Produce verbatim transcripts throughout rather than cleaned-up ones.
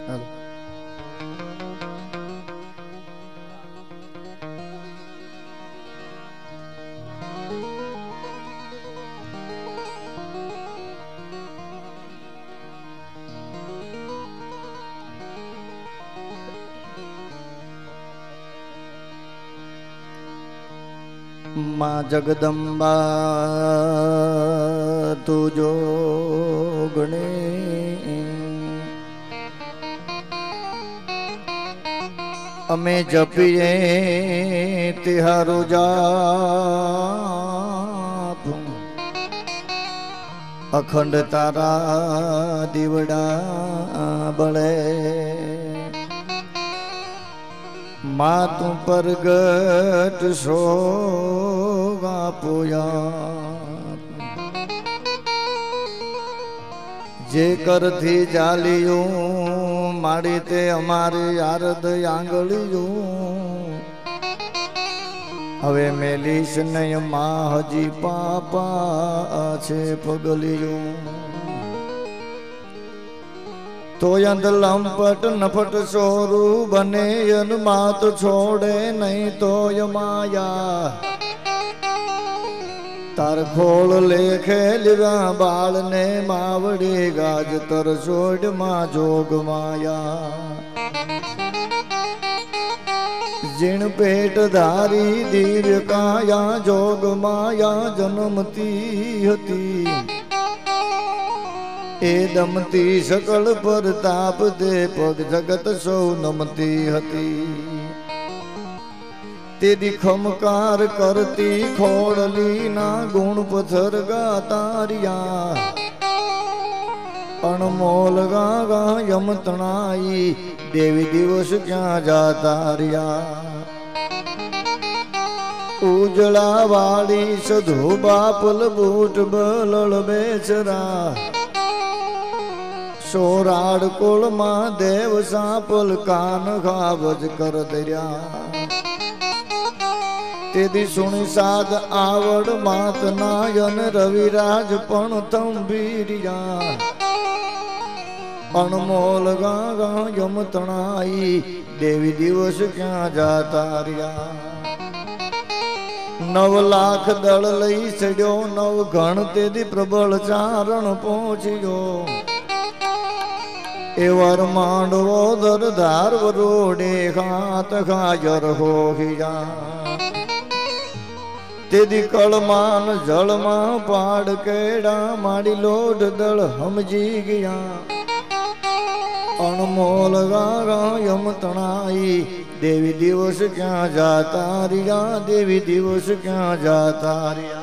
माँ जगदम्बा तू जोगणे अमे जपिए तिहारो जाप अखंड तारा दीवड़ा बड़े माँ तू परगट सोगा पोया जे कर थी जालियो माड़ी ते अमारी आरद आंगलियो हवे मेलीश नय माँ हजी पापा छे पगलियो तो यंद लंपट नफट सोरू बने यन मात छोड़े नहीं तो य माया तार खोल लेखे लिवा बाल ने मावड़ी गाज तर सोड माँ जोग माया जिन पेट धारी दिव्य काया जोग माया जन्मती हती ए दमती सकल पर ताप दे पग जगत सौ नमती हती तेरी खमकार करती खोड़ली ना गुण पत्थर गा तारिया अनमोल गा गा यम तनाई देवी दिवस क्या जाता रिया उजड़ा वाली सधु बापल बूट बलल बेचरा सोराड़ कोल माँ देव सापल कान खावज कर दरिया तेदी सुनी साध आवड़ मात नायन रविराज पण तंबीरिया अनमोल गा गा यम तणाई देवी दिवस क्या जाता रिया नव लाख दल लई सड़ो नव घण तेदी प्रबल चारण पहुंचियो एवर मांडवो दर धार वरोडे खात खाजर हो हिया तेदी कलमान जलमा पाड़ केड़ा माड़ी लोड दल हमजी गया अनमोल गागा यम तणाई देवी दिवस क्या जाता रिया देवी दिवस क्या जाता रिया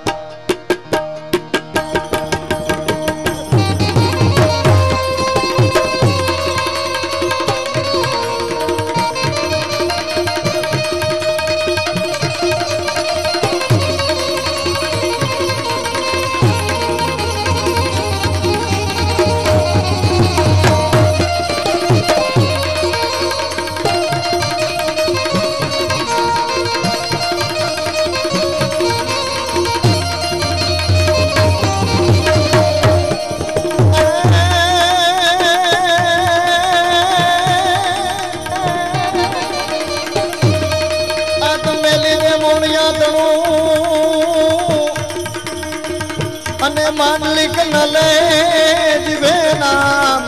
मांडलिक नले दिवे नाम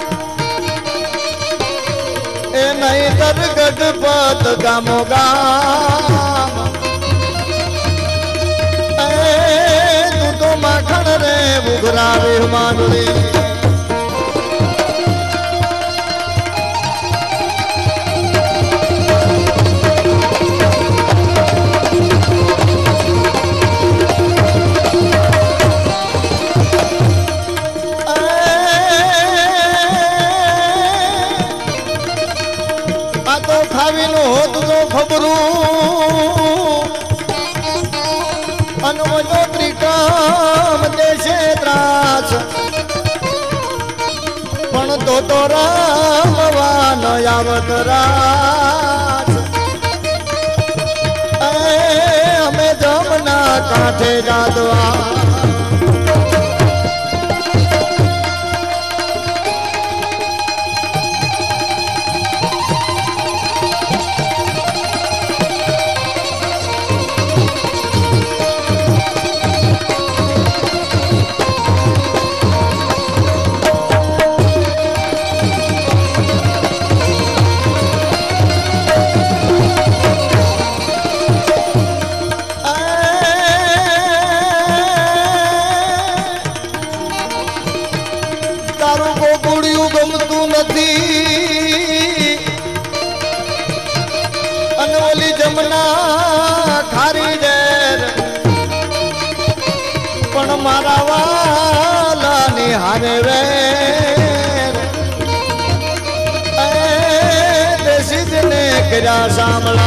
ए नहीं तर गढ़पत गामो गाम ए तू तो माखण रे बुघरावे मांडली खबरू अनुमो त्रिकाम देशे त्रास पण तो तो रामवान यावत रास हमें जमना कांठे जादवा ने वेर देसी ने करा सामला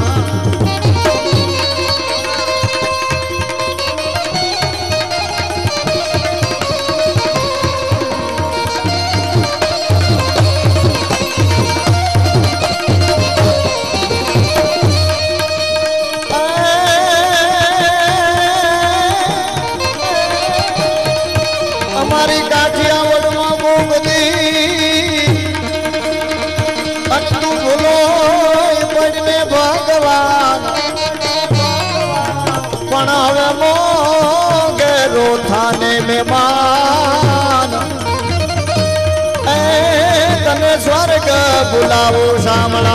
मेहमान तने स्वर्ग बुलावो सामला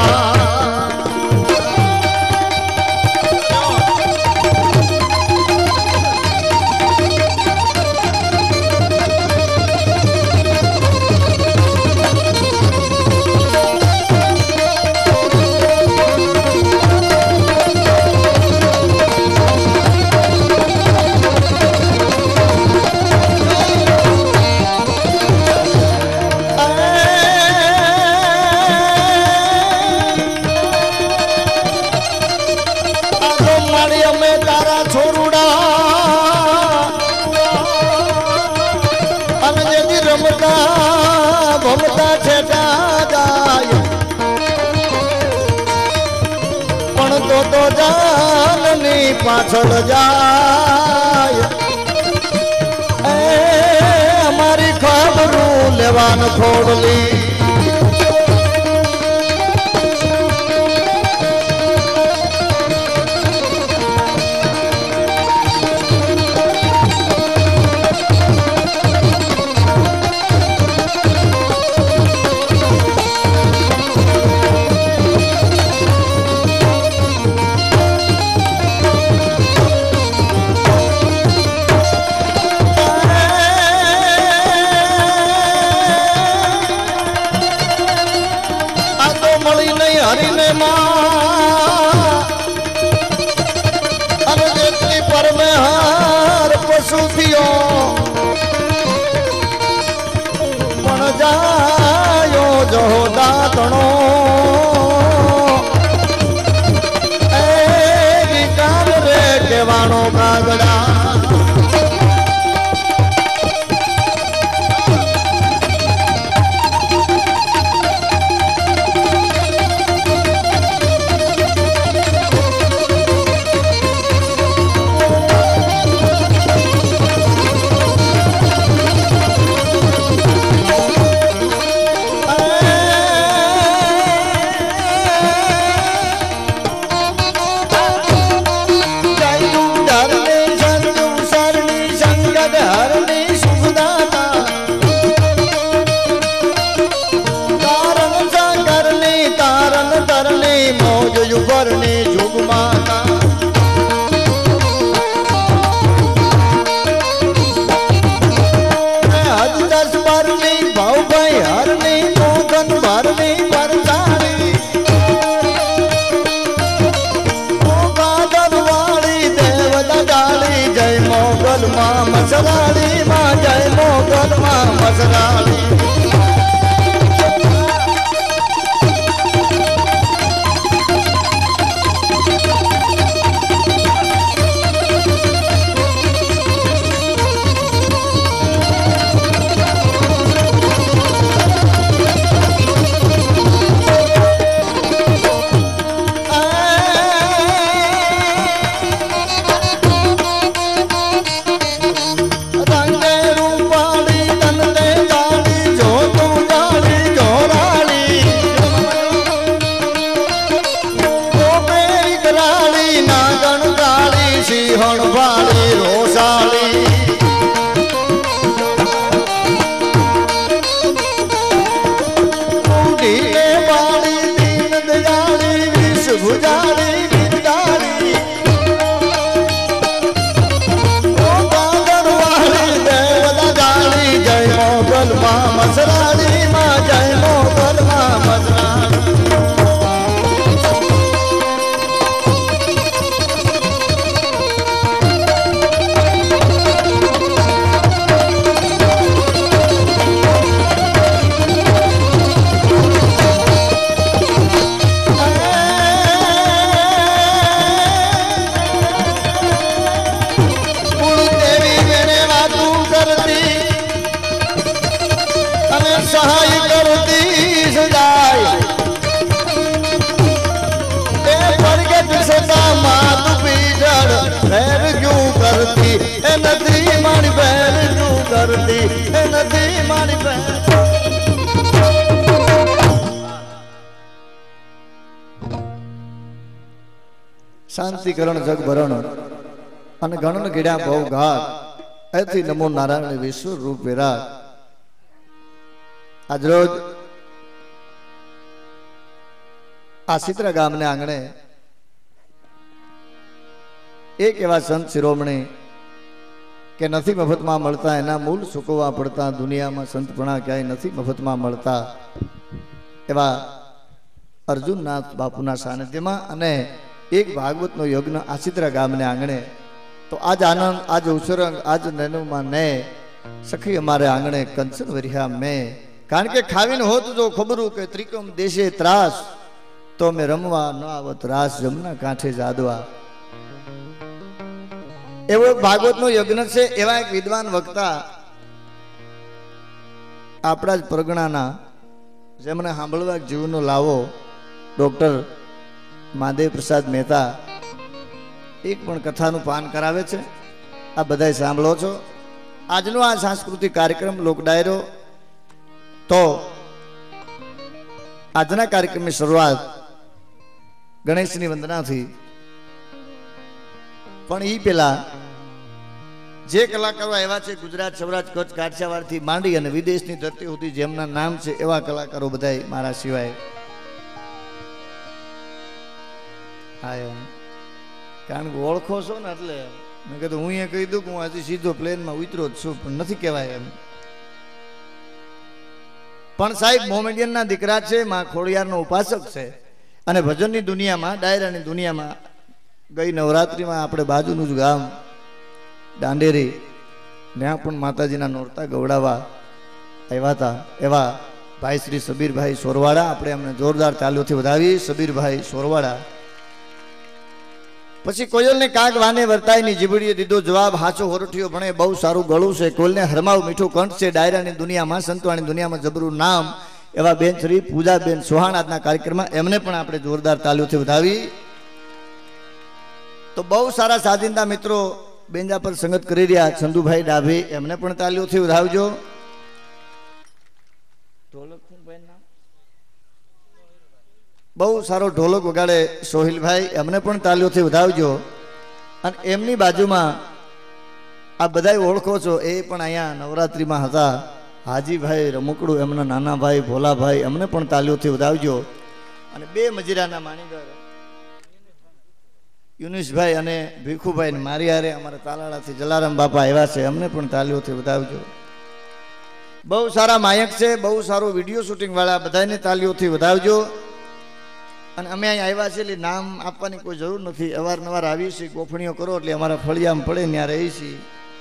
पाछल जाय हमारी खबरू लेवान खोड़ली जायो जो दातणो ए कान रे केवाणो कागड़ा मसराली माँ जय मोगल माँ मसराली એ નથી મારી બહેન તું કરતી એ નથી મારી બહેન શાંતિકરણ જગભરણ અને ગણન ગીડ્યા બહુ ઘાત એથી નમો નારાયણ વિશ્વ રૂપ વિરાટ આજ રોજ આ સિત્રા ગામને આંગણે એક એવા સંત શિરોમણી કે નથી મફતમાં મળતા એના મૂળ સુકવવા પડતા દુનિયામાં સંતપણા ક્યાંય નથી મફતમાં મળતા એવા અર્જુનનાથ બાપુના સાનિધ્યમાં અને એક ભાગવતનો યજ્ઞ આ સિત્રા ગામને આંગણે તો આજ આનંદ આજ ઉછરંગ આજ નેનુમાં ને સખી અમારે આંગણે કંચન વરિયા મેં કારણ કે ખાવીને હોત જો ખબરું કે ત્રિકમ દેશે ત્રાસ તો મેં રમવા ન આવત રાસ જમના કાંઠે જાદવા એવો ભાગવતનો યજ્ઞ છે એવા એક વિદ્વાન વક્તા આપણા જ પરગણાના જેમને સાંભળવા જીવનો લાવો ડોક્ટર મહાદેવ પ્રસાદ મહેતા એક પણ કથાનું પાન કરાવે છે આ બધાય સાંભળો છો આજનો આ સાંસ્કૃતિક કાર્યક્રમ લોક ડાયરો તો આજના કાર્યક્રમની શરૂઆત ગણેશની વંદનાથી પણ એ પેલા જે કલાકારો આવ્યા છે ગુજરાત સૌરાષ્ટ્ર કચ્છ કાઠિયાવાડથી માંડી અને વિદેશની ધરતી સુધી જેમના નામ છે એવા કલાકારો બધા મારા સિવાય હા કારણ કે ઓળખો છો ને એટલે મેં કીધું હું એ કહી દઉં કે હું હજી સીધો પ્લેનમાં ઉતરો જ છું પણ નથી કહેવાય એમ પણ સાહેબ મોમેડિયનના દીકરા છે માં ખોડિયારનો ઉપાસક છે અને ભજનની દુનિયામાં ડાયરાની દુનિયામાં ગઈ નવરાત્રિમાં આપણે બાજુનું જ ગામ દાંડેરી ત્યાં પણ માતાજીના નોરતા ગવડાવવા આવ્યા હતા એવા ભાઈ શ્રી સબીરભાઈ સોરવાડા આપણે એમને જોરદાર તાલીઓથી વધાવી સબીરભાઈ સોરવાડા પછી કોયલને કાગ વાને વર્તાયની જીબડીએ દીધો જવાબ હાચો હોરઠિયો ભણે બહુ સારું ગળું છે કોયલને હરમાવ મીઠું કંઠ છે ડાયરાની દુનિયામાં સંતવાણી દુનિયામાં જબરું નામ એવા બેન શ્રી પૂજાબેન સોહાણ આજના કાર્યક્રમમાં એમને પણ આપણે જોરદાર તાલીઓથી વધાવી તો બહુ સારા સાજિંદા મિત્રો બેંજા પર સંગત કરી રહ્યા ચંદુભાઈ ડાભી એમને પણ તાલીઓથી વધાવજો બહુ સારો ઢોલક વગાડે સોહિલભાઈ એમને પણ તાલીઓથી વધાવજો અને એમની બાજુમાં આ બધા ઓળખો છો એ પણ અહીંયા નવરાત્રિમાં હતા હાજીભાઈ રમકડું એમના નાના ભાઈ ભોલાભાઈ એમને પણ તાલીઓથી વધાવજો અને બે મજીરાના માણીગર યુનિસભાઈ અને ભીખુભાઈ મારી હારે અમારા તાલાળાથી જલારામ બાપા આવ્યા છે એમને પણ તાલીઓથી વધાવજો બહુ સારા માયક છે બહુ સારું વિડીયો શૂટિંગ વાળા બધાને તાલીઓથી વધાવજો અને અમે અહીં આવ્યા છીએ એટલે નામ આપવાની કોઈ જરૂર નથી અવારનવાર આવીએ છીએ ગોફણીઓ કરો એટલે અમારા ફળિયામાં પડે ત્યાં રહી છીએ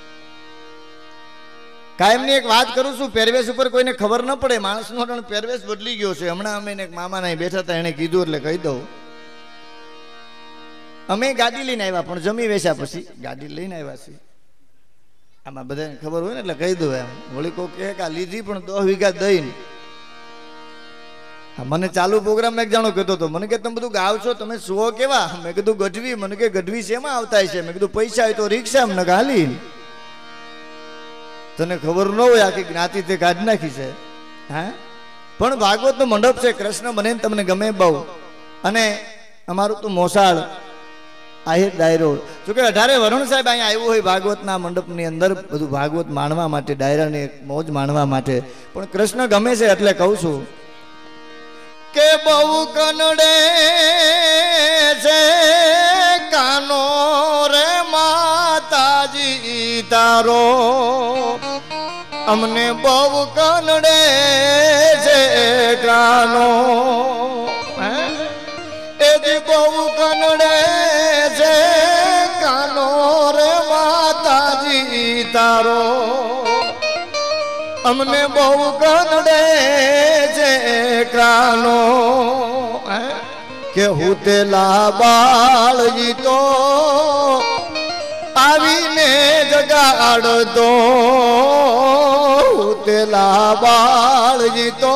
કાયમની એક વાત કરું છું પહેરવેશ ઉપર કોઈને ખબર ન પડે માણસનો પણ પહેરવેશ બદલી ગયો છે હમણાં અમે એક મામાના અહીં બેઠા હતા એને કીધું એટલે કહી દઉં અમે ગાડી લઈને આવ્યા પણ જમી વેચ્યા પછી ગાડી લઈને આવ્યા છીએ આમાં બધાને ખબર હોય ને એટલે કહી દઉં એમ વળી કોઈ કહે કે આ લીધી પણ દસ વીઘા દઈને મને ચાલુ પ્રોગ્રામ એક જાણો કહેતો હતો મને કે તમે બધું ગાવ છો તમે સુઓ કેવા મેં કીધું ગઢવી મને કે ગઢવી શેમાં આવતા છે મેં કીધું પૈસા હોય તો રિક્ષા એમને ગાલી તને ખબર ન હોય આખી જ્ઞાતિ તે કાઢી નાખી છે હા પણ ભાગવતનો મંડપ છે કૃષ્ણ બને તમને ગમે બહુ અને અમારું તો મોસાળ આહિર ડાયરો જોકે અઢારે વરુણ સાહેબ અહીંયા આવ્યું હોય ભાગવતના મંડપની અંદર બધું ભાગવત માણવા માટે ડાયરાની એક મોજ માણવા માટે પણ કૃષ્ણ ગમે છે એટલે કહું છું કે બહુ કનડે છે કાનો રે માતાજી તારો અમને બહુ કનડે છે કાનો એજી બહુ કનડે છે કાનો રે માતાજી તારો અમને બહુ કનડે છે કાનો કે હું તેલા બાળજી તો આવીને જગાડતો હું તેલા બાળજી તો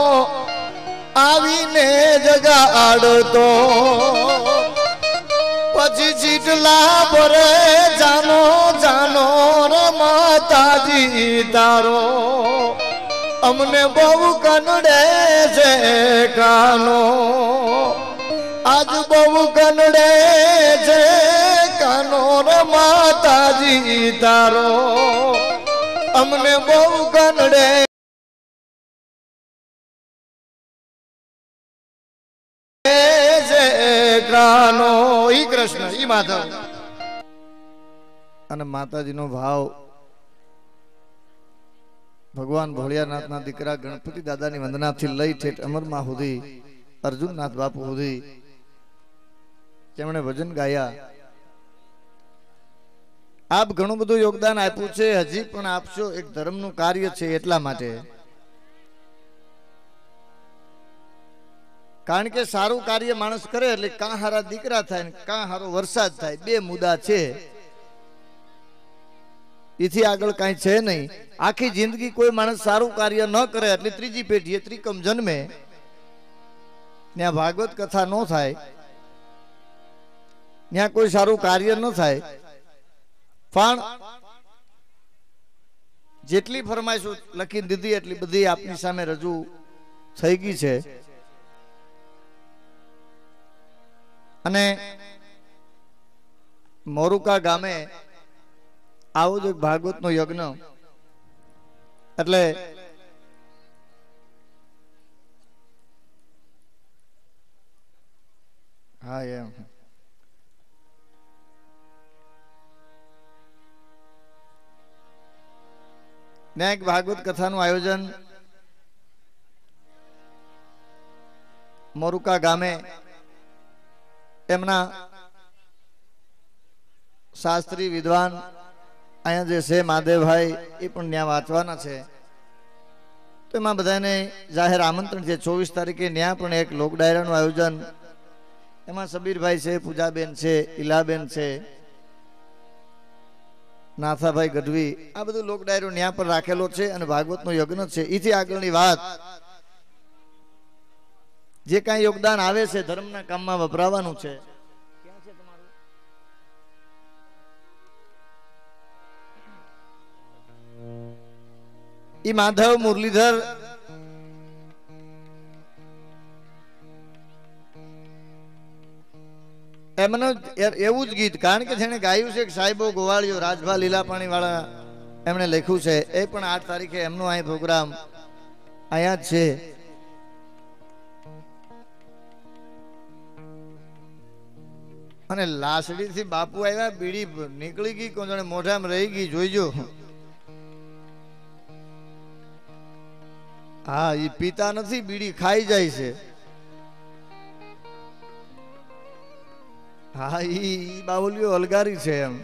આવીને જગાડતો પછી ચીટલા ભરે જાનો જાનો રે માતાજી તારો અમને બહુ કનડે છે કાનો આજ બહુ કનડે છે કાનો રે માતાજી તારો અમને બહુ કનડે કાનો ઈ કૃષ્ણ ઈ માધવ અને માતાજીનો ભાવ ભગવાન ભોળિયાનાથના દીકરા ગણપતિ દાદાની વંદનાથી લઈ ઠેઠ અમરમાં સુધી અર્જુનનાથ બાપુ સુધી તેમણે ભજન ગાયા. આપ ઘણું બધું યોગદાન આપ્યું છે, હજી પણ આપશો. એક ધર્મનું કાર્ય છે એટલા માટે, કારણ કે સારું કાર્ય માણસ કરે એટલે કાં હારા દીકરા થાય ને કાં હારો વરસાદ થાય, બે મુદ્દા છે. એથી આગળ કાંઈ છે નહીં. આખી જિંદગી કોઈ માણસ સારું કાર્ય ન કરે એટલે ત્રીજી પેઢીએ ત્રિકમ જન્મે, ત્યાં ભાગવત કથા ન થાય, ત્યાં કોઈ સારું કાર્ય ન થાય. પણ જેટલી ફરમાઈશો લખી દીધી એટલી બધી આપની સામે રજૂ થઈ ગઈ છે. અને મોરુકા ગામે આવું જ એક ભાગવત નો યજ્ઞ, એટલે હા એમ ને એક ભાગવત કથાનું આયોજન મોરુકા ગામે એમના શાસ્ત્રી વિદ્વાન અહીંયા જે છે મહાદેવભાઈ એ પણ ત્યાં વાંચવાના છે. તો એમાં બધાને જાહેર આમંત્રણ છે. ચોવીસ તારીખે ત્યાં પણ એક લોક ડાયરાનું આયોજન, એમાં સબીરભાઈ છે, પૂજાબેન છે, ઈલાબેન છે, નાથાભાઈ ગઢવી, આ બધું લોક ડાયરો ત્યાં પર રાખેલો છે. અને ભાગવતનો યજ્ઞ છે. એથી આગળની વાત, જે કાંઈ યોગદાન આવે છે ધર્મના કામમાં વપરાવાનું છે. ક્યાં છે તમારું? ઈ માધવ મુરલીધર એમનું એવું જ ગીત, કારણ કે જેને ગાયું છે સાહેબો ગોવાળિયો રાજભા લીલાપાણી વાળા એમણે લખ્યું છે. એ પણ આઠ તારીખે એમનો અહીં પ્રોગ્રામ અહીંયા જ છે. અને લાસડી થી બાપુ આવ્યા, બીડી નીકળી ગઈ, કોઈ જણે મોઢામાં રહી ગઈ, જોઈજો. હા, એ પીતા નથી, બીડી ખાઈ જાય છે. હા, ઈ બાવલીઓ અલગારી છે એમ.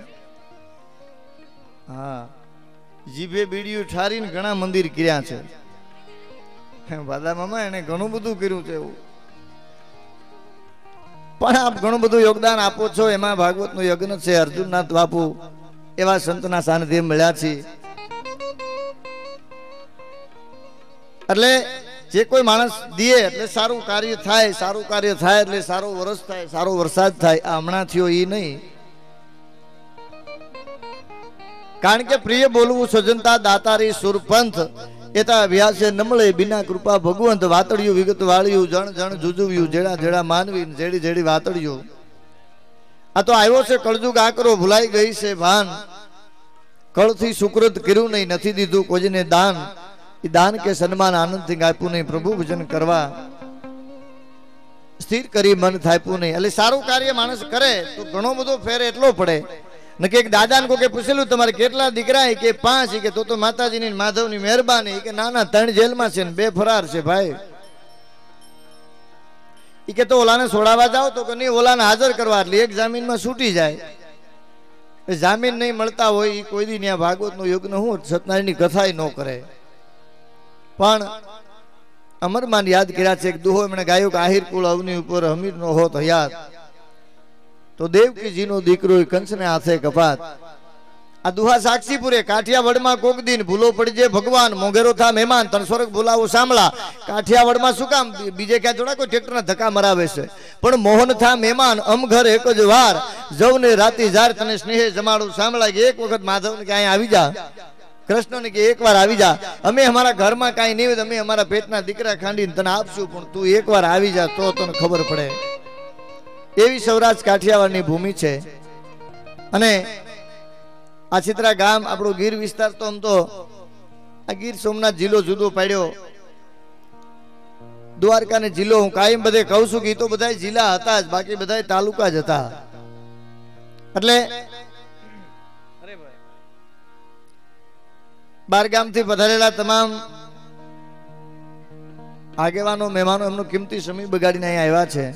હા, જીભે બીડીયું ઠારીને ઘણા મંદિર કર્યા છે. દાદા મામા એને ઘણું બધું કર્યું છે એવું. પણ આપ ઘણું બધું યોગદાન આપો છો. એમાં ભાગવત નું યજ્ઞ છે. અર્જુનનાથ બાપુ એવા સંતના સાનિધ્ય મળ્યા છે. એટલે જે કોઈ માણસ દીએ એટલે સારું કાર્ય થાય, સારું કાર્ય થાય એટલે સારો વરસ થાય, સારો વરસાદ થાય. આ હમણાં થયો એ નહીં. કારણ કે પ્રિય બોલવું સજનતા દાતારી સુરપંથ એતા અભ્યાસે નમળે બિના કૃપા ભગવંત વાતળિયું વિગત વાળ્યું જણ જણ જુજુવ્યું જેડા જેડા માનવી જેડી જેડી વાતળિયું. આ તો આવ્યો છે કળજુગ આકરો, ભૂલાઈ ગઈ છે ભાન. કળથી સુકૃત કર્યું નહીં, નથી દીધું કોઈને દાન. એ દાન કે સન્માન આનંદથી આપ્યું નહીં, પ્રભુ ભજન કરવા સ્થિર કરી મન થાપ્યું નહીં. એટલે સારું કાર્ય માણસ કરે તો ઘણો બધો ફેર એટલો પડે. નકે એક દાદાને કોઈ પૂછેલું તમારે કેટલા દીકરા? કે પાંચ. કે તો તો માતાજીની માધવની મહેરબાની. કે ના ના, ત્રણ જેલમાં છે ને બે ફરાર છે ભાઈ. એ કે તો ઓલાને છોડાવવા જાઓ તો કે નહીં, ઓલાને હાજર કરવા. એટલે એક જામીનમાં છૂટી જાય. જામીન નહીં મળતા હોય એ કોઈ દી ત્યાં ભાગવત નું યજ્ઞ હું સત્યનારાયણની કથા ન કરે. પણ અમરમાન યાદ કર્યા છે. એક દુહો એમણે ગાયો કે આહિર કુળ અવની ઉપર હમીર નો હોત હયાત, તો દેવકીજી નો દીકરો કંસને હાથે કપાત. आ दुहा साक्षीपुरे काठियावाड़ में कोक दिन भूलो पड़जे भगवान मोंघेरो था मेहमान तन स्वर्ग भूलावो सांभळा काठियावाड़ में शुं काम बीजे क्या थोड़ा कोई ट्रेक्टर ना धक्का मरावे छे पण मोहन था मेहमान अम घर एक ज वार जौने राती जार तने स्नेह जमाड़ू सांभळा के एक वखत माधव ने कहीं आवी जा कृष्ण ने के एक बार आवी जा अमे हमारा घर में कहीं नहीं अमे हमारा पेटना दीकरा खांडी तने आपशुं पण तू एक बार आवी जा तो तने खबर पड़े एवी सौराष्ट्र काठियावाड़नी भूमि छे अने आ चित्रा गाम आपणो गीर विस्तार तो हम तो आ गीर सोमनाथ जिल्लो जुदो पाड्यो द्वारका ने जिल्लो हूँ कायम बधे कहूं छुं कि तो बधाय जिल्ला हता ज बाकी बधाय तालुका ज हता એટલે बार गाम थी पधारेला तमाम આગેવાનો મહેમાનો એમનો કિંમતી સમય બગાડીને અહીં આવ્યા છે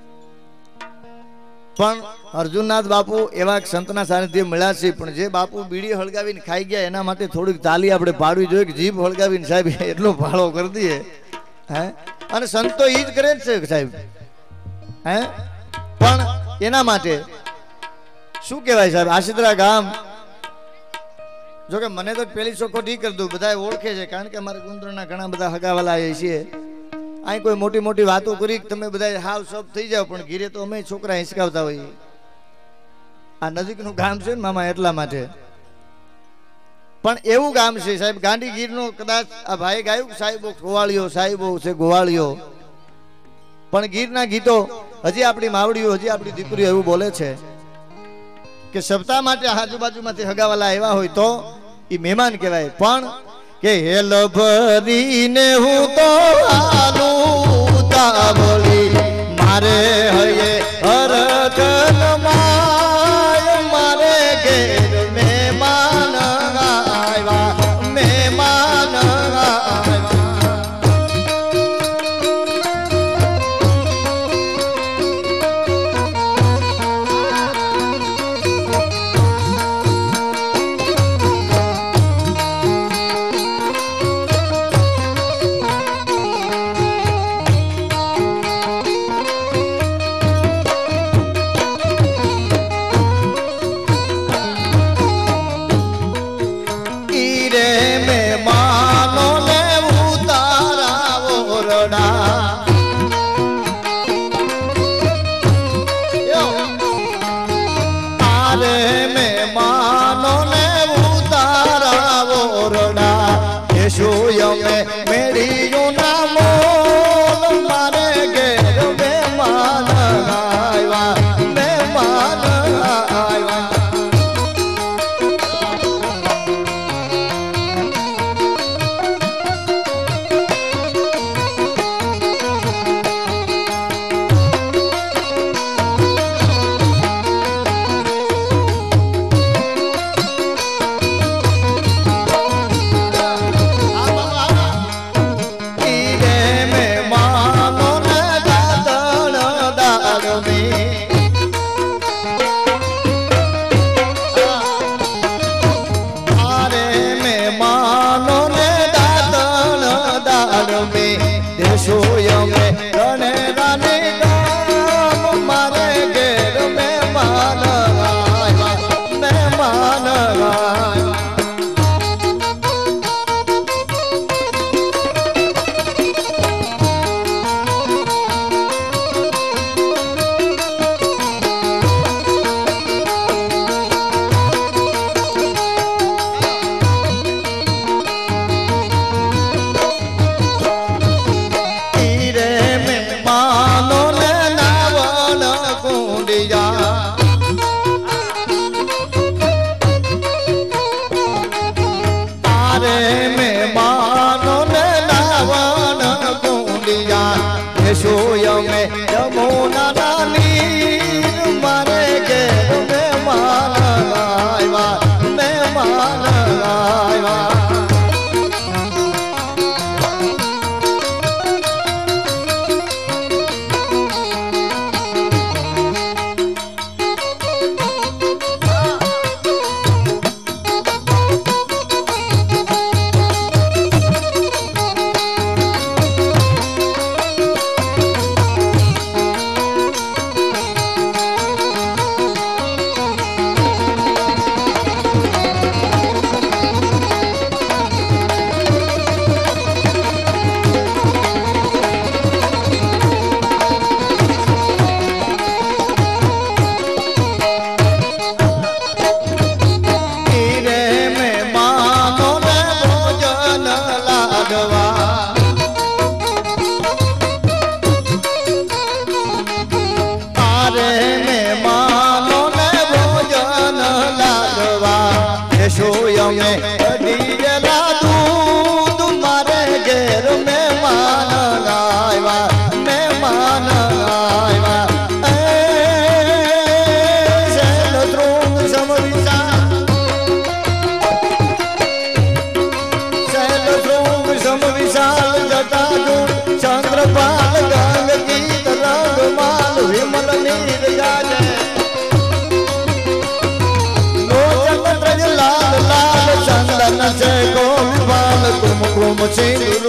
પણ अर्जुननाथ बापू एवा संतना सानिध्य મળ્યા છે પણ જે બાપુ બીડી હળગાવીને ખાઈ ગયા એના માટે થોડીક તાલી આપણે પાડવી જોઈએ કે જીભ હળગાવીને સાહેબ એટલો ભાળો કરી દઈએ હે અને સંત તો ઈ જ કરે છે સાહેબ હે પણ એના માટે શું કહેવાય સાહેબ આશિત્રા ગામ જો કે મને તો પેલી ચોખોટ ઈ કરી દઉં બધા ઓળખે છે કારણ કે અમારા ગુંદરના ઘણા બધા હગાવાલા આવીએ છીએ અહીં કોઈ મોટી મોટી વાતો કરી તમે બધા હાવ સબ થઈ જાવ પણ ઘીરે તો અમે છોકરા હિંચકાવતા હોઈએ આ નજીકનું ગામ છે ને મામા એટલા માટે પણ એવું ગામ છે સાહેબ ગાંધીગીરનો કદાચ આ ભાઈ ગાયું સાહેબો ગોવાળિયો સાહેબો છે ગોવાળિયો પણ ગીરના ગીતો હજી આપણી માવડીઓ હજી આપણી દીકરીઓ એવું બોલે છે કે સપ્તાહ માટે આજુબાજુમાંથી હગાવાલા આવ્યા હોય તો એ મહેમાન કહેવાય પણ કે હેલ ભરીને હું તો આલું તાવલી મારે હયે હરકન માય મારે ઘેર મહેમાન આવ્યા મહેમાન આવ્યા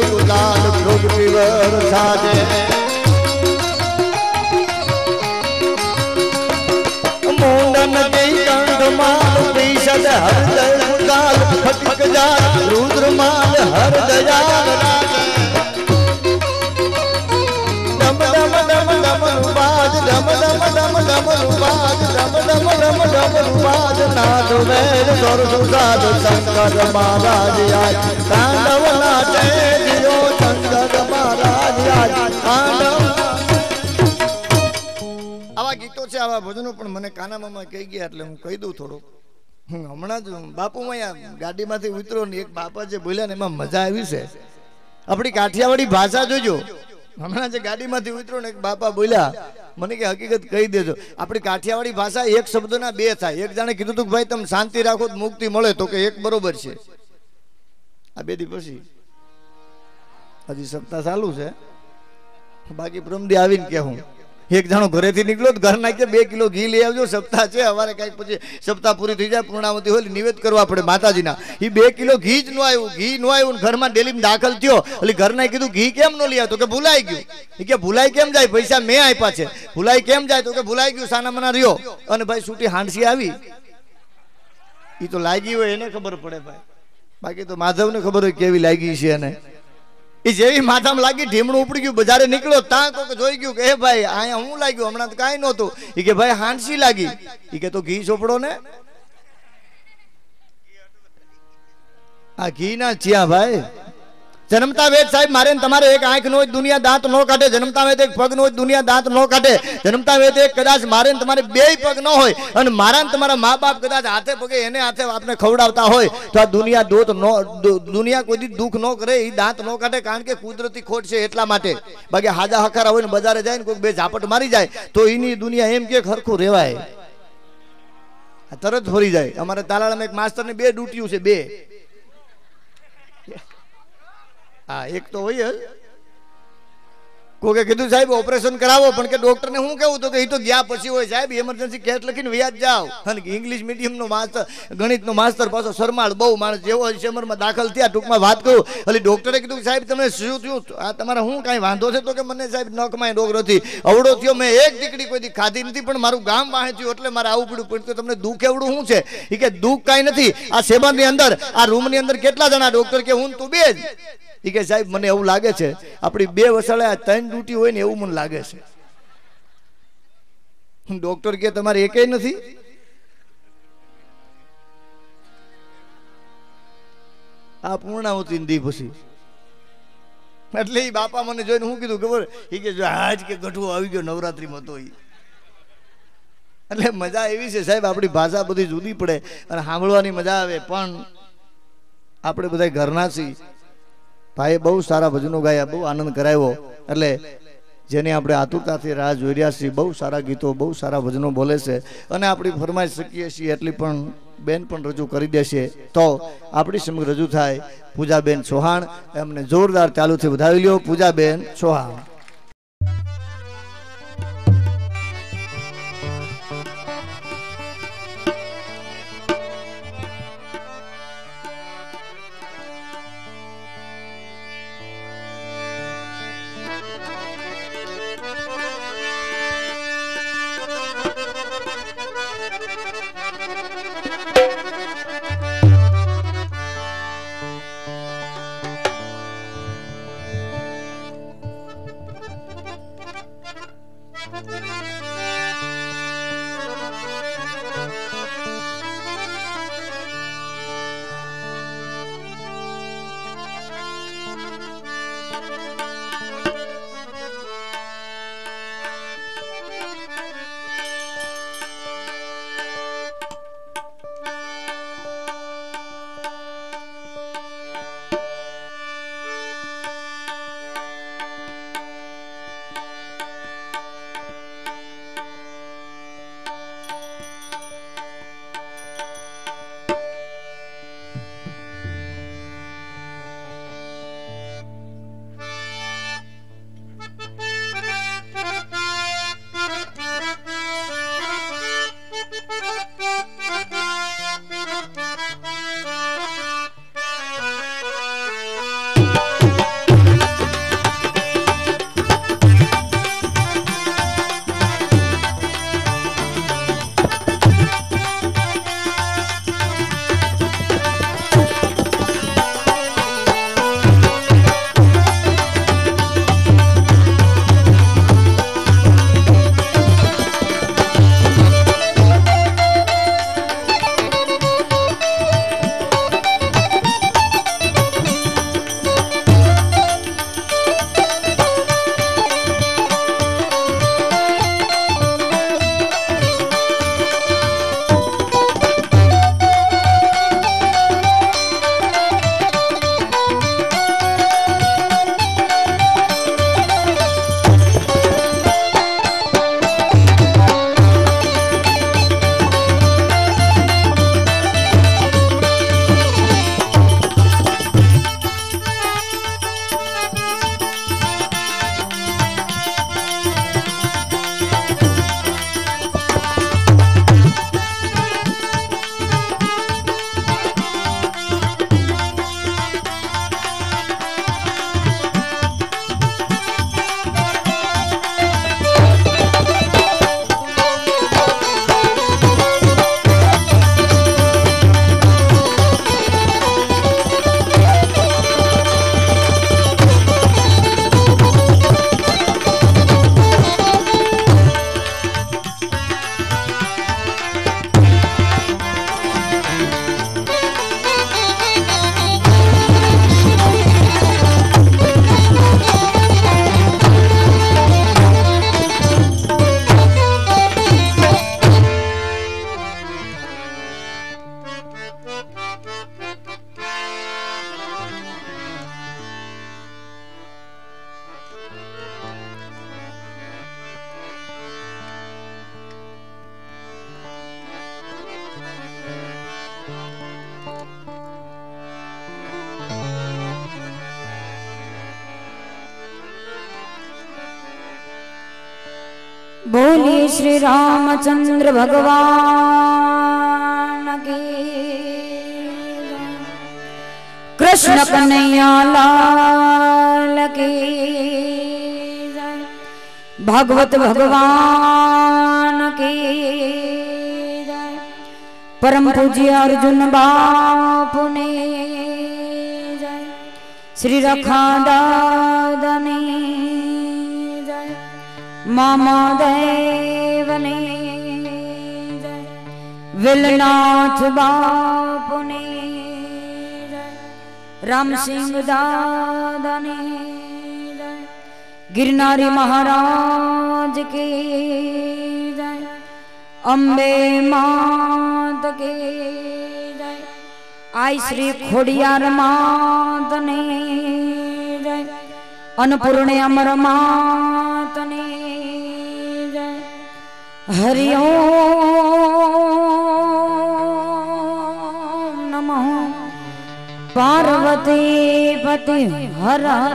गुलाल प्रगति वर साजे मुंडन के कंठ माल पीसद हृदय गुलाल फटक जाए रुद्र माल हर दयाल डम डम डम डम बाज डम डम डम डम बाज डम डम डम डम बाज नाथ वेद स्वर सुसाद शंकर महाराज आय तांडव नाचे जियो शंकर महाराज आय तांडव आवा गीतो छे आवा भजनो पण मने काना मामा कही गया એટલે હું કહી દઉં થોડું હું હમણાં જ બાપુ મયા ગાડીમાંથી ઉતરો ને એક બાપા જે બોલ્યા ને એમાં મજા આવી છે આપણી કાઠિયાવાડી ભાષા જોજો હમણાં જે ગાડીમાંથી ઉતરો ને એક બાપા બોલ્યા મને કે હકીકત કહી દેજો આપણી કાઠિયાવાડી ભાષા એક શબ્દના બે થાય એક જાણે કીધું કે ભાઈ તમે શાંતિ રાખો તો મુક્તિ મળે તો કે એક બરોબર છે આ બે દી પછી હજી સપ્તાહ ચાલુ છે બાકી પ્રમદી આવીને કહેવું एक जानो घरे थी निकलो तो घर ना के बे किलो घी ले आवजो सप्ताह छे हवारे काई पछी सप्ताह पूरी थई जाय पूर्णावती होली निवेद करवा पड़े माताजी ना ई बे किलो घी ज नो आव्યું घी नो आव्યું घर में डेली में दाखल थयो એટલે घर ना कीधुं घी केम नो लिया तो के भूलाई गयो ई के भूलाई केम जाय पैसा मैं आप्या छे भूलाई केम जाय तो के भूलाई गयो साना मना रियो अने भाई सूटी हांडसी आवी ई तो लागी होय एने खबर पड़े भाई बाकी तो माधव ने खबर होय केवी लागी छे अने ई जेवी माथा में लागी ढीमणું ઉપડી ગયું બજારે નીકળ્યો તા કોક જોઈ ગયું કે હે ભાઈ આયા હું લાગ્યું હમણાં તો કાઈ નહોતું ઈ કે ભાઈ હાંડસી લાગી ઈ કે તો ઘી ચોપડો ને આ ઘી ના ચિયા ભાઈ जन्मता वेद साहेब मारे तमारे एक आंख नो दुनिया दांत नो काटे जन्मता वेद एक पग नो दुनिया दांत नो काटे जन्मता वेद एक कदाच मारे तमारे बेय पग न होय अने मारा तमारा माँ बाप कदाच हाथे पगे एने हाथे आपने खवडावता होय तो आ दुनिया दोत नो दुनिया कोई दी दुख नो करे ई दांत नो काटे कारण के कुदरती खोट छे एटला माटे बाकी हाजा हकारा होय ने बजारे जाय ने कोई बे झापट मारी जाय तो ईनी दुनिया एम के खरखू रेवाय तरत होरी जाय अमारे तालाळा में एक मास्टर ने बे ड्यूटीओ छे बे हाँ एक तो वही है कोके कीधु साहेब ऑपरेशन करावो पण के डॉक्टर ने हूँ कहूँ तो के तो गया पछी होय साहेब इमरजेंसी केस लखीने व्याज जाओ अने इंग्लिश मीडियम नो मास्टर गणित नो मास्टर पाछो शर्माळ बहु माणस जेवो शमर में दाखल थया टूंकमां वात कहूं એટલે डॉक्टरे कीधुं साहेब तमे शुं थयुं आ तमारा हूँ काई वांधो छे तो के मने साहेब नखमाय रोग नथी अवडो थयो मैं एक दीकड़ी कोई दी खाधी नथी पण मारुं गाम वाहे थयुं એટલે मारे आवुं पड्युं पण तो तमने दुख एवडું શું છે ઈ કે दुख काई नथी आ सेबानी अंदर आ रूम नी अंदर કેટલા જણા डॉक्टर के हूँ तू बेज ई के साहेब मने एवुं लागे छे आपणी बे वसाळे आ तीन ड्यूटी होय ने एवुं मने लागे छे डॉक्टर के तमारे एकेय नथी आ पूर्णावती दी पछी એટલે ઈ બાપા મને જોઈને હું કીધું ખબર ઈ કે જો આજ કે ગઠવો આવી ગયો નવરાત્રી માં તો ઈ એટલે મજા એવી છે સાહેબ આપણી ભાષા બધી જુદી પડે અને સાંભળવાની મજા આવે પણ આપણે બધા ઘરના છીએ ભાઈ બહુ સારા ભજનો ગાયા બહુ આનંદ કરાવ્યો એટલે જેને આપણે આતુરતાથી રાહ જોઈ રહ્યા છીએ બહુ સારા ગીતો બહુ સારા ભજનો બોલે છે અને આપણી ફરમાઈશ શકીએ છીએ એટલી પણ બેન પણ રજૂ કરી દેશે તો આપણી સમગ્ર રજૂ થાય પૂજાબેન ચૌહાણ એમને જોરદાર ચાલુથી વધાવી લ્યો પૂજાબેન ચૌહાણ बोलिए श्री रामचंद्र भगवान की, कृष्ण कन्हैया लाल की, भागवत भगवान की, परम पूज्य अर्जुन बापू ने, श्री रखा दादा ने, मामा देव ने, विलनाथ बापू ने, राम सिंह दादा ने, गिरनारी महाराज की जय, अम्बे मात की जय, आई श्री खोडियार मात ने जय, अन्नपूर्णे अमर मात ने जय। हरि ओम नमः पार्वती पति हर हर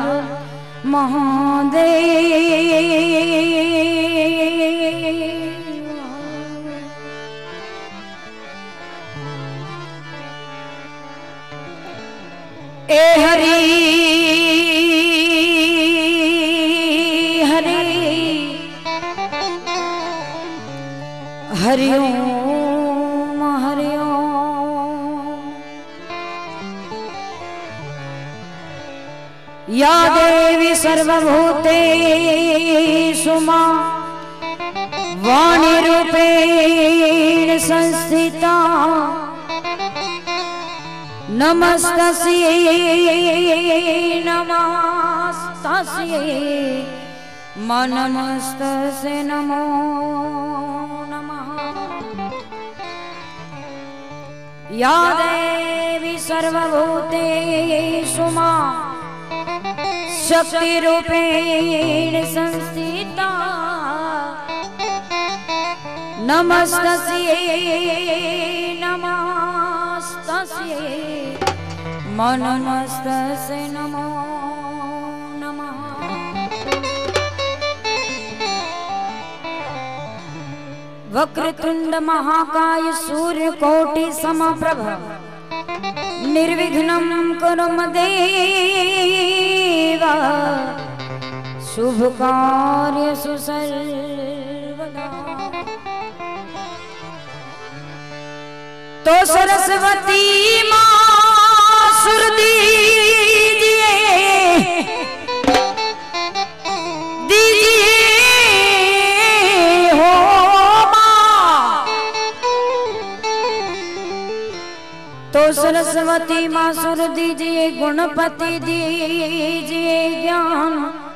महादेव। ए हरि हरि हरि ओम हरि ओम। या देवी सर्वभूतेषु मां वाणी रूपेण संस्थिता, नमस्तस्यै नमस्तस्यै नमस्तस्यै नमो नमः। या देवी सर्वभूतेषु मां शक्तिरूपेण संस्थिता, नमस्तस्यै नमस्तस्यै नमस्तस्यै नमो नमः। वक्रतुंड महाकाय सूर्यकोटि समप्रभ, निर्विघ्नं कुरु मदेव, शुभ कार्येषु सर्वदा। तो सरस्वती माँ सुर दीजिए दीजिए हो माँ, तो सरस्वती माँ सुर दीजिए, गुणपति दीजिए ज्ञान,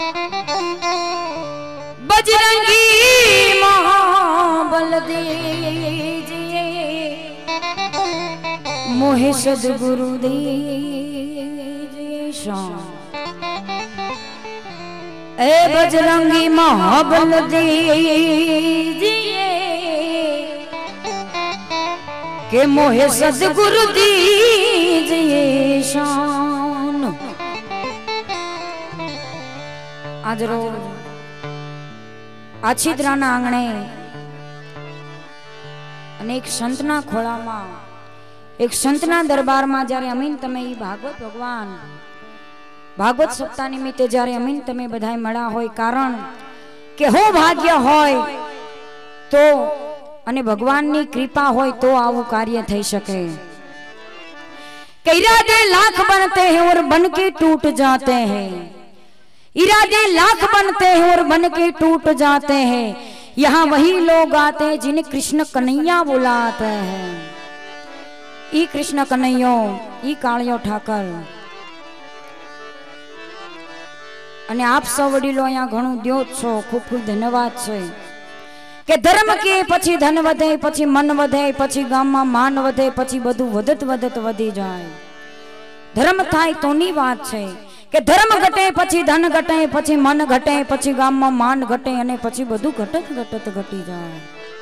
बजरंगी महाबल दीजिए, मोहे सद्गुरु दीजिए शान। ए बजरंगी महाबल दीजिए, के मोहे सद्गुरु दीजिए शान। आज रोज आछिद्राना आंगणे अनेक संतना खोळामां, एक संतना दरबार में जारे अमीन तमे भागवत भगवान भागवत सप्ताह निमित्ते जारे अमीन तमे बधाई मळा होय, कारण के हो भाग्य होय तो अने भगवान नी कृपा होय तो आवु कार्य थई सके। के इरादे लाख बनते हैं और बन के टूट जाते हैं, इरादे लाख बनते हैं और बन के टूट जाते हैं। यहाँ वही लोग आते हैं जिन्हें कृष्ण कन्हैया बुलाते हैं। ई कृष्ण कन्हैयो, ई कालियो ठाकर अने आप सौ वडीलो अहींया घणुं द्यो छो, खूब खूब धन्यवाद छे। के धर्म के पछी धन वधे, पछी मन वधे, पछी गाममां मान वधे, पछी बधुं वधत वधत वधी जाय। धर्म थाय तोनी वात छे के धर्म घटे पछी धन घटे, पछी मन घटे, पछी गाममां मान घटे अने पछी बधुं घटत घटत घटी जाय।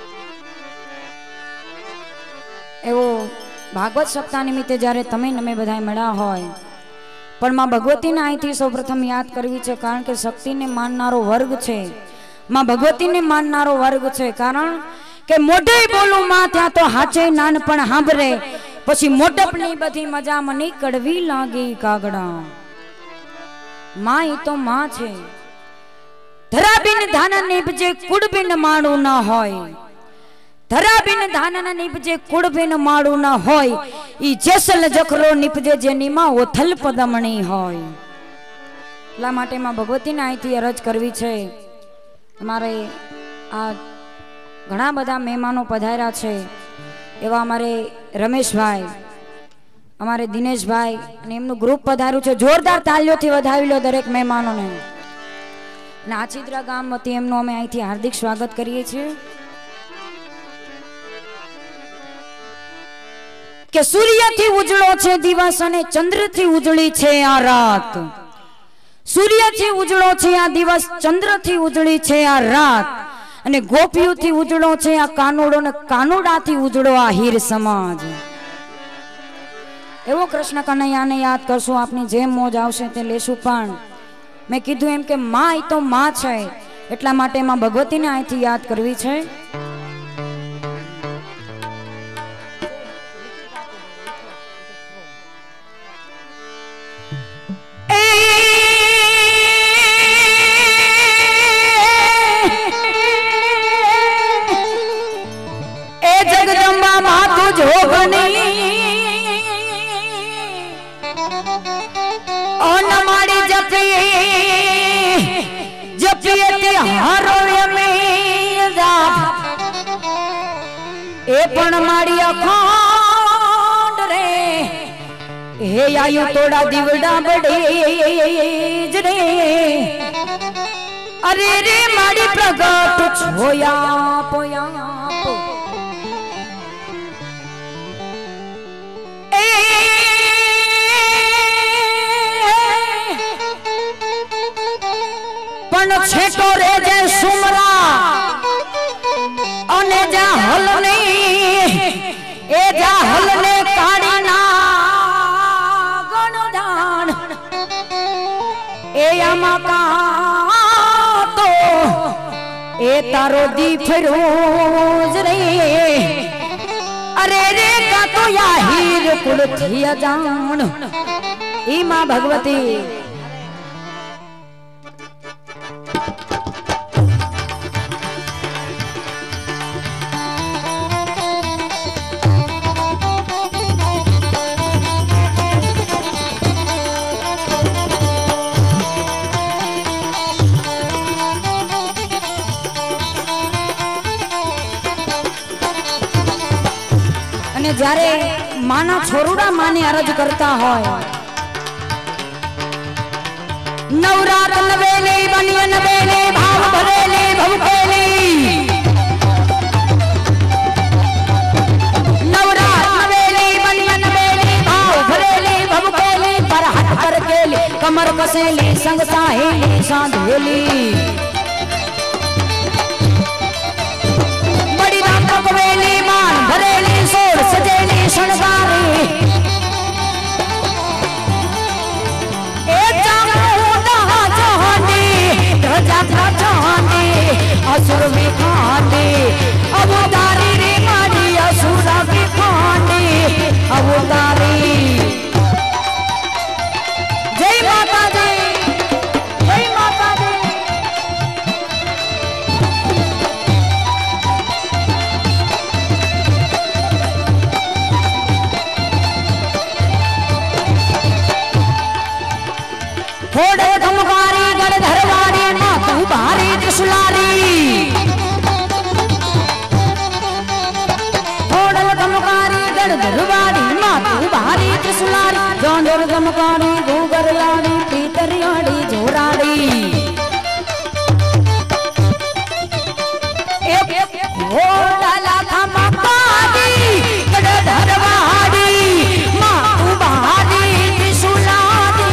एवो भागवत सप्ताह निमित्ते जारे तमे नमे बधाई मळ्या होय, पण मां भगवतीने અહીંથી સૌપ્રથમ યાદ કરવી છે, કારણ કે શક્તિને માનનારો વર્ગ છે मां भगवती ने माननारो वर्ग छे। कारण के मोढे बोलू मां त्या तो हाचे नानपण हांभरे पछी मोटपनी बधी मजा मनी कड़वी लागी कागड़ा। मां ई तो मां छे। धरा बिन धान निपजे कुड़ बिन माड़ू न होय। धरा बिन धान न निपजे कुड़ बिन माड़ू न होय। ई जेसल जखरो निपजे जेनी मां ओथल पदमणी होय। એટલા માટે માં ભગવતીને અહીંથી અરજ કરવી છે। અમારે આ ઘણા બધા મહેમાનો પધાર્યા છે, એવા અમારે રમેશભાઈ, અમારે દિનેશભાઈ અને એમનું ગ્રુપ પધાર્યું છે। જોરદાર તાલીઓથી વધાવી લો દરેક મહેમાનોને। અને આચિત્રા ગામ વતી એમનું અમે અહીંથી હાર્દિક સ્વાગત કરીએ છીએ। કે સૂર્યથી ઉજળો છે દિવસ અને ચંદ્રથી ઉજળી છે આ રાત। સૂર્યથી ઉજળો છે આ દિવસ, ચંદ્રથી ઉજળી છે આ રાત, અને ગોપીઓથી ઉજળો છે આ કાનુડો ને કાનુડાથી ઉજળો આ હીર સમાજ। એવો કૃષ્ણ કનૈયાને યાદ કરશું, આપની જેમ મોજ આવશે તે લેશું। પણ મેં કીધું એમ કે માં એ તો માં છે, એટલા માટે માં ભગવતીને અહીંથી યાદ કરવી છે। हे आयु तोड़ा दीवड़ा बड़े रे, अरे रे माड़ी प्रगट छोया पोया पो। ए पण छेटो रे जे सुमरा अने जा हलने ए जा हलने काड़ी ना गणदान ए आमा का तो ए तारो दी फिरोज रे, अरे रे का तो या हीर कुल थिया जान ई मां भगवती। जारे माना छोरुड़ा माने अरज करता होय, नवरात नवेले बनिया नवेले भाव भरेले भवकेले, नवरात नवेले बनिया नवेले भाव भरेले भवकेले, पर हट कर केले कमर कसेले संग साहेली सांधेली, बड़ी रात कवेली मान भरेली सोर सजेली शणगारे, ए चामुंडा चांदी ध्वजा चांदी असुर विखांडी अवतारी रे माड़ी असुर विखांडी अवतारी। जय माता दी, जय माता दी। थोड़े धमकारी गढ़ धरवाड़ी माँ तू भारी त्रिशूलारी, थोड़े धमकारी गढ़ धरवाड़ी माँ तू भारी त्रिशूलारी, जोंडर धमकारी गोगर लाड़ी पीतरियाड़ी जोराड़ी, एक घोड़ा लाखा मापादी गढ़ धरवाड़ी माँ तू भारी त्रिशूलारी,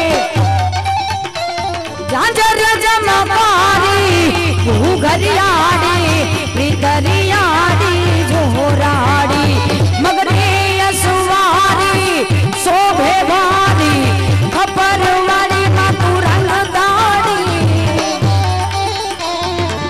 जांजर जमकारी घरियाड़ी प्रीतरियाड़ी जोराड़ी, मगरे असवारी शोभे भारी खपर वाली मातु रंग दाड़ी,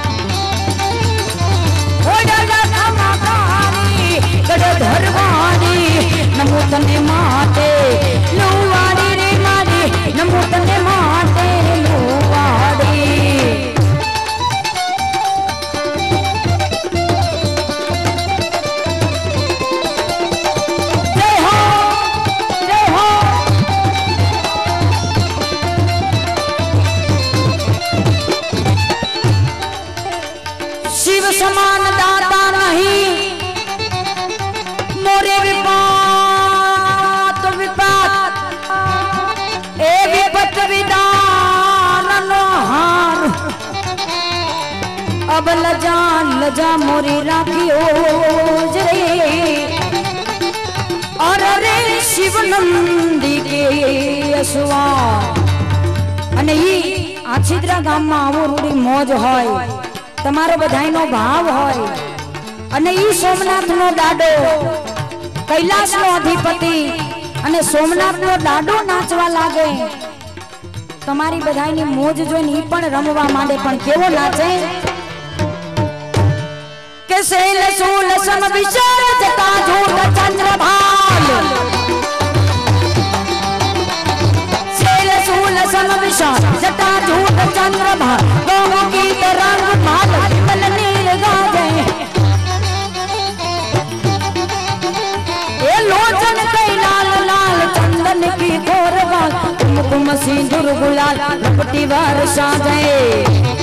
अब लजा लजा मोरी राखियो रे और रे शिव नंदी के असवा अने ई आ छिद्रा गाम में आवो रूडी मौज होय तमारो बधाईनो भाव होय अने ई सोमनाथ नो डाडो कैलाश नो अधिपति अने सोमनाथ नो डाडो नाचवा लागे तमारी बधाईनी मौज जोईने ई पण रमवा मांडे पण केवो नाचे के शैल शूल सम विशाल जटा झूठ चंद्रभाल शैल शूल सम विशाल जटा झूठ चंद्रभाल गौ गीत रंग भाल विमल नीर गाजे ए लोचन कई लाल लाल चंदन की गोरवाल कुमकुम सिंदूर गुलाल लपटी वर्षा गए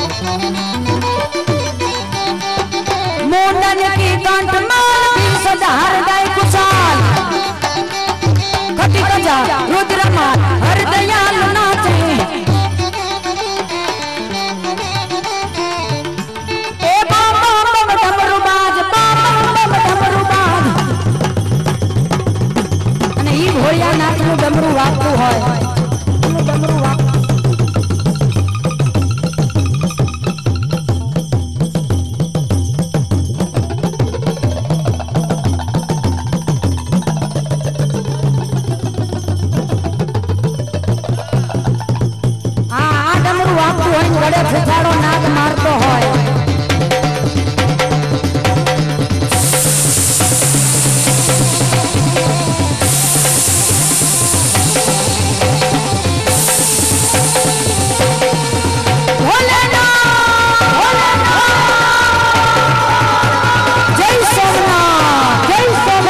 मोंडन की कंठ माल सदार गए कुशाल घटी गजा रुद्र माल हर दयाल नाचे ए बाबा बम डमरू बाज बाबा बम डमरू बाज अने ई भोळिया नाथ नु डमरू वागતું હોય नु डमरू वाग बड़े फुफाड़ो नाक मारतो होय जय सोमनाथ जय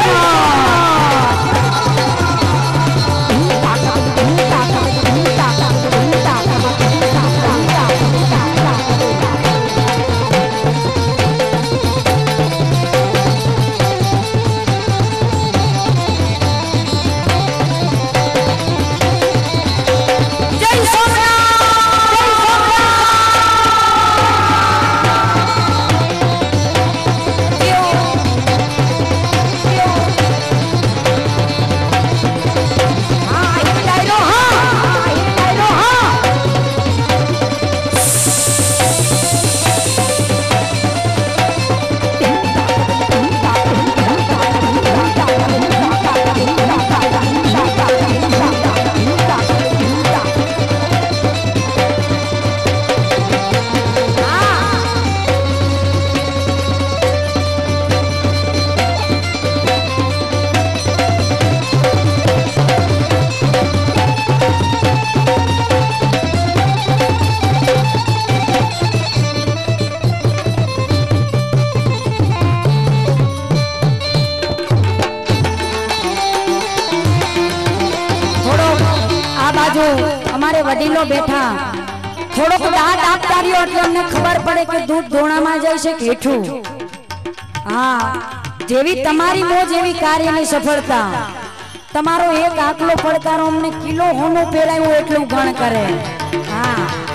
हमारे वडीलो बैठा थोड़ो दांत आपता रह्यो એટલે અમને ખબર પડે કે દૂધ ધોણામાં જાય છે કે હેઠું હા જેવી તમારી મોજ એવી કાર્યની સફળતા તમારો એક આકલો પડકારો અમને કિલો હોનો પેરાયો એટલું ગણ કરે હા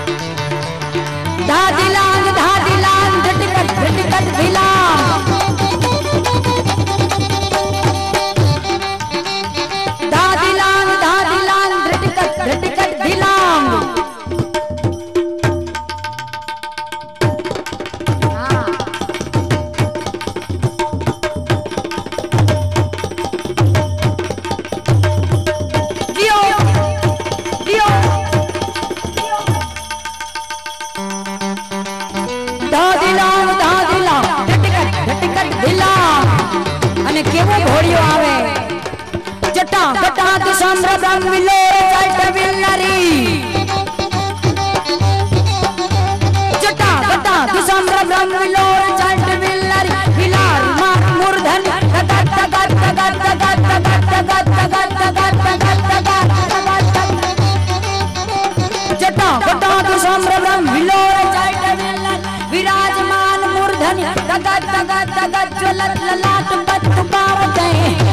ધાદિલાંગ ધાદિલાંગ ધટકટ ધટકટ દિલાંગ ધાદિલાંગ ધાદિલાંગ ધટકટ ધટકટ દિલાંગ Samradam Villore Jata Villari Jata Jata Samradam Villore Jata Villari Villar Mar Murdhan Tagat Tagat Tagat Tagat Tagat Tagat Tagat Tagat Tagat Tagat Jata Jata Samradam Villore Jata Villari Virajman Murdhan Tagat Tagat Tagat Jwalat Lalat Bat Pavate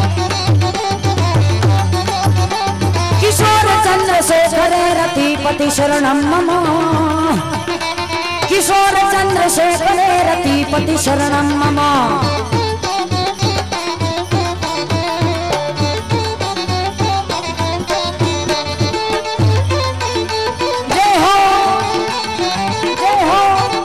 किशोर चंद्रशेखर रतिपति शरणं मम किशोर चंद्र चंद्रशेखरे रतिपति शरणं मम जय हो जय हो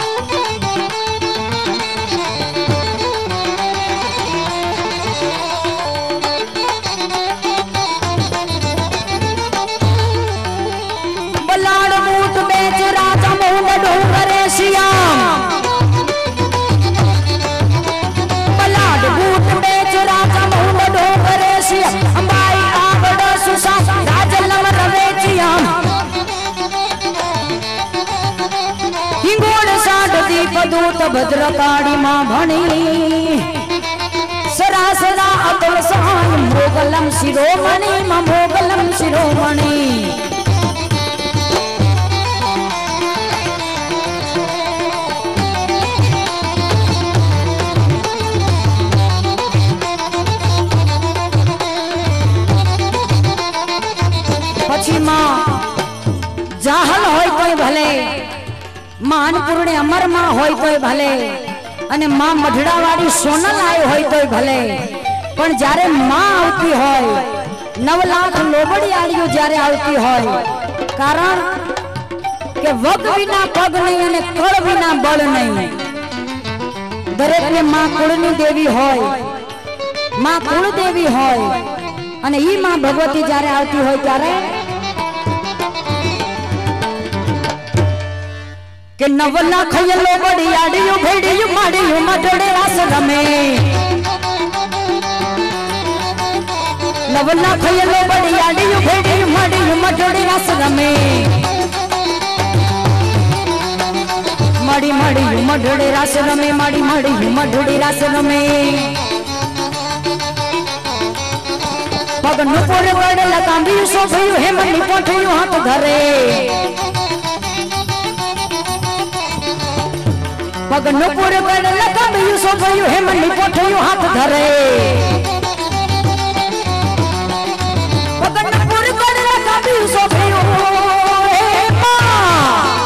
बलाड़ बूट बेच राजा मोहन डोंगरे श्याम बलाड़ बूट बेच राजा मोहन डोंगरे श्याम अंबाई आवड़ सुसा राजलम रवेचियाम हिंगोड़ साठ दीप दूत भद्रकाड़ी मां भणी सरासरा अतुल सहाय मोगलम शिरोमणि मां मोगलम शिरोमणि जाहल होय कोई भले मानपुरने अमर मां होय कोई भले अने मां मढड़ावाड़ी सोनल आयो होय कोई भले पण जारे मां आवती होय नव लाख लोबड़ियाड़ियो जारे आवती होय कारण के वग विना पग नहीं अने कळ विना बळ नहीं दरेक ने मां कुळनी देवी होय मां कुळ देवी होय अने ई मां भगवती जारे आवती होय त्यारे के नव लाख लोबड़ियाड़ियो भेड़ियो माड़ियो मडड़े रास रमे नव लाख लोबड़ियाड़ियो भेड़ियो माड़ियो मडड़े रास रमे माड़ी माड़ी मडड़े रास रमे माड़ी माड़ी मडड़े रास रमे पग नुपुर गड़ लगांबी सोभयो हे मनी पोठयो हाथ धरे पग नुपुर गड़ लगांबी सोभयो हे मनी पोठयो हाथ धरे पग नुपुर गड़ लगांबी सोभयो हे मां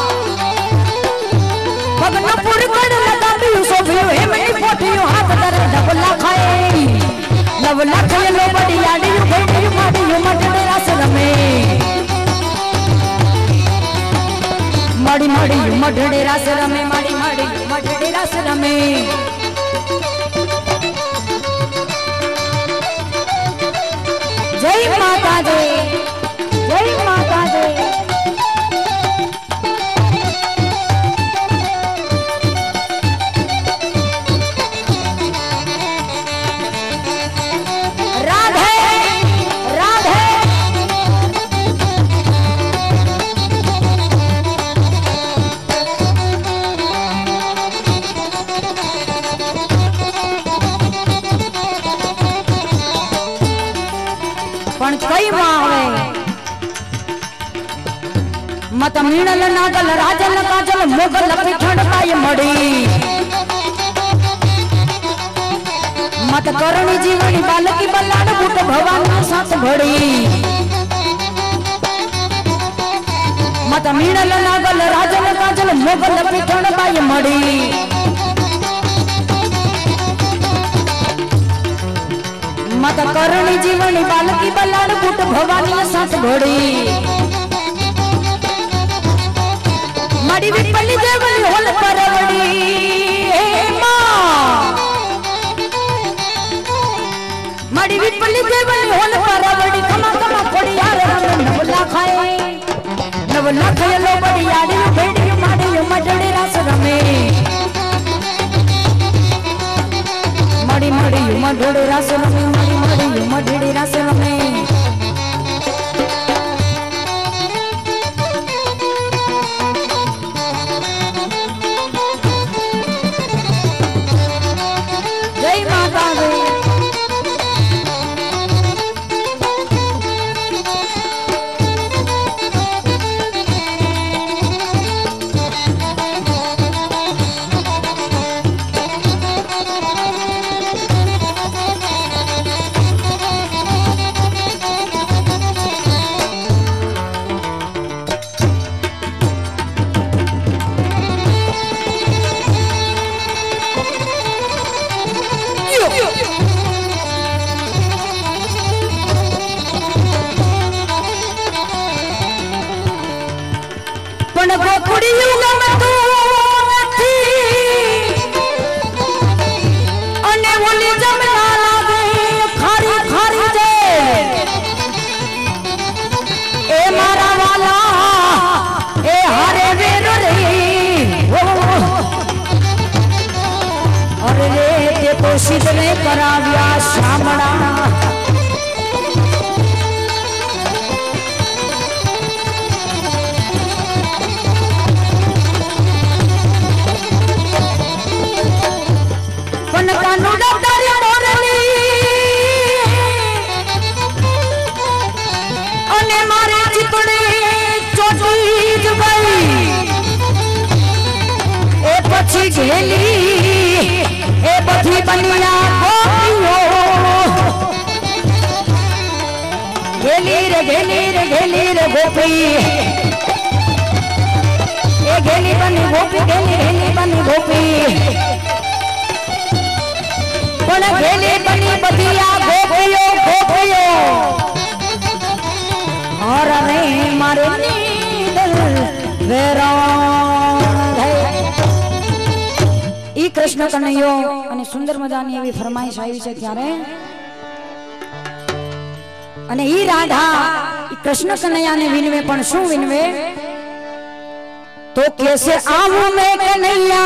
पग नुपुर गड़ लगांबी सोभयो हे मनी पोठयो हाथ धरे डबला खाए नव लाख लोबड़ियाड़ियो भेड़ियो माड़ियो मडड़े रास रमे माड़ी माड़ी मडड़े रास रमे माड़ी माड़ी मडड़े रास रमे जय माता दी जय माता दी कई मावे मत मीणल नागल राजल काजल मोगल पिठण पाय मड़ी मत करणी जीवनी बालकी बल्लाड़ बूट भवानी साथ भड़ी मत मीणल नागल राजल काजल मोगल पिठण पाय मड़ी मत करणी जीवनी बालकी बल्लाड़ बूट भवानी साथ घोड़ी मड़ी विपली देवली होल परवड़ी हे मां मड़ी विपली देवली होल परवड़ी कमा कमा पड़ी यार नवला खाए नवला खाए लोबड़ियाड़ी भेड़ी माड़ी मडड़े रास रमे माड़ी माड़ी मडड़े रास रमे माड़ी माड़ी मडड़े रास रमे जय माता दी सिद्धने कराव्या शामड़ा पण कानूड़ा तारी मोरली अने मारे चितड़े चोटी जबाई ए पछी घेली ए बधी बनिया गोपियो घेली रे घेली रे घेली रे गोपी ए घेली बनी गोपी घेली घेली बनी गोपी पण घेली बनी बधिया गोपियो गोपियो और नहीं मारे नीदल वेरान ई कृष्ण कन्हैयो અને સુંદર મજાની એવી ફરમાઈશ આવી છે ત્યારે અને ઈ રાધા ઈ कृष्ण कन्हैयाને વિનવે પણ શું વિનવે તો कैसे आऊं मैं कन्हैया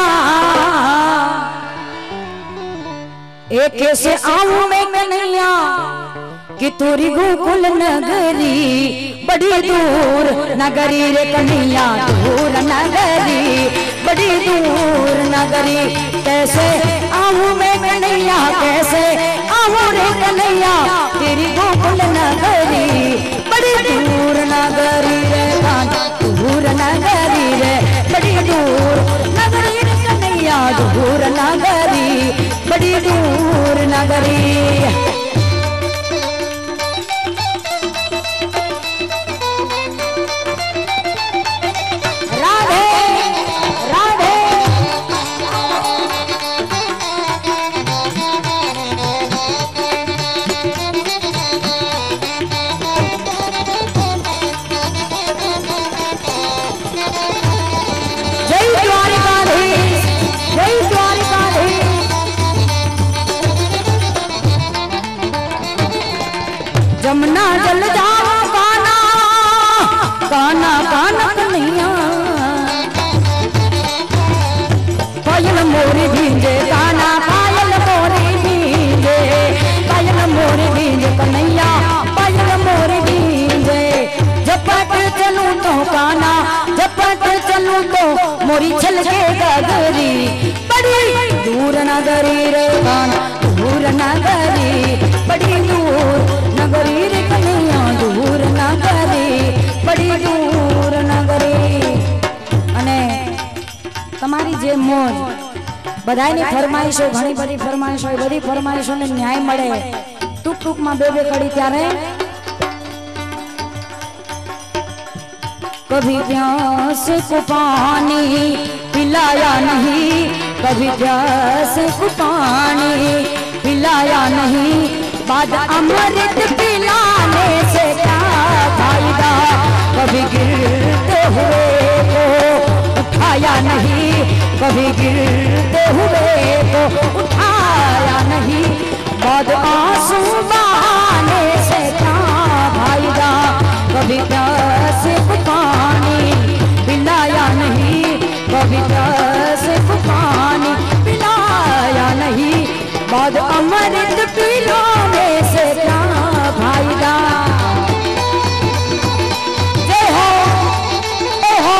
ए कैसे आऊं मैं कन्हैया कि तोरी गोकुल नगरी बड़ी दूर नगरी रे कन्हैया दूर नगरी बड़ी दूर नगरी कैसे आऊं मैं कन्हैया कैसे आऊं रे कन्हैया तेरी गोकुल नगरी बड़ी दूर नगरी रे दूर नगरी रे बड़ी दूर नगरी रे कन्हैया दूर नगरी बड़ी दूर नगरी जमुना जल जावा काना काना काना कन्हैया पायल मोरी भींजे काना पायल मोरी भींजे पायल मोरी भींजे कन्हैया पायल मोरी भींजे झपट चलूं तो काना झपट चलूं तो मोरी छलके गगरी बड़ी दूर नगरी रे काना दूर नगरी बड़ी दूर नगरी रे कन्हैया दूर नगरी बड़ी दूर नगरी અને તમારી જે મોજ બધાયની ફરમાઈશો ઘણી બધી ફરમાઈશો એ બધી ફરમાઈશોને ન્યાય મળે ટૂંક ટૂંકમાં બે બે કડી ત્યારે कभी प्यास को पानी पिलाया नहीं कभी प्यास को पानी पिलाया नहीं बाद अमृत पिलाने से क्या फायदा कभी गिरते हुए को उठाया नहीं कभी गिरते हुए को उठाया नहीं बाद आंसू बहाने से क्या फायदा कभी प्यास को पानी पिलाया नहीं कभी प्यास को पानी पिलाया नहीं बाद अमृत पिलाने से क्या फायदा जय हो जय हो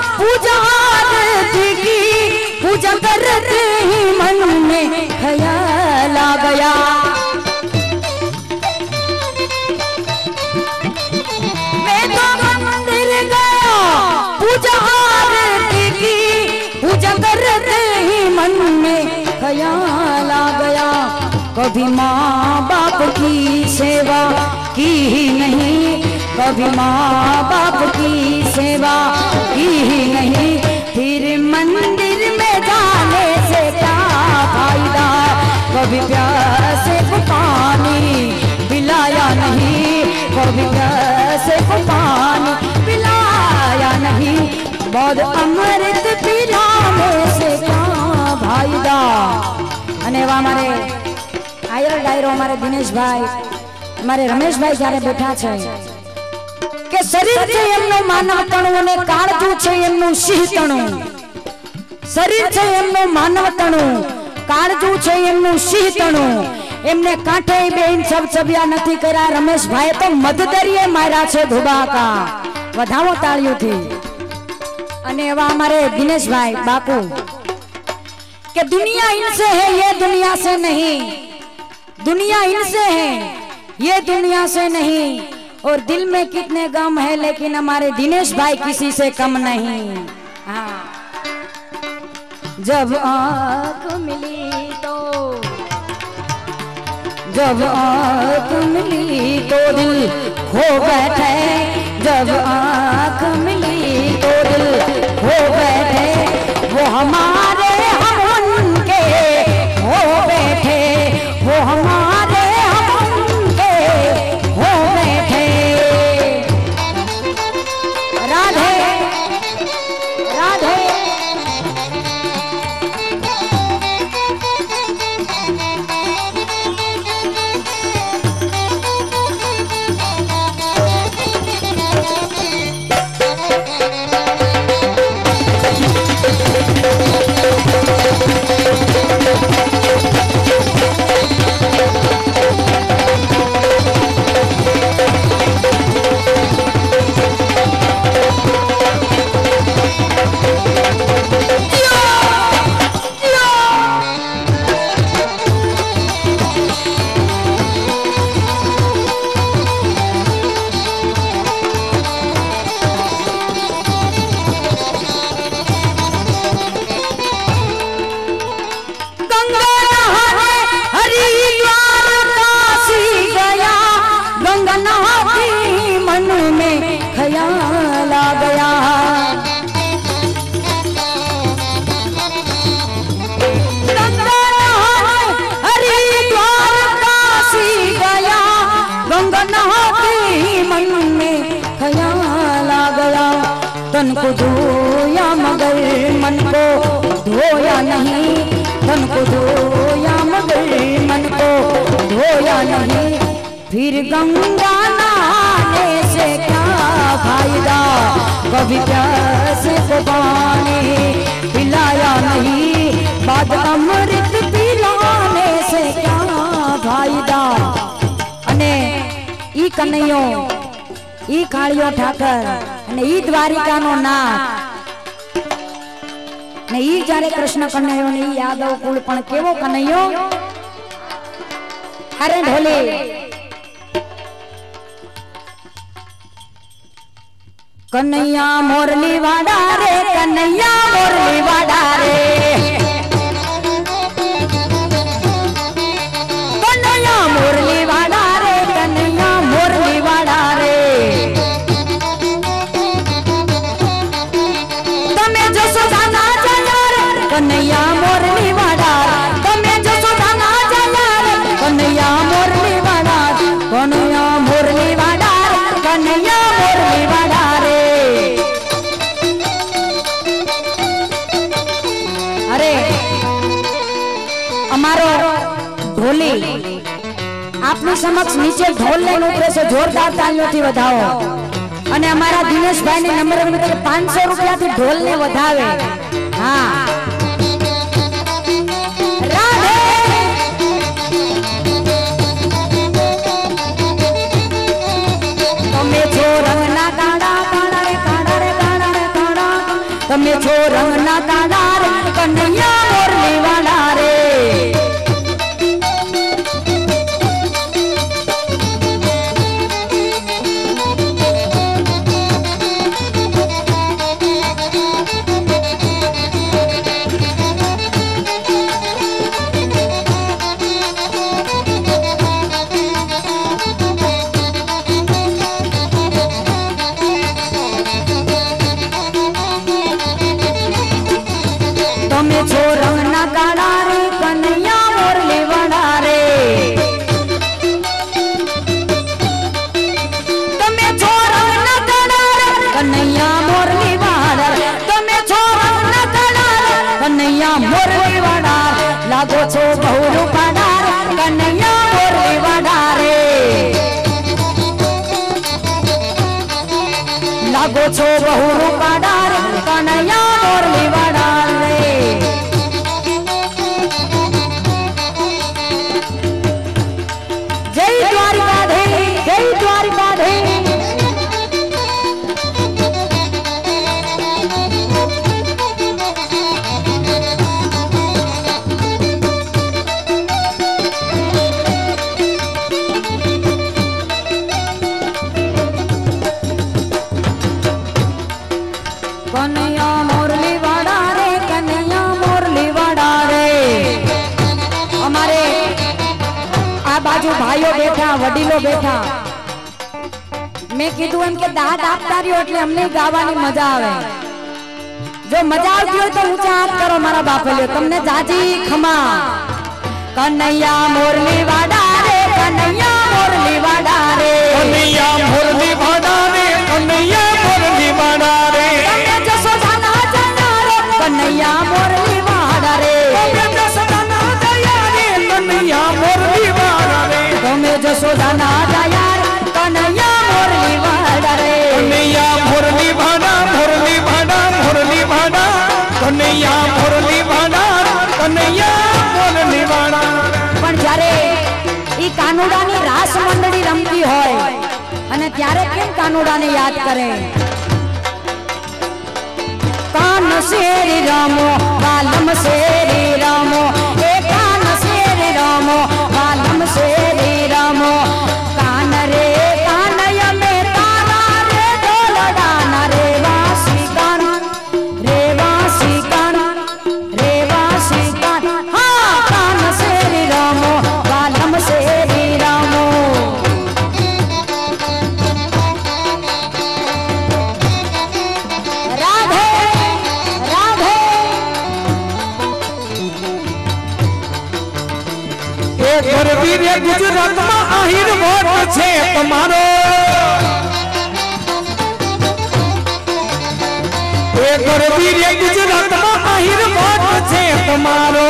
पूजा करते ही मन में खयाल गया। मैं तो मंदिर गया, पूजा आरती की, पूजा करते ही मन में ख्याल आ गया। कभी माँ बाप की सेवा की ही नहीं, कभी माँ बाप की सेवा की ही नहीं, फिर मंदिर में जाने से क्या फायदा। कभी प्यासे को पानी पिलाया नहीं, कभी प्यासे को पानी पिलाया नहीं, बहुत अमृत पिलाने से क्या फायदा। અને એવા અમારે આયર ડાયરો અમારે દિનેશભાઈ, અમારે રમેશભાઈ જ્યારે બેઠા છે કે શરીર છે એમનું માનવતણું અને કાળજું છે એમનું સિંહતણું। શરીર છે એમનું માનવતણું, કાળજું છે એમનું સિંહતણું। એમને કાંઠે બેન સબસબિયા નથી કર્યા, રમેશભાઈ તો મધદરીએ માર્યા છે ધુબાકા। વધાવો તાળીઓથી। અને એવા અમારે દિનેશભાઈ બાપુ कि दुनिया इनसे है ये दुनिया से नहीं, दुनिया इनसे है ये दुनिया से नहीं, और दिल में कितने गम है लेकिन हमारे दिनेश भाई किसी से कम नहीं। हाँ। जब आँख मिली तो जब आँख मिली तो दिल खो बैठे, जब आँख मिली तो दिल खो बैठे, वो हमारे हम उनके हो बैठे, वो हमारे हम उनके हो बैठे। राधे राधे तन को धोया मगर मन को धोया नहीं, तन को धोया मगर मन को धोया नहीं, फिर गंगा नहाने से क्या फायदा। कभी प्यासे को पानी पिलाया नहीं, बाद अमृत पिलाने से क्या फायदा। अने ई कन्हैयो ई काळियो ठाकर અને ઈ દ્વારિકાનો નાથ ને ઈ જ્યારે કૃષ્ણ કનૈયો ને ઈ યાદવ કુળ પણ કેવો કનૈયો। અરે ઢોલી કનૈયા મોરલી વાડા રે, કનૈયા મોરલી વાડા રે, કનૈયા મોરલી વાડા રે, કનૈયા મોરલી વાડા રે। कन्हैया मोरली वाड़ा, तमे जसोदाना जलार, कन्हैया मोरली वाड़ा, कन्हैया मोरली वाड़ा, कन्हैया मोरली वाड़ा रे। अरे अमारो ढोली आपनी समक्ष नीचे ढोल लेने उतरे से जोरदार तालियों વધાવો। અને અમારા દિનેશભાઈ ને નંબર વિનંતી पाँच सौ રૂપિયા થી ઢોલ ને વધાવે। हाँ તમે છો રંગના કાળા રે, કનૈયા મોરલી વાળા રે। છો બહુ રૂપાદાર કનૈયા મોરલી વડારે લાગો છો બહુ રૂપાદાર કનૈયા મોરલી વડારે જય દ્વારિકાધીશ જય દ્વારિકાધીશ कन्हैया मोरली वाड़ा रे कन्हैया मोरली वाड़ा रे हमारे आ बाजू भाइयों बैठा वडीलो बैठा मैं कीधु एम के दाद आपता रह्यो એટલે અમને ગાવાની મજા આવે જો મજા આવતી હોય તો ઊંચા હાથ કરો મારા બાપલ્યો તમને જાજી ખમા કન્હૈયા મોરલી વાડા રે કન્હૈયા મોરલી વાડા રે કન્હૈયા મોરલી વાડા રે કન્હૈયા મોરલી વાડા રે कन्हैया मोरली वाड़ा रे कन्हैया मोरली वाड़ा रे तुम्हें जसोदा ना दयार कन्हैया मोरली वाड़ा रे कन्हैया मोरली वाड़ा मोरली वाड़ा मोरली वाड़ा कन्हैया मोरली वाड़ा कन्हैया मोरली वाड़ा पण जारे ई कानुडानी रास मंडળી રમતી હોય અને ત્યારે કેમ કાનુડાને યાદ કરે कान शेरी रामो बालम शेरी रामो ए कान शेरी रामो बालम शेरी रामो कान रे कानय में तारा रे डोलडाना रे वासी कान रे वासी कान रे वासी कान हाँ कान शेरी रामो बालम शेरी रामो ગરબી રે ગુજરાતમાં આહિર વોટ છે તમારો એ ગરબી રે ગુજરાતમાં આહિર વોટ છે તમારો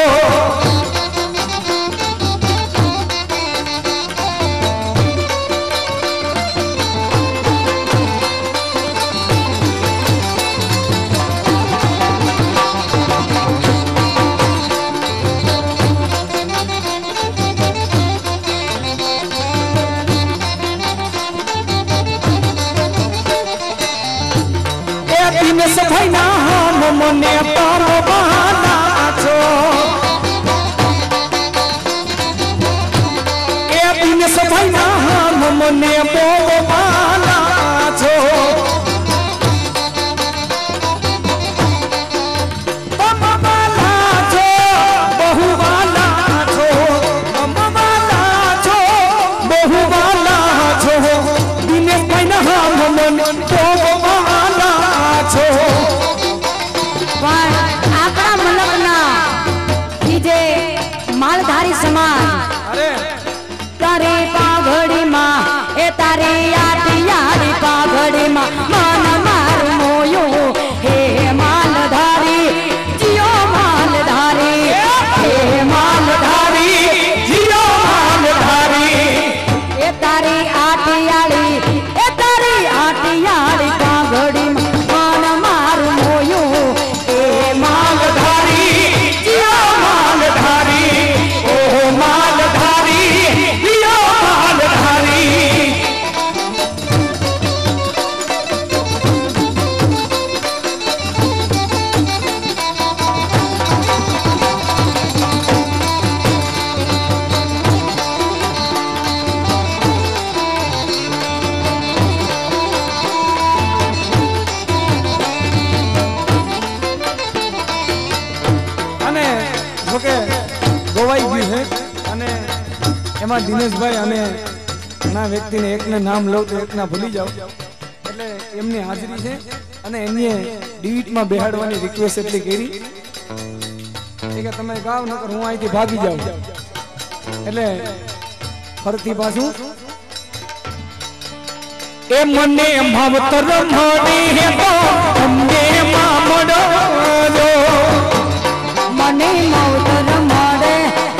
सफाई ना हम मने पारो बहाना छो ए दिन सफाई ना हम मने पारो बहाना छो मम्मा वाला छो बहु वाला छो मम्मा वाला छो बहु वाला छो दिन सफाई ना हम मने पारो बहाना छो आपड़ा मलकना जे मालधारी समाज अरे तारे पाघड़ी मां ए तारे आटियारी पाघड़ी मां मन मार मोयो हे मालधारी जियो मालधारी हे मालधारी जियो मालधारी ए तारी आटियाली ए तारी आटियाली पाघड़ी मां मन मार मोयो हे मालधारी जियो मालधारी ओ मालधारी जियो मालधारी ગોવાઈ ગયું છે અને એમાં દિનેશભાઈ અને ઘણા વ્યક્તિને એકને નામ લઉં તો એકના ભૂલી જાવ એટલે એમની હાજરી છે અને એમને ડિવિટમાં બેહાડવાની રિક્વેસ્ટ એટલી કરી કે તમે ગાવ નકર હું અહીંથી ભાગી જાઉં એટલે ફરતી પાછું એ મને માવતર મળી હે તો તમને મામડો મને માવતર મળે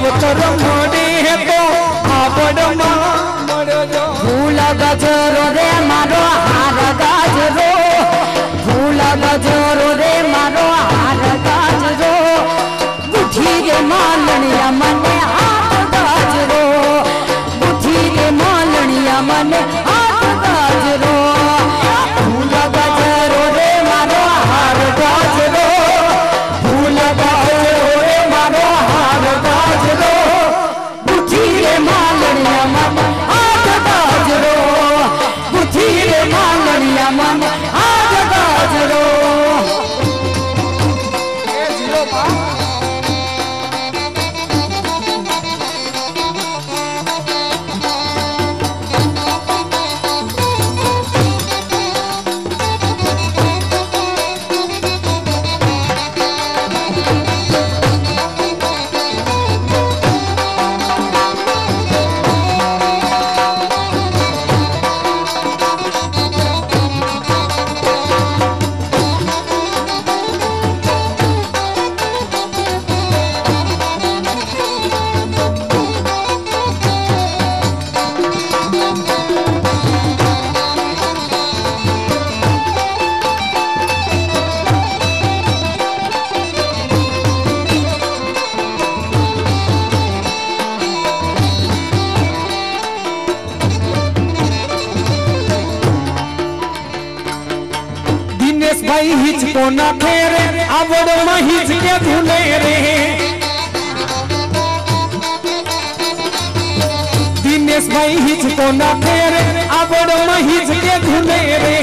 मावतर मोड़े तो आवड़ मड़ो फूल गजरो रे मारो हार गजरो फूल गजरो रे मारो हार गजरो बुद्धि रे मालनिया मने हाथ गजरो बुद्धि रे मालनिया मने हाथ गजरो फूल गजरो रे मारो हार गजरो फूल गजरो रे मारो हार गजरो बुद्धि रे मालनिया मने हाथ गजरो बुद्धि रे मालनिया मने हाथ गजरो भाई हिचको ना फेरे आवड़ में हिच के धुले रे दिनेश भाई हिचको ना फेरे आवड़ में हिच के धुले रे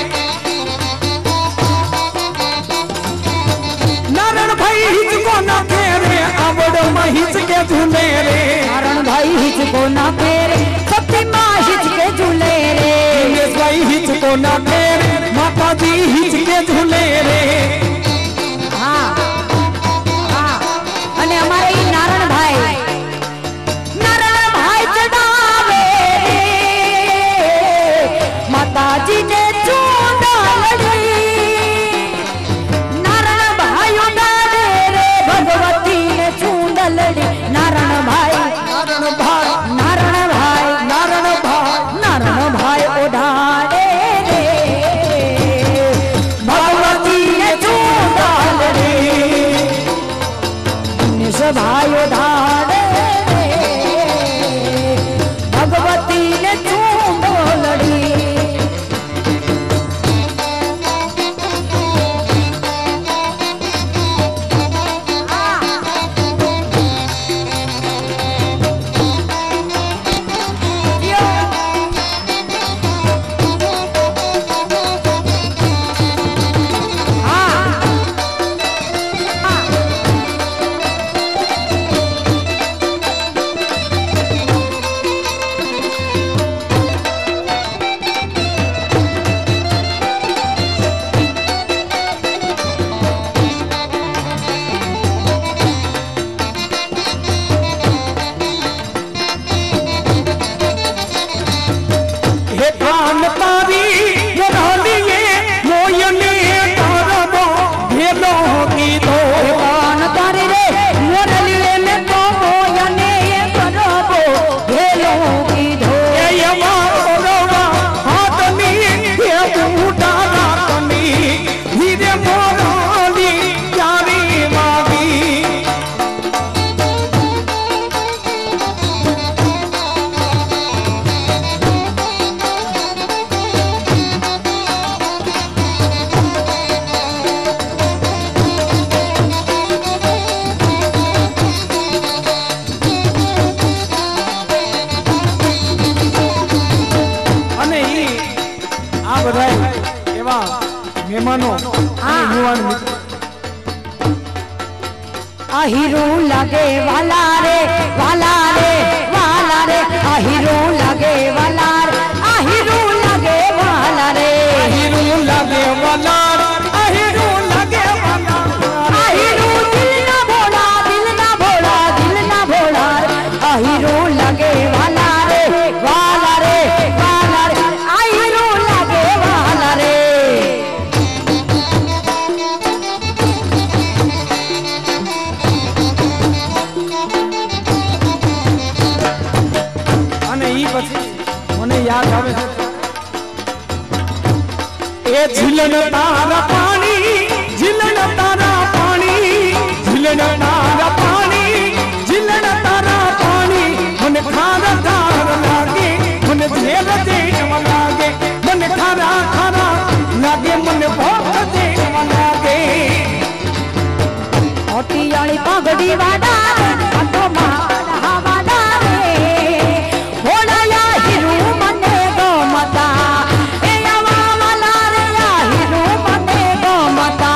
नारायण भाई हिचको ना फेरे आवड़ में हिच के धुले रे नारायण भाई हिचको ना फेरे सती माँ हिच के झूले रे दिनेश भाई हिचको ना फेरे माता जी हिच के झूले रे हाँ हाँ અને અમારે ઈ નારાયણ ભાઈ નારાયણ ભાઈ ચડાવે માતાજી ને ચૂંદડી નારાયણ ભાઈ ઉડાડે રે ભગવતી ને ચૂંદડી નારાયણ ભાઈ नारायण भाई નારાયણ ભાઈ नारायण भाई નારાયણ ભાઈ ઉડાડે રે ભગવતી ને ચૂંદડી દિનેશ ભાઈ ઉડાડે રે ભગવતી ને ચૂંદડી हे कान तारी ये रानिए मोयने तारबो भेलो की दो कान तारे रे मुरलिए में तो मोयने करबो भेलो की धो ये यमा रोवा हाथनी ये बूटा रातनी धीरे मोराली यारी मागी અને ઈ આ બધાય એવા મહેમાનો અને યુવાન મિત્રો આહીરો લાગે વાલા રે વાલા રે વાલા રે આહીરો લાગે વાલા રે આહીરો લાગે વાલા રે અહીરું લાગે વલાર અહીરું લાગે વલાર આહીરો દિલ ના ભોળા દિલ ના ભોળા દિલ ના ભોળા આહીરો લાગે વાલા રે વાલા રે વાલા રે આહીરો લાગે વાલા રે याद आवे ए झिलन तारा पानी झिलन तारा पानी झिलन तारा पानी झिलन तारा पानी मन खारा खारा लागे मन झेल जेव लागे मन खारा खारा लागे मन भोग जेव लागे ओटियाली पगड़ी वाडा तो मारा वाडा रे होड़ाया हिरू मने गो मता ए आवा वाला रे या हिरू मने गो मता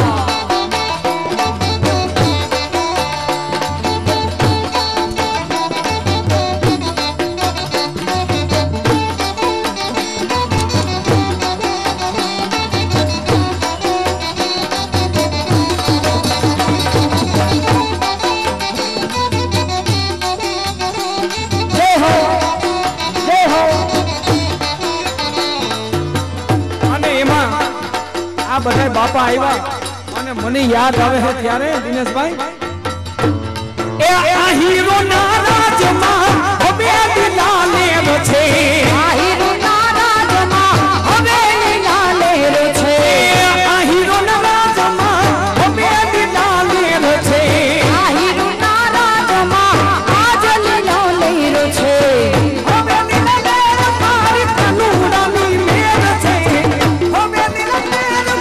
બધા બાપા આવ્યા અને મને યાદ આવે છે ત્યારે દિનેશભાઈ એ આ હીરો નારાજમાં હવે દિલાલે છે આ હીરો નારાજમાં હવે દિલાલે છે આ હીરો નારાજમાં હવે દિલાલે છે આ હીરો નારાજમાં આજ દિલાલે છે હવે દિલાલે મારી કનુડાની મેર છે હવે દિલાલે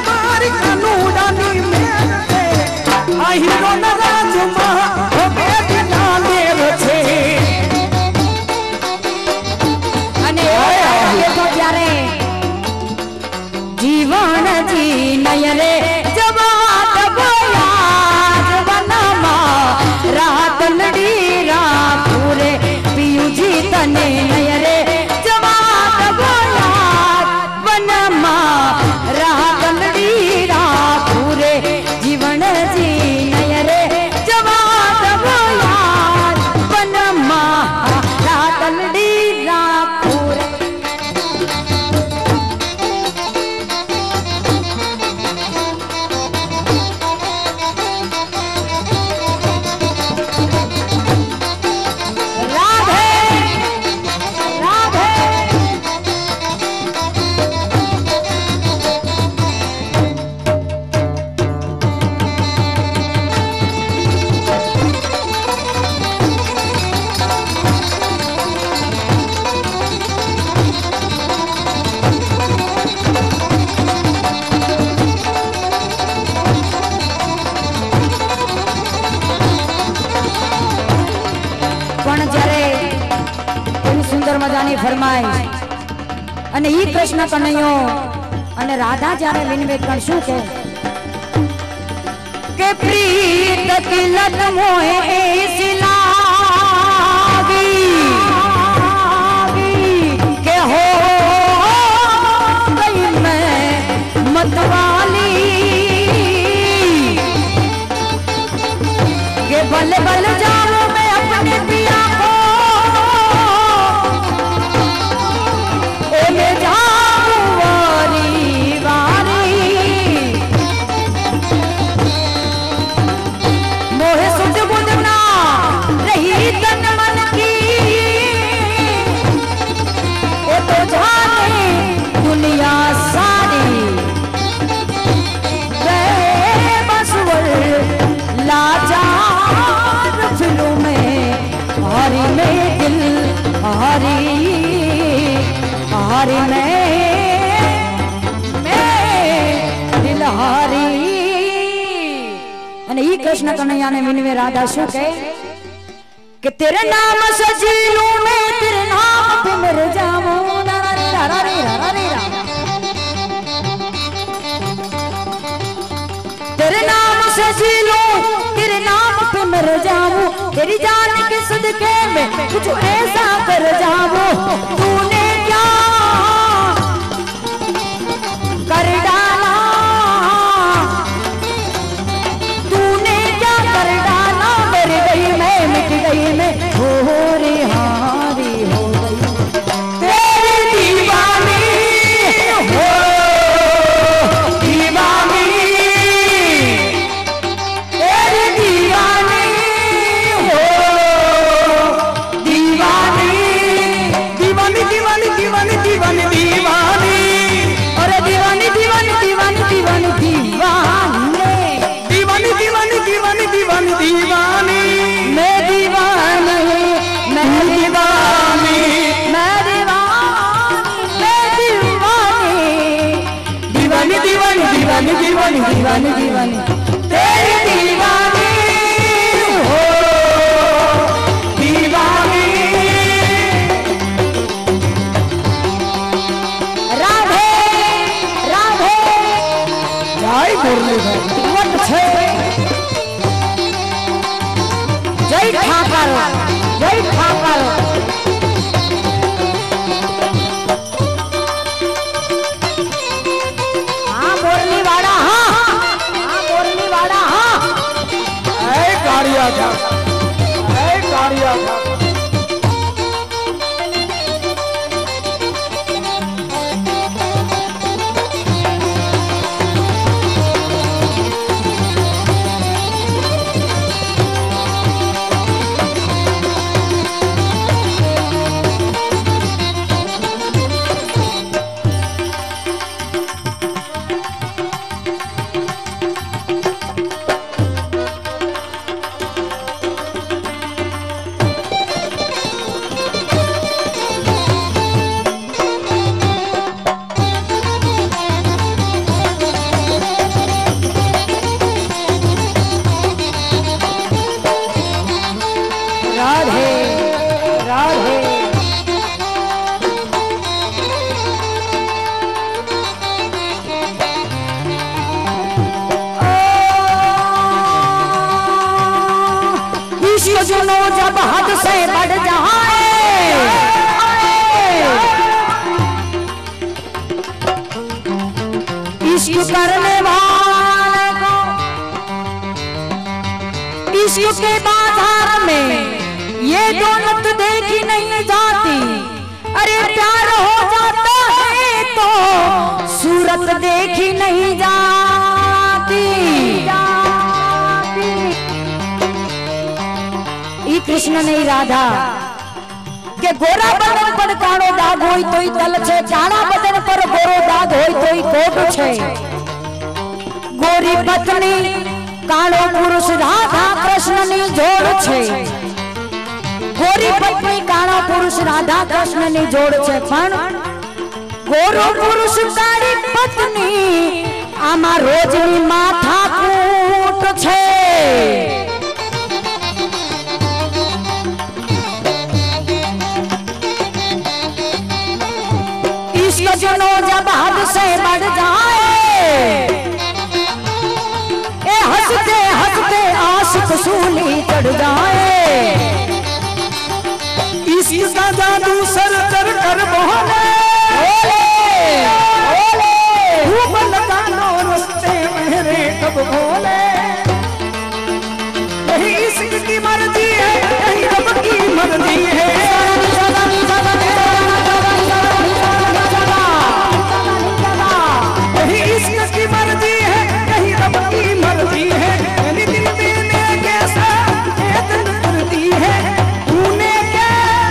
हीरो नाराजमा होबे दिलाले छे अने ये तो प्यारे जीवन जी नयरे जवाब बोया जवनमा रात लड़ी रात पूरे पियू जी तने नयरे जवाब बोया वनमा रात लड़ी रात पूरे जीवन जी મજાની ફરમાઈશ અને ઈ કૃષ્ણ કનૈયો અને રાધા જ્યારે વિનવે કણ શું કે કે પ્રીત કિલત મોહે એસી લાગી કે હો ગઈ मैं मतवाली के बल बल जाऊं मैं अपने पिया को हारी में दिल हारी અને ઈ કૃષ્ણ કનૈયાને વિનવે રાધા શું કહે કે તેરે નામ સજી લૂં મેં તેરે નામ पे मर जाऊं रा रे रा रे रा रे रा तेरे नाम सजी लूं तेरे नाम पे मर जाऊं तेरी जान के सदके में कुछ ऐसा कर जाऊं तूने क्या कर डाला तूने क्या कर डाला मर गई मैं मिट गई मैं हो रे हारी हो गई तेरी दीवानी हो दीवानी तेरी दीवानी हो दीवानी दीवानी दीवानी दीवानी दीवानी तेरी दीवानी हो दीवानी। राधे राधे जय मुरलीधर जय ठाकर जय ठाकर। हाँ बोरनी वाड़ा हाँ हाँ बोरनी वाड़ा हाँ। ऐ कारिया था ऐ कारिया था। राधे राधे इश्क जुनून जब हद से बढ़ जाए इश्क करने वाले को इश्क के बाजार में ये दौलत देखी नहीं जाती। अरे प्यार हो जाता है तो सूरत देखी नहीं जाती। ई कृष्ण नहीं राधा के गोरा बदन पर काळो दाग होय तोय तल छे काळा बदन पर गोरो दाग होय तोय कोट छे। गोरी पत्नी काळो पुरुष राधा कृष्ण ની જોડ છે। गोरी पत्नी काळा पुरुष राधा कृष्ण ની જોડ છે પણ गोरो पुरुष काળી पत्नी आमा रोजनी माथा कूट छे। इश्क जुनून जब हद से बढ़ जाए ए हंसते हंसते आशिक सूली चढ़ जाए। इश्क का जादू सर कर कर बोले खूब लगानो रस्ते मेरे कब बोले। यही इश्क की मर्जी है यही रब की मर्जी है। यही इश्क की मर्जी है यही रब की मर्जी है। दिल देने कैसा दिल करती है तूने क्या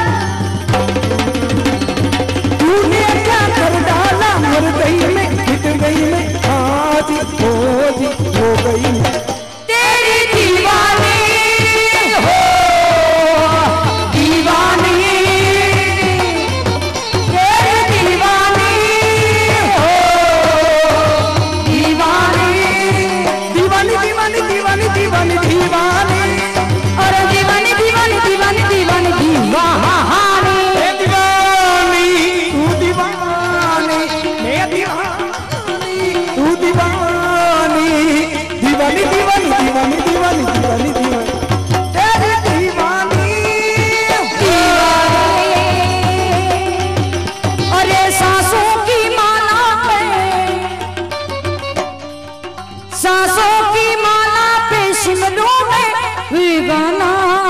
तूने क्या कर डाला मर गई मैं हिट गई मैं आज हो हो गई तेरी दीवानी हो दीवानी तेरी दीवानी हो दीवानी दीवानी दीवानी दीवानी दीवानी दीवानी अरे दीवानी दीवानी दीवानी दीवानी दीवानी ए दीवानी तू दीवानी मैं दीवानी तू दीवानी दीवानी दीवानी दीवानी दीवानी दीवानी दीवानी तेरी दीवानी अरे सांसों की माला पे सांसों की माला पे शिमलों में दीवाना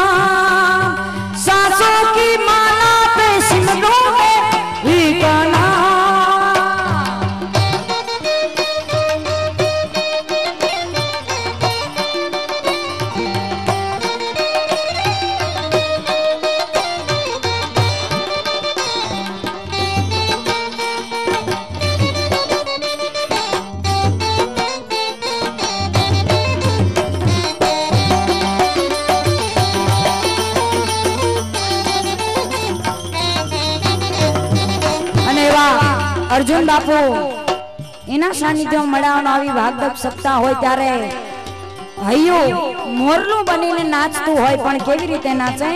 सांसों की माला पे शिमलों में दीवाना। अर्जुन बापू એના સાનિધ્યમાં મળવાનો આવી ભાગવત સપ્તાહ હોય ત્યારે હૈયું મોરલું બનીને નાચતું હોય, પણ કેવી રીતે નાચે?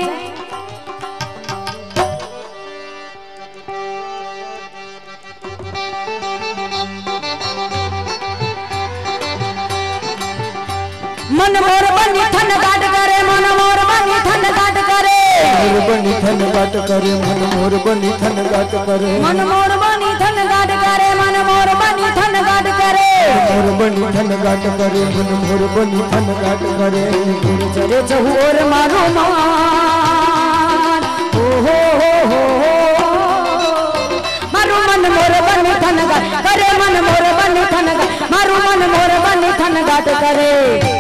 मन मोर बनी थन गाट करे, मन मोर बनी थन गाट करे, मोर बनी थन गाट करे, मन मोर बनी थन गाट करे, मन मोर बनी थन गाट करे, मन मोर बनी थन गाट करे, मोर बनी थन गाट करे, मन मोर बनी थन गाट करे। चरे चहुर मारो मान, ओ हो हो हो मारो मन मोर बनी थन गाट करे, मन मोर बनी थन गाट, मारो मन मोर बनी थन गाट करे,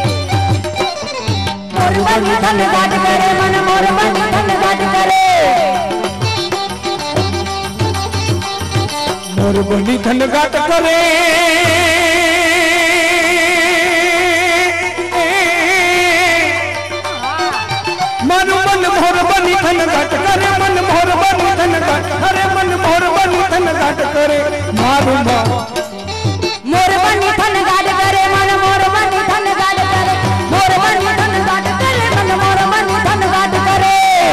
मोर बनी थन गाट करे, मन मोर बनी थन गाट करे, मोर बनी थन गाट करे, मन मन मोर बनी थन गाट करे, मन मोर बनी थन गाट करे, मन मोर बनी थन गाट करे, मारू मां मोर बनी थन गाट करे, मन मोर बनी थन गाट करे, मोर बनी थन गाट करे, मन मोर बनी थन गाट करे।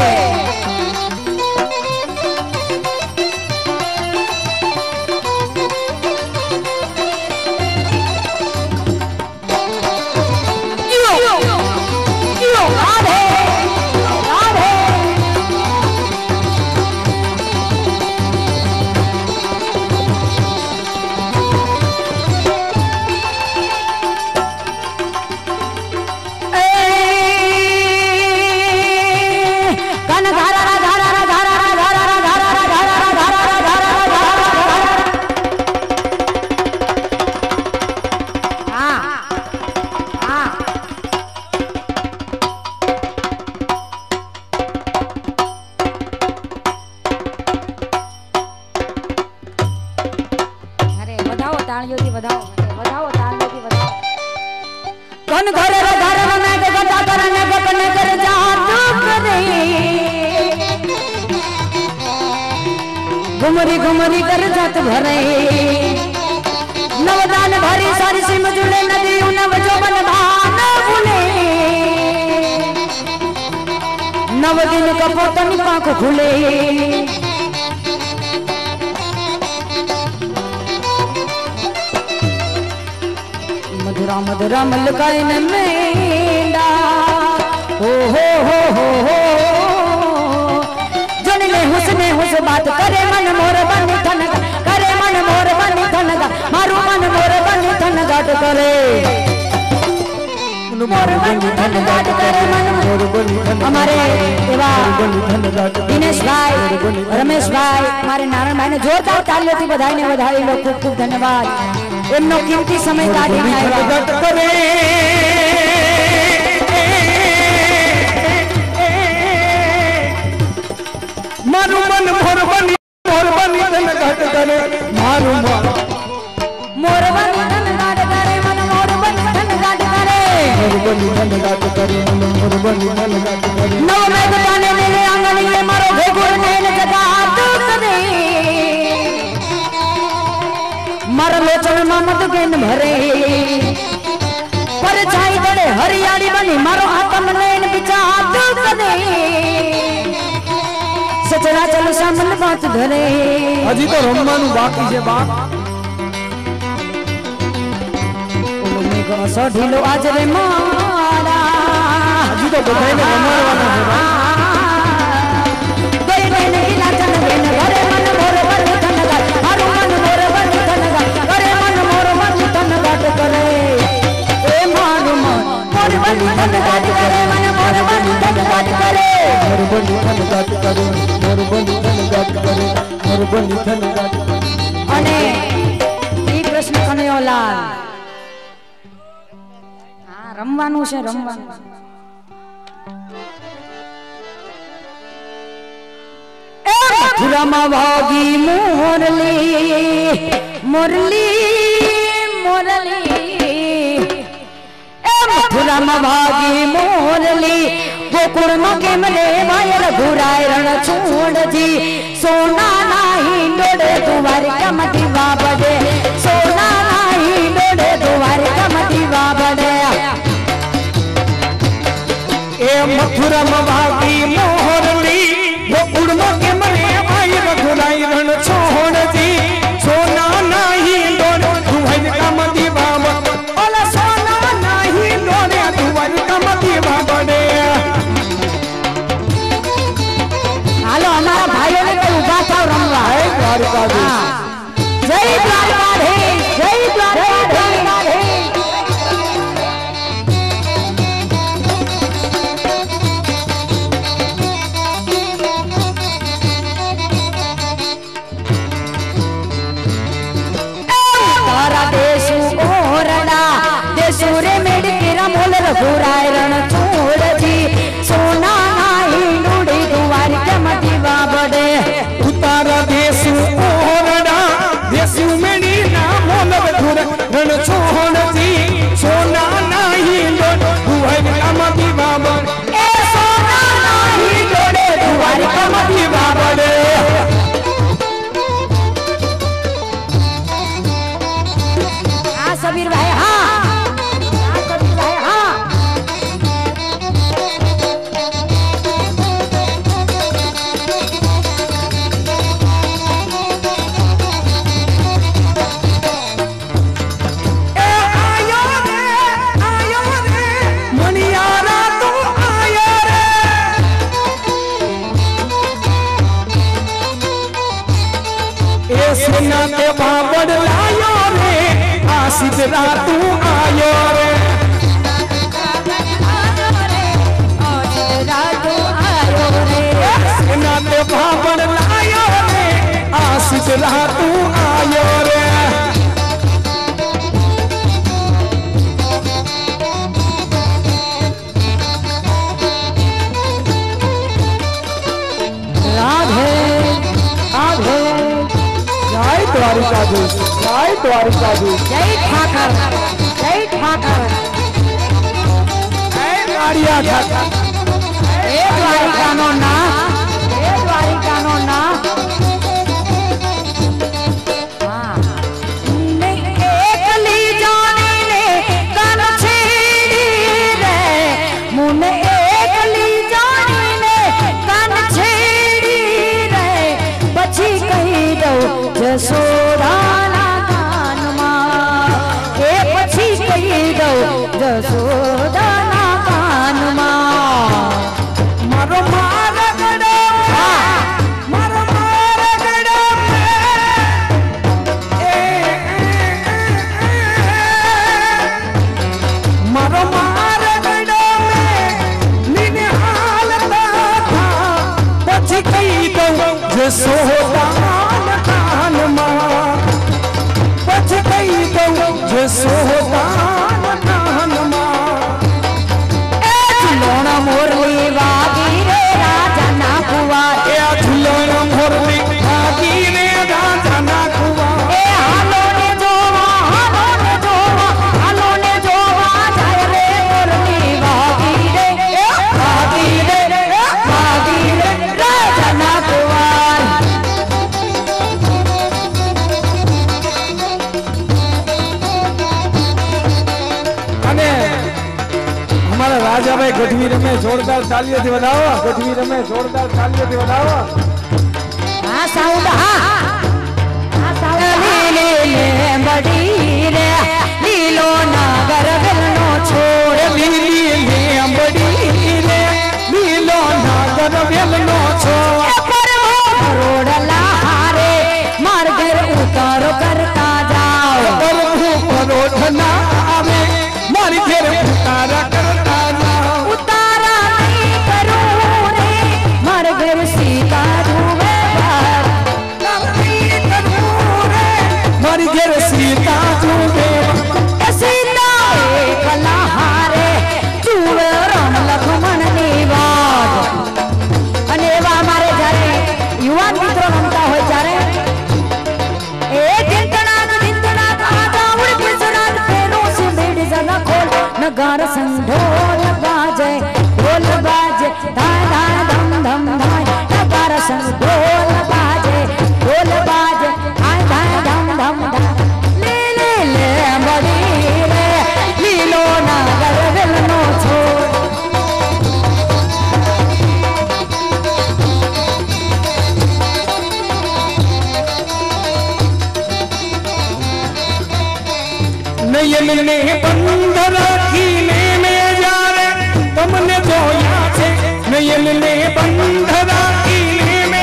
घुमरी घुमरी कर जात भरे, नवदान भरी सारी सिम जुड़े, नदी नव जोबन भान भूले, नव दिन कपोतन पाक खुले, मधुरा मधुरा मलकाई न मेंढा, हो हो हो हो हो जने हुस्ने हुस बात करे, मन मोर बनी थन करे, मन मोर बनी थन मारू मन मोर बनी थन गाट करे, मोर बनी थन गाट करे, मन मोर बनी थन। हमारे एवा दिनेश भाई, रमेश भाई, हमारे नारायण भाई ने जोरदार तालियों बधाई ने बधाई लो, खूब खूब धन्यवाद। एमनो कीमती समय काढीने આવ્યા। मारू मन मोर बनी मोर बनी थन गाट करे, मारू मां मोर बनी थन गाट करे, मन मोर बनी थन गाट करे, मोर बनी थन गाट करे, मन मोर बनी थन गाट करे। नव मेघ पाने मेरे आंगन ये मारो भेगुर नैन जगा दुख दे, मार लोचन ममद गेन भरे, पर छाई दड़े हरियाली बनी मारो आत्म नैन बिचा दुख दे, सचरा चलो सामन बात धरे। हजी तो रमવાનું બાકી છે બાપ, સો ઢીલો આજ રે મારા, હજી તો બધાને રમાડવાના છે બાપ। ગઈ ગઈ ને ગીલા ચન બેન ઘરે મન મોર બની થન ગાટ, મારું મન મોર બની થન ગાટ કરે, મન મોર બની થન ગાટ કરે, એ મારું મન મોર બની થન ગાટ કરે, મન મોર બની થન ગાટ કરે, મોર બની થન ગાટ કરે, મોર બની થન ગાટ કરે, મોર બની થન ગાટ કરે। અને શ્રી કૃષ્ણ કનૈયાલાલ હા રમવાનું છે, રમવાનું મથુરામાં વાગી મોરલી મોરલી મોરલી, એ મથુરામાં વાગી મોરલી, गोकुळમાં કેમ રેવાય રઘુરાય રણ છોડજી, સોના ના હિંડોળે દ્વારિકામાં દીવા બળે, સોના હાલો અમારા ભાઈઓને કઈ ઊભા થાવ રમવા. જય દ્વારકાધીશ. હા. જય દ્વારકાધીશ. જય દ્વારકાધીશ. તારા દેશુ ઓરડા દેશુ રે મેડ કેરા મોલ રઘુરાય રણ છોડજી સોના ના હિંડુડી દુવારી કેમતી વાબડે ઉતારા દેશુ ઓરડા દેશુ મેડી ના મોલ રઘુરાય રણ છોડજી સોના ના હિંડોડ દુવારી કેમતી વાબડે એ સોના ના હિંડોડે દુવારી કેમતી વાબડે. આ સબીર ભાઈ હા આ સબીર ભાઈ હા. એ આયો રે આયો રે મણિયારા તું આયો રે એ સોના તે બાબડ લાયો રે આ સિદ્ધરા તું આયો રે સોના તે બાબડ લાયો રે આ સિદ્ધરા તું આયો રે રાધે રાધે. જય દ્વારકાધીશ. જય દ્વારકાધીશ. જય ઠાકર જય ઠાકર. જય દ્વારિયા ઠાકર. એ દ્વારિકાનો ના એ દ્વારિકાનો ના. હા. ને એકલી જાણીને કાન છેડી રે મુને એકલી જાણીને કાન છેડી રે પછી કહી દઉં જશોદાના કાનમાં એ પછી કહી દઉં જશોદાના કાનમાં. મારો મારા ગડો મારો મારા ગડો એ મારો મારા ગડો નીને હાલતા થા પછી કહી દઉં જે સોદાન કાનમાં પછી કહી દઉં જે સોદાન કાનમાં લોણા મોરલી વાગી રે રાજાના કુવા એ ઝુલણ મોરલી ભાગી રે રાજાના કુવા એ હાલો ને જોવા હાલો ને જોવા હાલો ને જોવા જાય રે મોરલી વાગી રે વાગી રે વાગી રે રાજાના કુવા. અને અમારા રાજાભાઈ ગઢવી રમે જોરદાર તાલીઓથી વધાવો. ગઢવી રમે જોરદાર તાલીઓથી વધાવો. આ સાઉન્ડ હા આ સાઉન્ડ લીલે બડી રે લીલો નાગર વેલનો છોડ લીલી લીંબડી રે લીલો નાગર વેલનો છોડ કરોડલા હારે માર ઘર ઉતારો કરતા જાઓ પ્રભુ પરોઠના આવે મારી ઘેર ઉતારા કરતા જાઓ. ઉતારા નહીં કરું રે માર ઘર સીતા ધુવે મારી ઘેર સીતા જુએ એ સીતા એકલા હારે જુએ રામ લક્ષ્મણ ની વાત. અને એવા અમારે જ્યારે યુવાન મિત્રો રમતા હોય ત્યારે એ દિંતનાથ દિંતનાથ આજા ઉડ કિસનાથ પેરો સે બેડ જના ખોલ નગાર સંઢોલ બાજે ઢોલ બાજે ધા ધા ધમ ધમ ધાય નગાર સંઢોલ બાજે ઢોલ બાજે ધા ધા ધમ ધમ ધા લે લે લે બડી રે લીલો નાગર વેલનો છોડ. નયન ને બંધ રાખીને મેં જ્યારે તમને જોયા છે. નયન ને બંધ રાખીને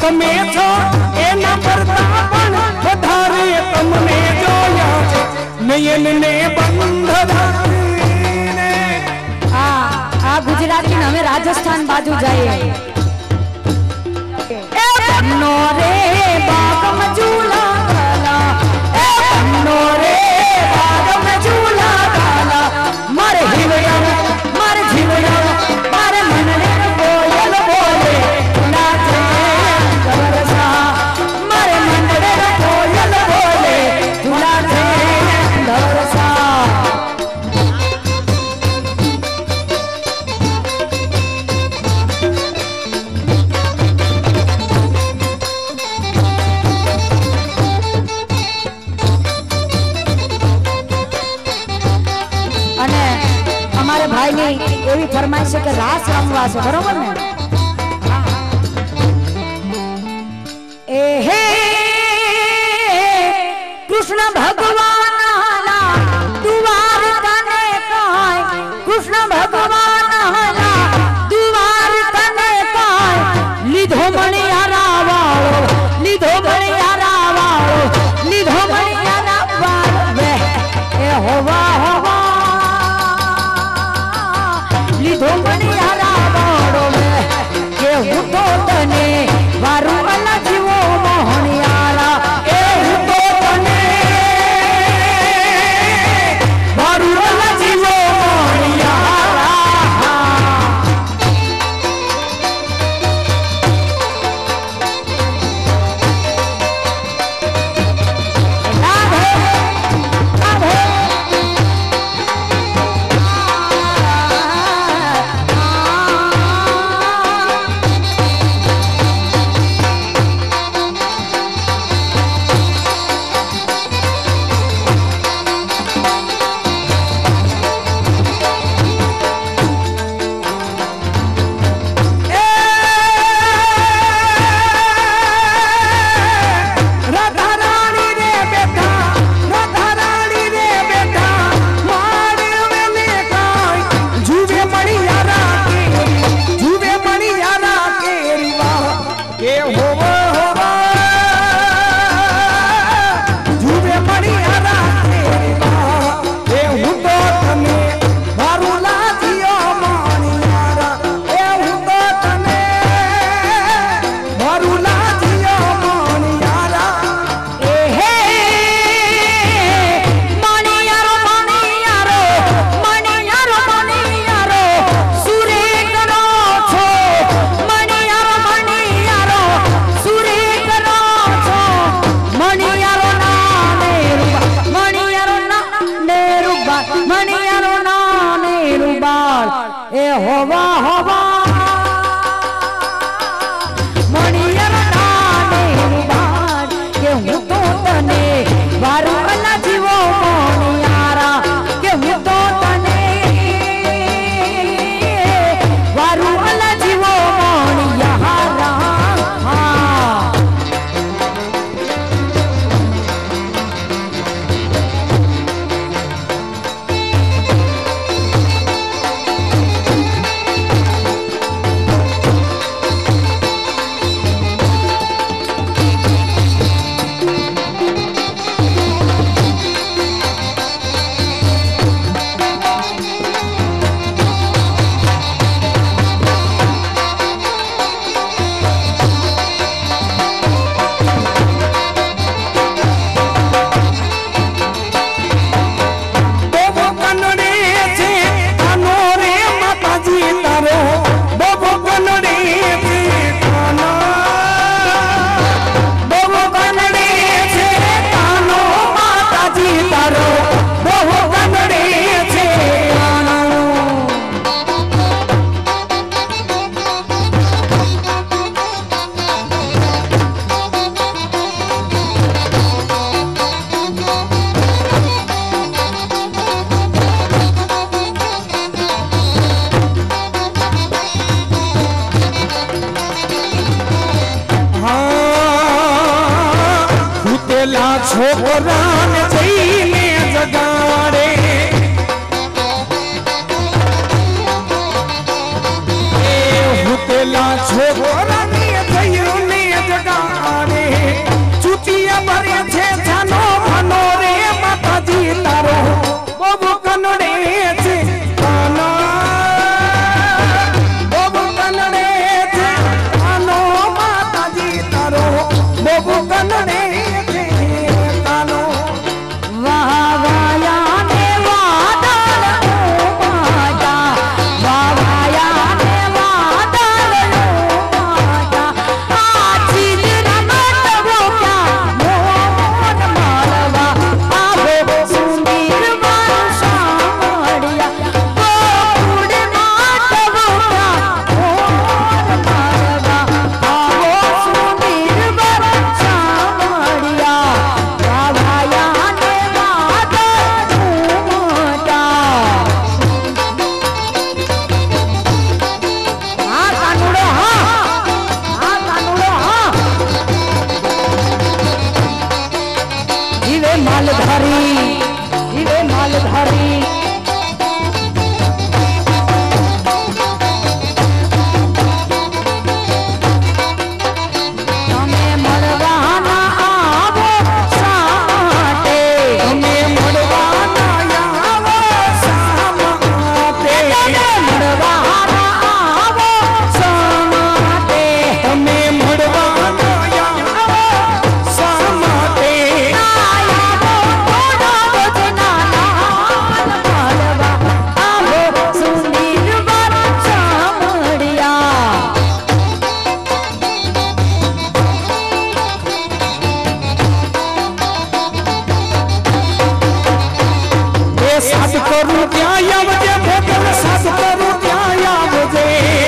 તમે છો એના કરતા પણ વધારે તમને જોયા છે નયનને બંધ રાખીને. આ આ ગુજરાતી ને અમે રાજસ્થાન બાજુ જઈએ. એ બન્નો રે બાગમાં ઝૂલા ગાલા, એ બન્નો રે બાગમાં ઝૂલા ગાલા, મારે હિવયા મારે જીવયા મારે મનને કોયલ બોલે નાચે ગરસા, મારે મનને કોયલ બોલે નાચે ગરસા. ભાઈ ની એવી ફરમાઈશ છે કે રાસ રમવા છે, બરોબર ને? એ હે કૃષ્ણ ભગવાન દુવાર તને કાય, કૃષ્ણ ભગવાન દુવાર તને કાય, લીધો મણિયારા વાળો, લીધો મણિયારા વાળો, લીધો મણિયારા વાળો, એ હોવા હોવા લીધો મણિયારા વાળો કે હું તો તને વારું અલા જીવો મોહણિયારા, એ હું તો તને વારું અલા જીવો મોહણિયારા. રાધે રાધે છોકરાને જઈને જગાડે, એ હુતેલા છોકરાને જઈને करूं क्या आवजे भोगल साथ करूं क्या आवजे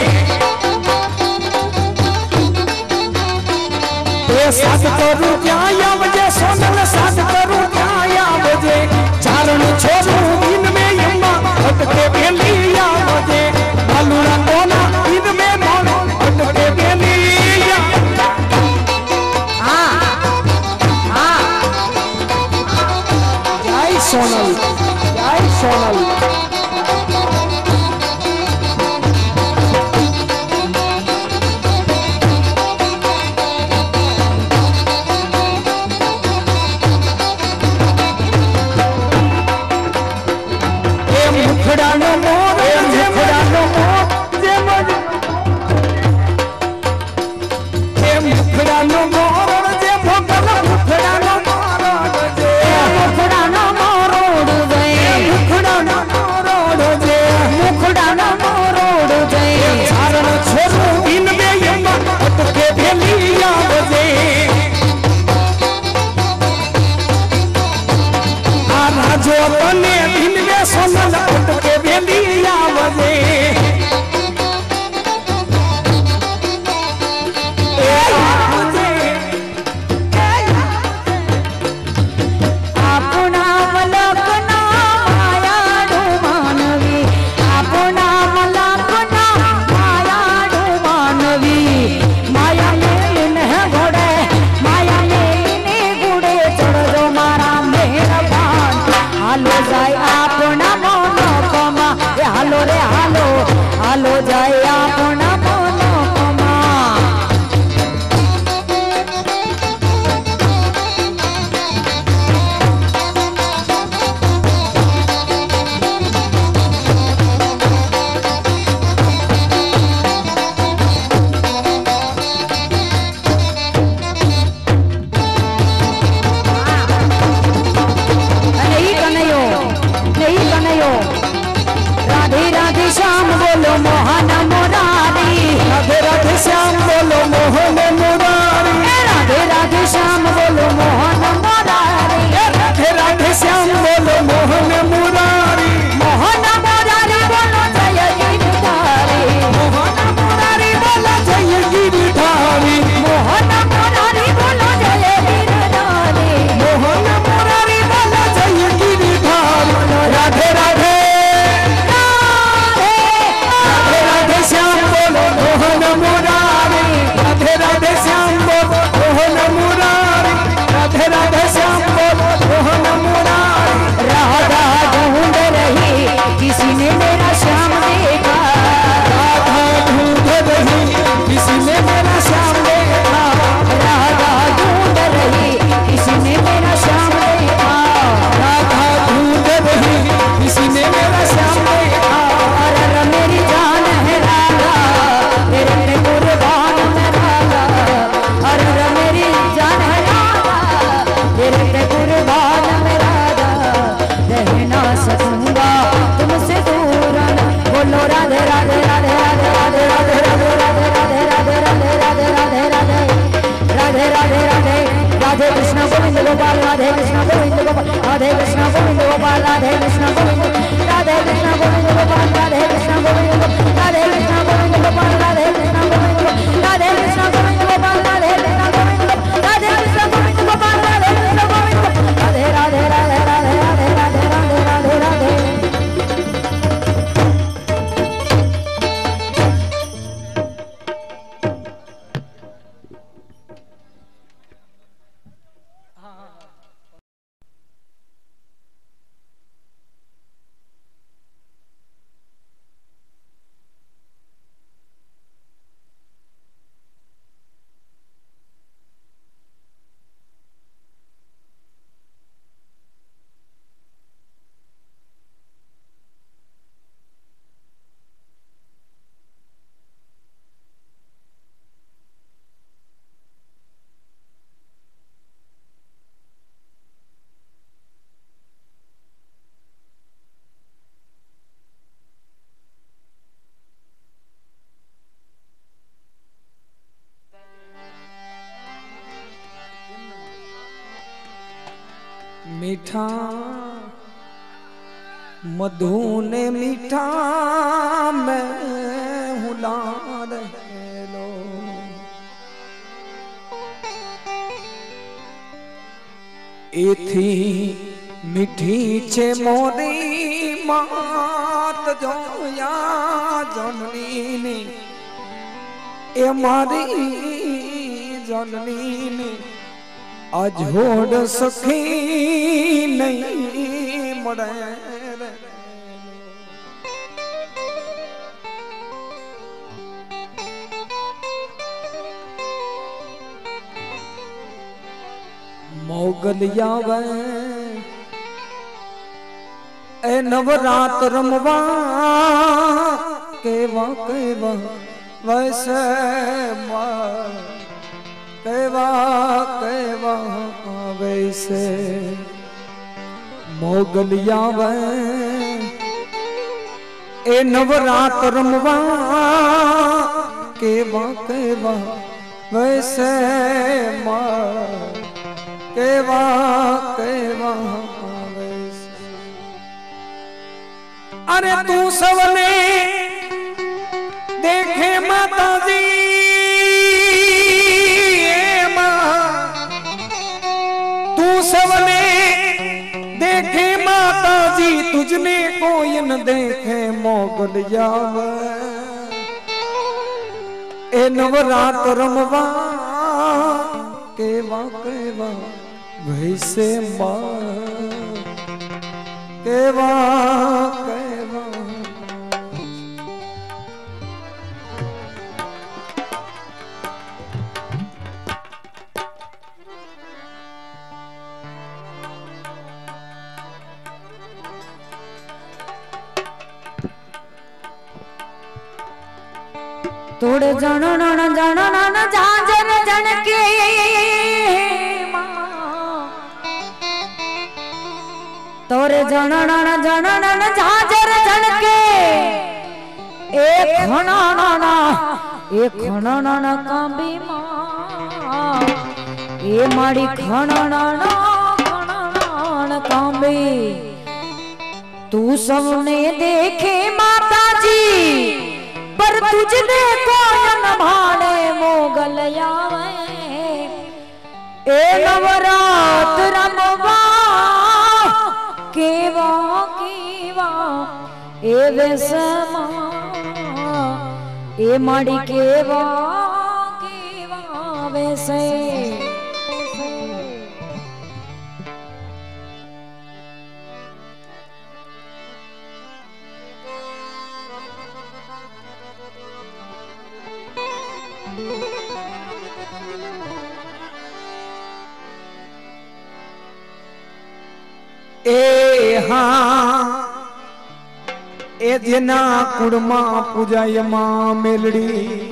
ए साथ करूं क्या आवजे सोनल साथ करूं क्या आवजे चारण छोड़ू दिन में यम्मा अटके बेली आवजे बालूरा कोना दिन में मोनो अटके बेली हां हां जय सोनल जय सोनल मुखड़ानो मोर जे मुखड़ानो मोर जे मज जे मुखड़ानो मोर जे भोगल मुखड़ानो मोर जे मुखड़ानो मोरोड जय मुखड़ानो मोर जे मुखड़ानो मोरोड जय चारण छोड़ू दिन में यम्मा अटके भेली आवजे आ राजो तने दिन में सोनल अटके भेली आवजे ए आवजे आपना मलकना मायाडू मानवी आपना मलकना मायाडू मानवी माया मेलिन घोड़े माया मेलिने घोड़े चढ़ो मारा मेहरबान हालो जाय आपना मनोकामा ए हालो रे हालो हालो जाय आपना मनोकामा नहीं कन्हैयो नहीं कन्हैयो राधे राधे श्याम बोलो मोहन मुरारी राधे राधे श्याम बोलो मोहन मुरारी राधे राधे श्याम बोलो मोहन मुरारी राधे राधे श्याम बोलो मोहन मुरारी मोहन मुरारी बोलो जय गिरधारी मोहन मुरारी बोलो जय गिरधारी मोहन मुरारी बोलो जय गिरधारी मोहन मुरारी बोलो जय गिरधारी राधे राधे राधे राधे श्याम बोलो मोहन मुरारी राधे राधे श्याम बोलो मोहन मुरारी राधे राधे श्याम बोलो मोहन मुरारी राधा ढूंढ रही किसी ने मेरा श्याम देखा राधा ढूंढ रही किसी ने मेरा श्याम देखा राधा ढूंढ रही किसी ने मेरा श्याम देखा राधा ढूंढ रही किसी ने मेरा श्याम देखा अरे मेरी जान है राधा तेरे पे कुर्बान मैं राधा अरे मेरी जान है राधा तेरे पे कुर्बान मैं राधा रह ना सकूंगा तुमसे दूर बोलो राधे राधे राधे राधे राधे राधे राधे राधे राधे राधे राधे राधे राधे राधे राधे राधे राधे राधे कृष्ण गोविंद गोपाल राधे कृष्ण गोविंद गोपाल राधे कृष्ण गोविंद गोपाल राधे कृष्ण गोविंद राधे कृष्ण गोविंद गोपाल राधे कृष्ण गोविंद राधे कृष्ण गोविंद गोपाल राधे कृष्ण गोविंद राधे कृष्ण गोविंद गोपाल राधे कृष्ण गोविंद राधे कृष्ण गोविंद गोपाल राधे कृष्ण गोविंद राधे राधे राधे राधे राधे राधे राधे राधे राधे मीठा मधु ने मीठा में हुला रहेलो एथी मीठी छे मोरी मात जोया जननी ने ए मारी जननी ने अजोड़ सखी नहीं मरे मोगलिया वे ए नवरात रमवा केवा केवा वैसे केवा केवा वैसे मोगलिया वे ए नवरात रमवा केवा केवा वैसे केवा केवा वैसे। अरे तू सबने देखे माता जी तू सबने देखे माता जी तुझने कोई न देखे मोगलिया ए नवरात रमवा केवा केवा वैसे माँ केवा केवा तोड़े जानो ना जानो ना जाजर जन के तोरे जानो ना जानो ना जाजर जन के एक खना ना एक खना ना कांबी मां ए माड़ी खना ना खना ना कांबी तू सबने देखे माता जी पर तुझने कोई न भाड़े मोगलिया ए नवरात रमवा केवा केवा ए वेसमा ए माड़ी केवा केवा वैसे ए हाँ ए जना कुड़मा पूजाय मां मेलड़ी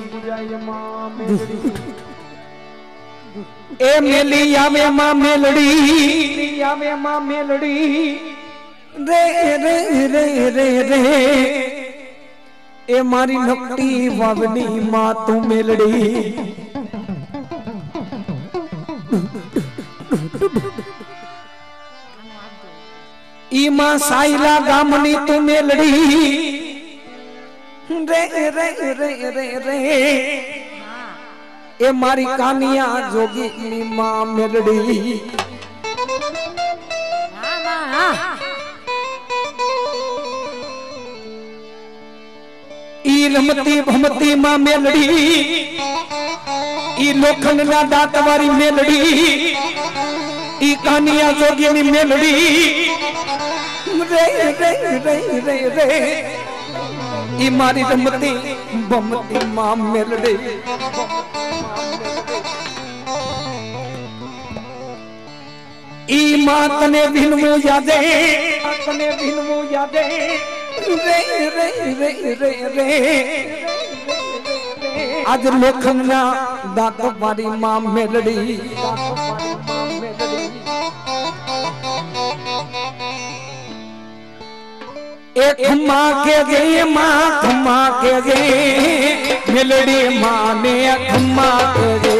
ए मेली आवे मां मेलड़ी आवे मां मेलड़ी रे रे रे रे रे ए मारी नकटी वावनी मां तू मेलड़ी ई मां साइला गामनी तू मेलड़ी रे रे रे रे रे ए मारी कानिया जोगी नी मां मेलड़ी ई रमती भमती मां मेलड़ी ई लोखंड ना दांत वाली मेलड़ी ई कानिया जोगी नी मेलड़ी रे रे रे रे रे ई मारी रमती भमती मां मेलड़ी ई मां तने भिनमु यादे तने भिनमु यादे रे रे रे रे रे आज लोखंडना दांत वाली मां मेलड़ी एक खम्मा के गे मां खम्मा के गे मेलड़ी मां ने खम्मा के गे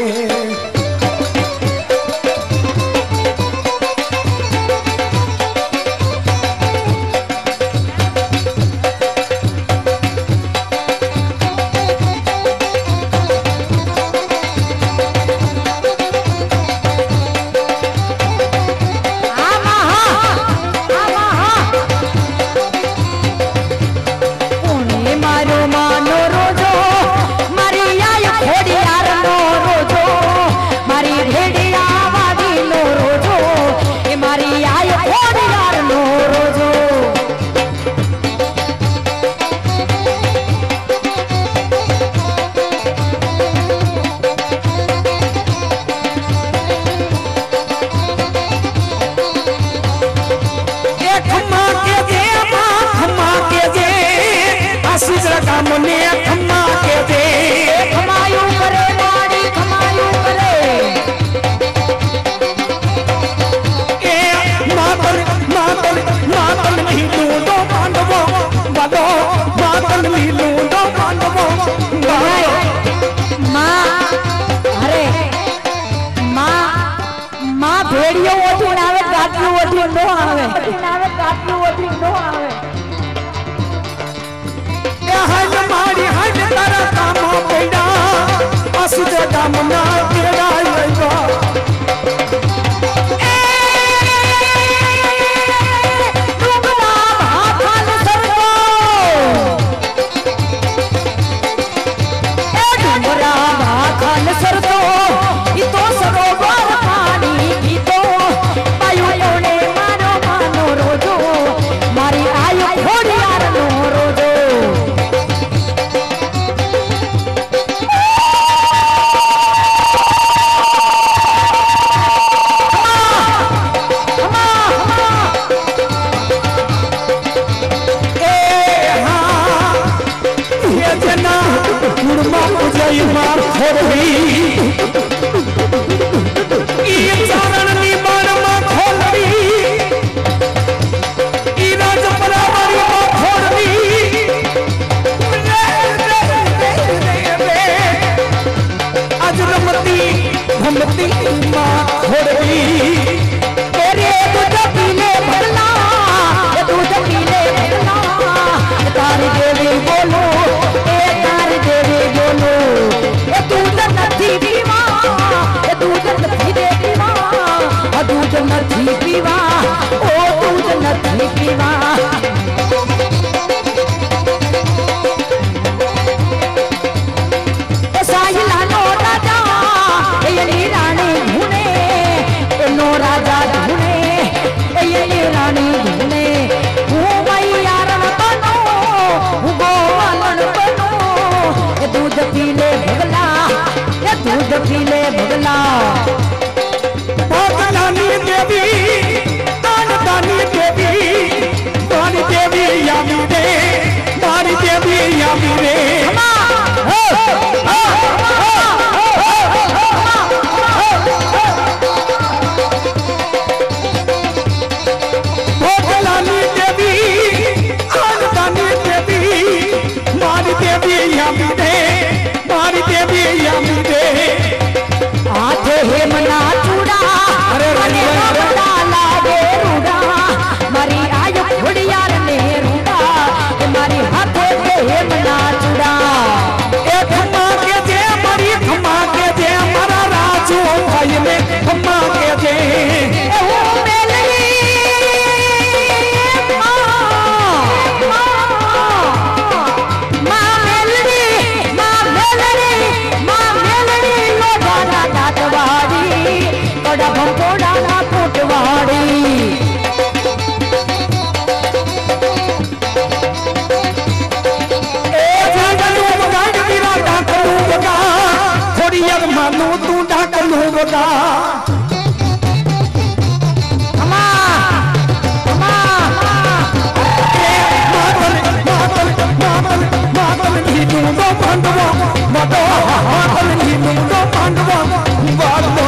सामने खम्मा के दे खमायूं करे माड़ी खमायूं करे ए मातल मातल मातल नहीं लूटो पांडवो बदो मातल नहीं लूटो पांडवो मां अरे मां मां भेड़ियो ओठी नावे गाटियो ओठी नो आवे नावे गाटियो ओठी नो आवे हज मारी हज तारा कामो पेड़ा असुद कामना तेरा लगा ए डुंगरा भाखल सरको ए डुंगरा भाखल सरको ई तो सरोवर पानी की तो पायो ओने मानो मानो रोजो मारी आयो घोड़ियार नो रोजो पीले भगला भगलानी देवी दानी देवी दानी देवी यामी रे दानी देवी यामी रे भगलानी देवी दानी देवी दानी देवी यामी रे दानी देवी यामी रे आठे हेमना चूड़ा अरे बड़ा लागे रूड़ा मारी आयो घोड़ियार ने रूड़ा मारी हाथे के हेमना चूड़ा ए खम्मा के जे मारी खम्मा के जे मारा राजू भाई में खम्मा के जे ए वो मेलरी मां मेलरी मां मेलरी मां मेलरी लो दादा दातवाड़ी कोड़ा भंकोड़ा ना पुटवाड़ी मानो तू डाकलू बगा अम्मा अम्मा मातल मातल मातल मातल नीलू दो पांडवा मतो मातल नीलू दो पांडवा बालो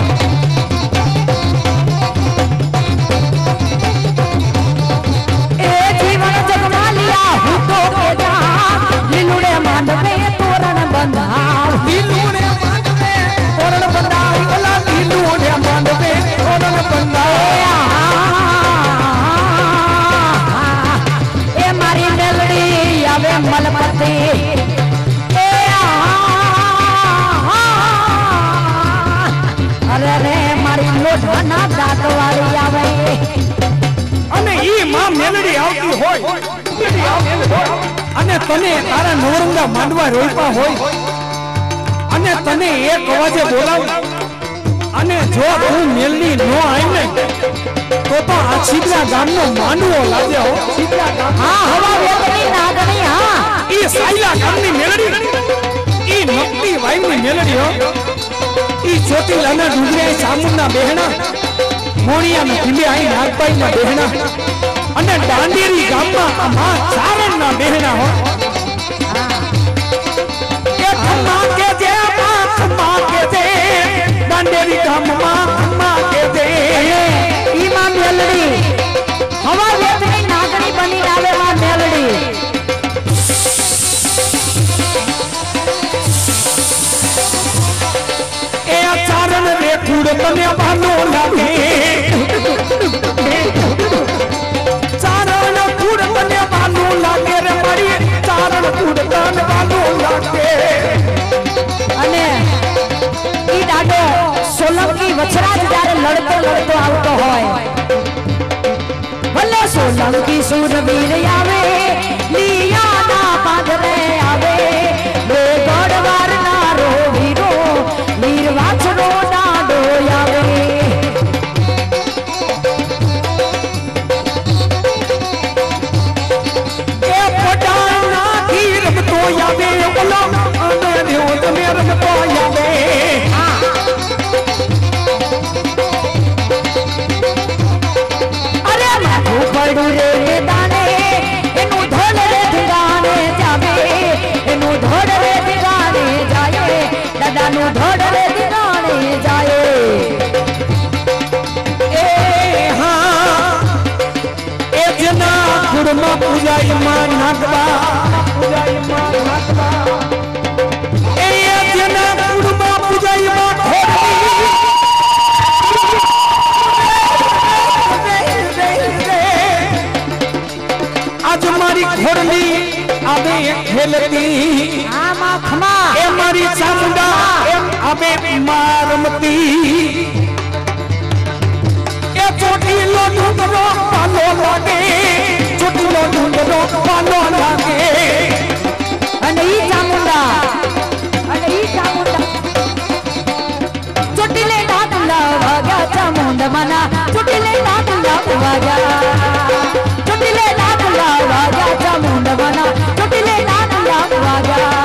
ए जीवन जगमालिया हूँ तो के जा लीलुड़े मांडवे तोरण बंधा नीलूने मांडवे तोरण बंधा ओला नीलूने मांडवे तोरण बंधा ए मारी मेलड़ी आवे मलपति ए अरे रे मारी लोढ़ना दातवाड़ी आवे અને ઈ માં મેલડી આવતી હોય અને તને તારા નવરંગા માંડવા રોઈપા હોય અને તને એક અવાજે બોલાવ અને જો તું મેલડી નો આવી ને તો તો આ છીપરા ગામનો માંડવો લાગે હો છીપરા ગામ हाँ हवा वेतनी नागनी हाँ ઈ સાયલા ગામની મેલડી ઈ નકલી વાઈની મેલડી હો ઈ ચોટીલાના ડુંગરે સામુના બહેણા મોણિયાના ખીલે આઈ નાગબાઈના બહેણા અને દાંડેરી ગામમાં આ માં ચારણના બહેણા હો कूड़ तने बालो लागे चारण कूड़ तने बालो लागे रे मारी चारण कूड़ तने बालो लागे અને ઈ ડાડો સોલંકી વછરાજ જ્યારે લડતો લડતો આવતો હોય ભલે સોલંકી સુરવીર આવે લીયાના પાદરે આવે બે ગોડવાર ના રો વીરો વીર વાછડો ડાડો આવે એ પટાના તીર તો આવે બોલો અને દેવ તમે રમતો આવે અરે માથું પડું રે દાને એનું ધોળ રે ધીરાને જાવે એનું ધોળ રે ધીરાને જાય દાદાનું ધોળ રે ધીરાને જાય એ હા એ જના કુળમાં પૂજાય માં નાગવા પૂજાય માં નાગવા એ જના કુળમાં પૂજાય માં આજ મારી ઘોડની આવે ખેલતી આમાં ખમા એ મારી ચામુંડા એમ આવે મારમતી એ ચોટીલો ડુંગરો પાલો લાગે ચોટીલો ડુંગરો પાલો લાગે અને ઈ ચામુંડા અને ઈ ચામુંડા ચોટીલે ડાકલા વાગ્યા ચામુંડા મના ચોટીલે ડાકલા વાગ્યા ચોટીલે ડાકલા વાગ્યા ચામુંડા મના ચોટીલે ડાકલા વાગ્યા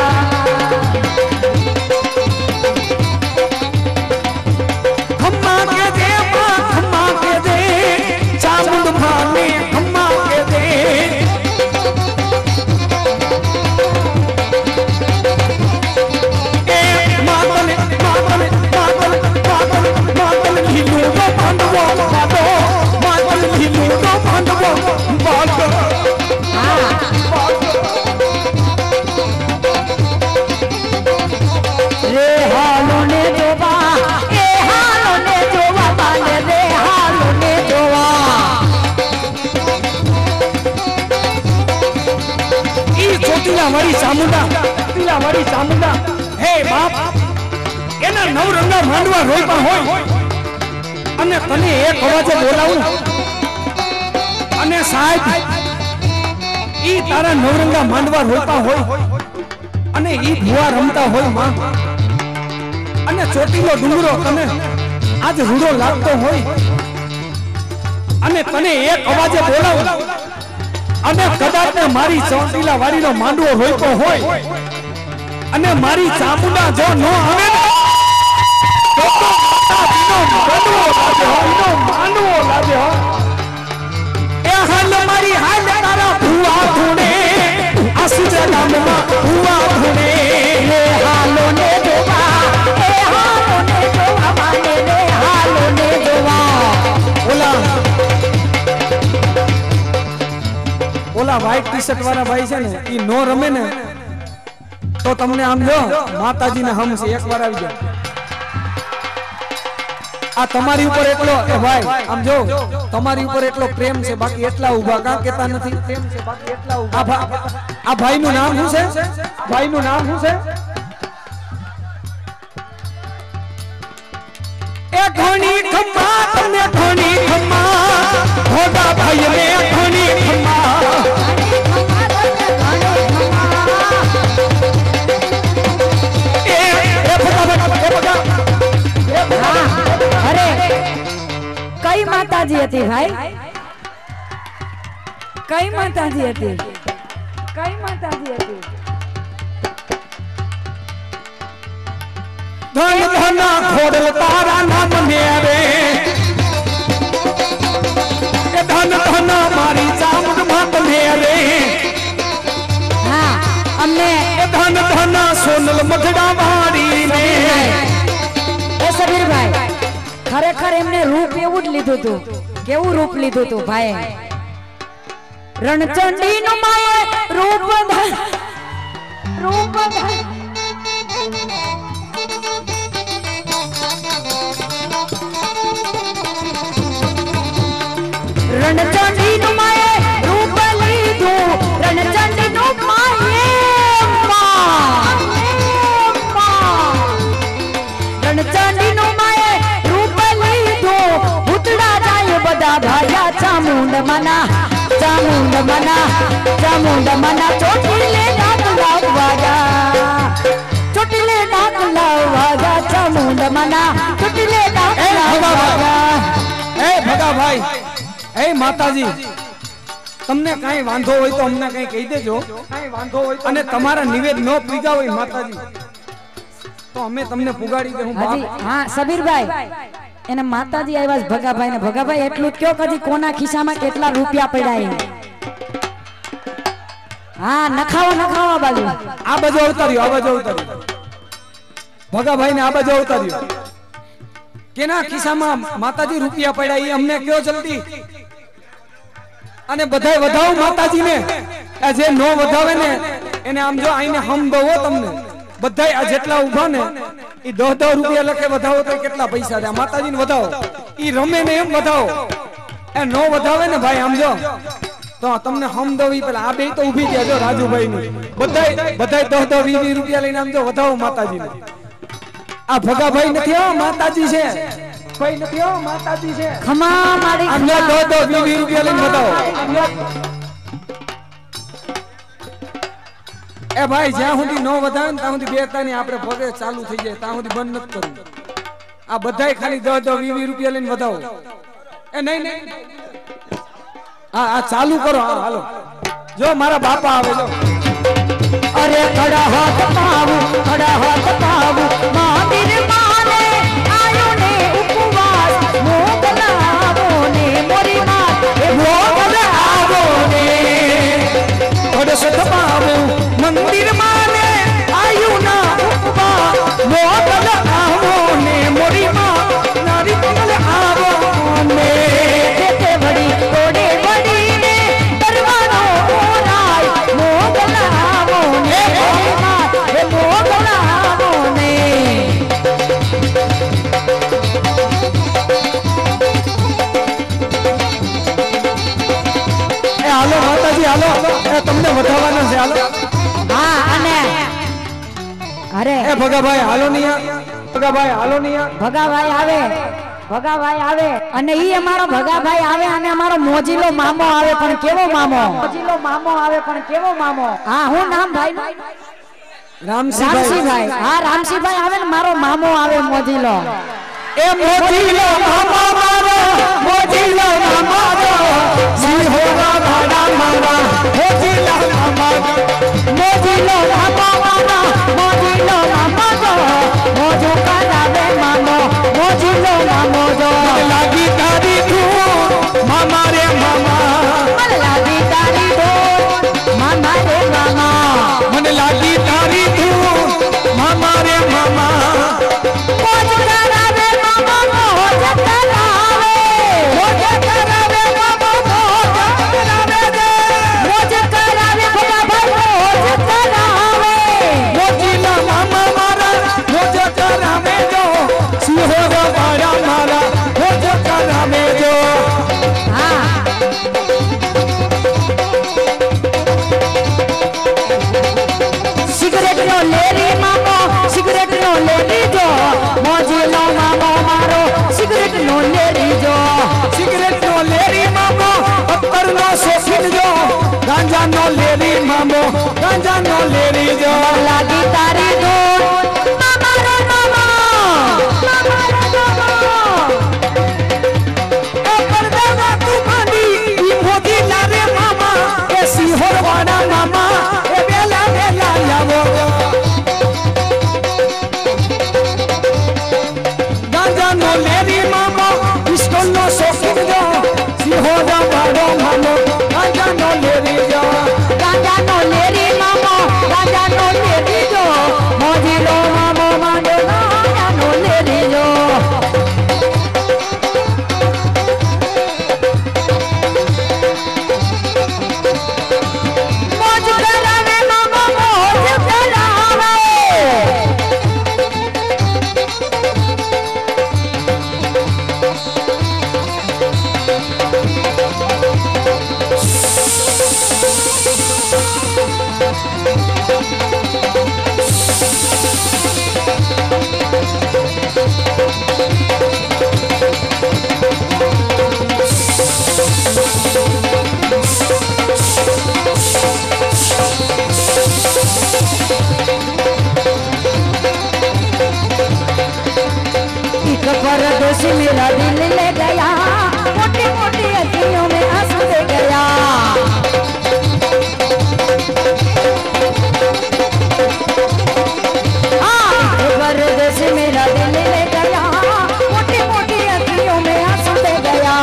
ખમ્મા કે દે માં ખમ્મા કે દે ચામુંડ ભાને ખમ્મા કે દે એ માતને માતને માતને માતને માતને લીલું નો પાંડવો પાડો માતને લીલું નો પાંડવો પાડો રે હાલો ને જોવા એ હાલો ને જોવા બાને રે હાલો ને જોવા ઈ ચોટીલા વાળી ચામુંડા ચોટીલા વાળી ચામુંડા હે બાપ એના નવરંગા માંડવા રોઈપા હોય અને તને એક અવાજે બોલાવું અને સાહેબ ઈ તારા નવરંગા માંડવા રોઈપા હોય અને ઈ ભુવા રમતા હોય માં અને ચોટીલો ડુંગરો તને આજ રૂડો લાગતો હોય અને તને એક અવાજે બોલાવું અને કદાચ મારી ચોટીલા વાડીનો માંડવો રોઈતો હોય અને મારી ચામુંડા જો ન આવે ને તો તો માંડવો લાગે હો ઈનો માંડવો લાગે હો એ હાલ મારી હાલ તારા ભુવા ધૂણે આ સુજે ગામમાં ભુવા ધૂણે રે હાલો ને જોવા એ હાલો ને જોવા બાને રે હાલો ને જોવા ઓલા ઓલા વ્હાઈટ ટી શર્ટ વાળા ભાઈ છે ને ઈ નો રમે ને તો તમને આમ જો માતાજીના હમ છે એકવાર આવી જાવ આ તમારી ઉપર એટલો એ ભાઈ આમ જો તમારી ઉપર એટલો પ્રેમ છે બાકી એટલા ઊભા કાં કેતા નથી પ્રેમ છે બાકી એટલા ઊભા આ ભાઈ નું નામ શું છે ભાઈ નું નામ શું છે એ ઘણી ખમ્મા તમને ઘણી ખમ્મા ભોગા ભાઈ ને ઘણી ખમ્મા એ એ ફટાફટ એ બગા અરે કઈ માતાજી હતી ભાઈ કઈ માતાજી હતી કઈ માતાજી હતી ધન ધના ખોડલ તારા નામ ને રે એ ધન ધના મારી ચામુંડ માત ને રે હા અમને એ ધન ધના સોનલ મગડા વાડી ને એ સબીરભાઈ ખરેખર એમને રૂપ એવું જ લીધું હતું કેવું રૂપ લીધું હતું ભાઈ રણચંડી નું માએ રૂપ ધ- રૂપ ધ- રણચંડી નું માએ રૂપ લીધું રણચંડી નું માએ રણચંડી નું માએ રૂપ લીધું ભૂતડા જાય બધા ભાયા ચામુંડ મના ચામુંડ મના ચામુંડ મના ચોટીલે નાક લાવવાયા ચોટીલે નાક લાવવાયા ચામુંડ મના ચોટીલે નાક લાવવાયા એ ભગા ભાઈ એ માતાજી તમને કાઈ વાંધો હોય તો અમને કઈ કહી દેજો કાઈ વાંધો હોય અને તમારા નિવેદ ન પૂજા હોય માતાજી તો અમે તમને પુગાડી દે હું હાજી હા સબીરભાઈ એને માતાજી આવ્યા ભગાભાઈ ને ભગાભાઈ એટલું કયો કદી કોના ખિસ્સામાં કેટલા રૂપિયા પડ્યા હા નખાવો નખાવો બાજુ આ બાજુ અવતાર્યો આ બાજુ અવતાર્યો ભગાભાઈ ને આ બાજુ અવતાર્યો કેના ખિસ્સામાં માતાજી રૂપિયા પડ્યા એ અમને કયો જલ્દી અને બધાય વધાવો માતાજી ને આ જે નો વધાવે ને એને આમ જો આઈને હમ દો તમને બધાય આ જેટલા ઉભા ને ઈ દસ દસ રૂપિયા લખે વધાવો તો કેટલા પૈસા દે માતાજી ને વધાવો ઈ રમે ને એમ વધાવો એ નો વધાવે ને ભાઈ આમ જો તો તમને હમ દવી પેલા આ બે તો ઊભી ગયા જો રાજુભાઈ ની બધાય બધાય દસ દસ વીસ વીસ રૂપિયા લઈને આમ જો વધાવો માતાજી ને આ ભગાભાઈ નથી હો માતાજી છે કોઈ નથી હો માતાજી છે ખમા મારી આમ જો દસ દસ વીસ વીસ રૂપિયા લઈને વધાવો એ ભાઈ જ્યાં સુધી નો વધાવે ને ત્યાં સુધી બે તાની આપણે પગે ચાલુ થઈ જાય ત્યાં સુધી બંધ નથી કરવું આ બધાય ખાલી દસ દસ વીસ વીસ રૂપિયા લઈને વધાવો એ નહીં નહીં હા આ ચાલુ કરો હા હાલો જો મારા બાપા આવે જો અરે ખડા હાથ પાવું ખડા હાથ પાવું મહાવીર માને આયો ને ઉપવાસ મોગલાવો ને મોરી માં એ મોગલાવો ને ખડે સત પાવું મંદિર માને આયુ ના ઉપવાસ મોગલાવો ને મોરી માં નારી કમલ આવો ને તે વડી ઓડે વડી ને દરવાનો ઓરાય મોગલાવો ને મોરી માં એ મોગલાવો ને એ હાલો માતાજી હાલો એ તમને વધાવવાના છે હાલો હા અને અરે એ ભગાભાઈ હાલો નહીં ભગાભાઈ હાલો નહીં ભગાભાઈ આવે ભગાભાઈ આવે અને ઈ અમારો ભગાભાઈ આવે અને અમારો મોજીલો મામો આવે પણ કેવો મામો મોજીલો મામો આવે પણ કેવો મામો હા હું નામ ભાઈ રામસિંહભાઈ રામસિંહભાઈ હા રામસિંહભાઈ આવે ને મારો મામો આવે મોજીલો એ મોજીલો મામા મારો મોજીલો મામા સિંહોરા ભાડા મારા મોજીલો મામા મોજીલો મામો મામા મોજીલો મામો મોજો કરાવે મામો મોજીલો મામો જો લાગી તારી ધૂળ મામા રે મામા મને લાગી તારી ધૂળ મામા રે મામા મને લાગી તારી ધૂળ મામા રે મામા મોજો કરાવે મામો મોજો કરાવે મોજો કરાવે મામો મોજો કરાવે દે મોજો કરાવે ભલા ભાઈ મોજો કરાવે મોજીલો મામા મારા મોજો કરાવે જો સિંહોરા ભાડા મારા મોજો કરાવે જો હા સિગરેટ નો લેરી મામો સિગરેટ નો લેરી જો મોજીલો મામો મારો સિગરેટ નો લેરી જો સિગરેટ નો લેરી મામો પત્તર નો શોખીન જો ગાંજા નો લેરી મામો ગાંજા નો લેરી જો લાગી તારી ધૂળ મામા રે મામા મામા રે મામા એ પરદેવા તું માંડી ઈ મોજી લારે મામા એ સિંહોર વાડા મામા એ વેલા વેલા આવો ગાંજા નો લેરી મામો પિસ્તોલ નો શોખીન જો સિંહોર વાડો મામો ગાંજા નો લેરી જો ગાંજા નો લેરી મામો ગાંજા નો લેરી જો મોજીલો મામો માંડો ગાંજા નો લેરી જો મોજ કરાવે મામો મોજ કરાવે देश मेरा दिल ले गया, मोटी मोटी अखियों में आंसू दे गया। परदेश मेरा दिल ले गया, मोटी मोटी अखियों में आंसू दे गया।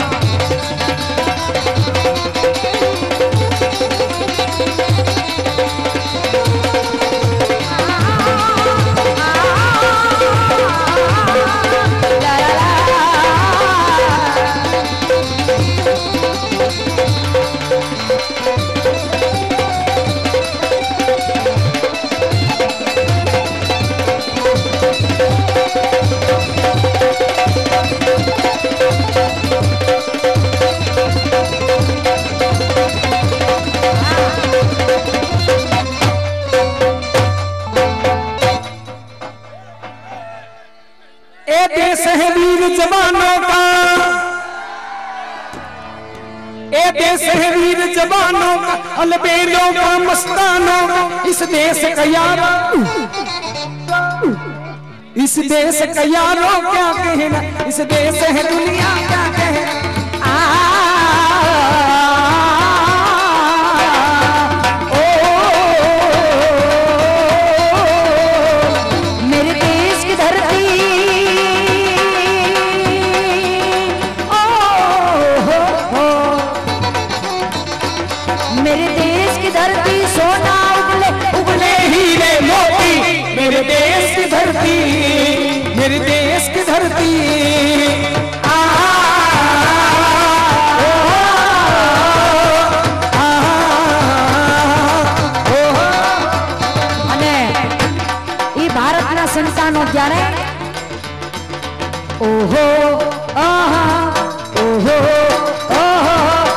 देश है वीर जवानों का, ए देश है वीर जवानों का, अलबेलों का मस्तानों का, इस देश का यारो, इस देश का यारो क्या कहना, इस देश है दुनिया क्या कहना। मेरे देश की धरती सोना उगले उगले हीरे मोती, मेरे देश की धरती, मेरे देश की धरती। અને ઈ ભારતના સંતાનો જ્યારે ઓહો આહા ઓહો ઓહો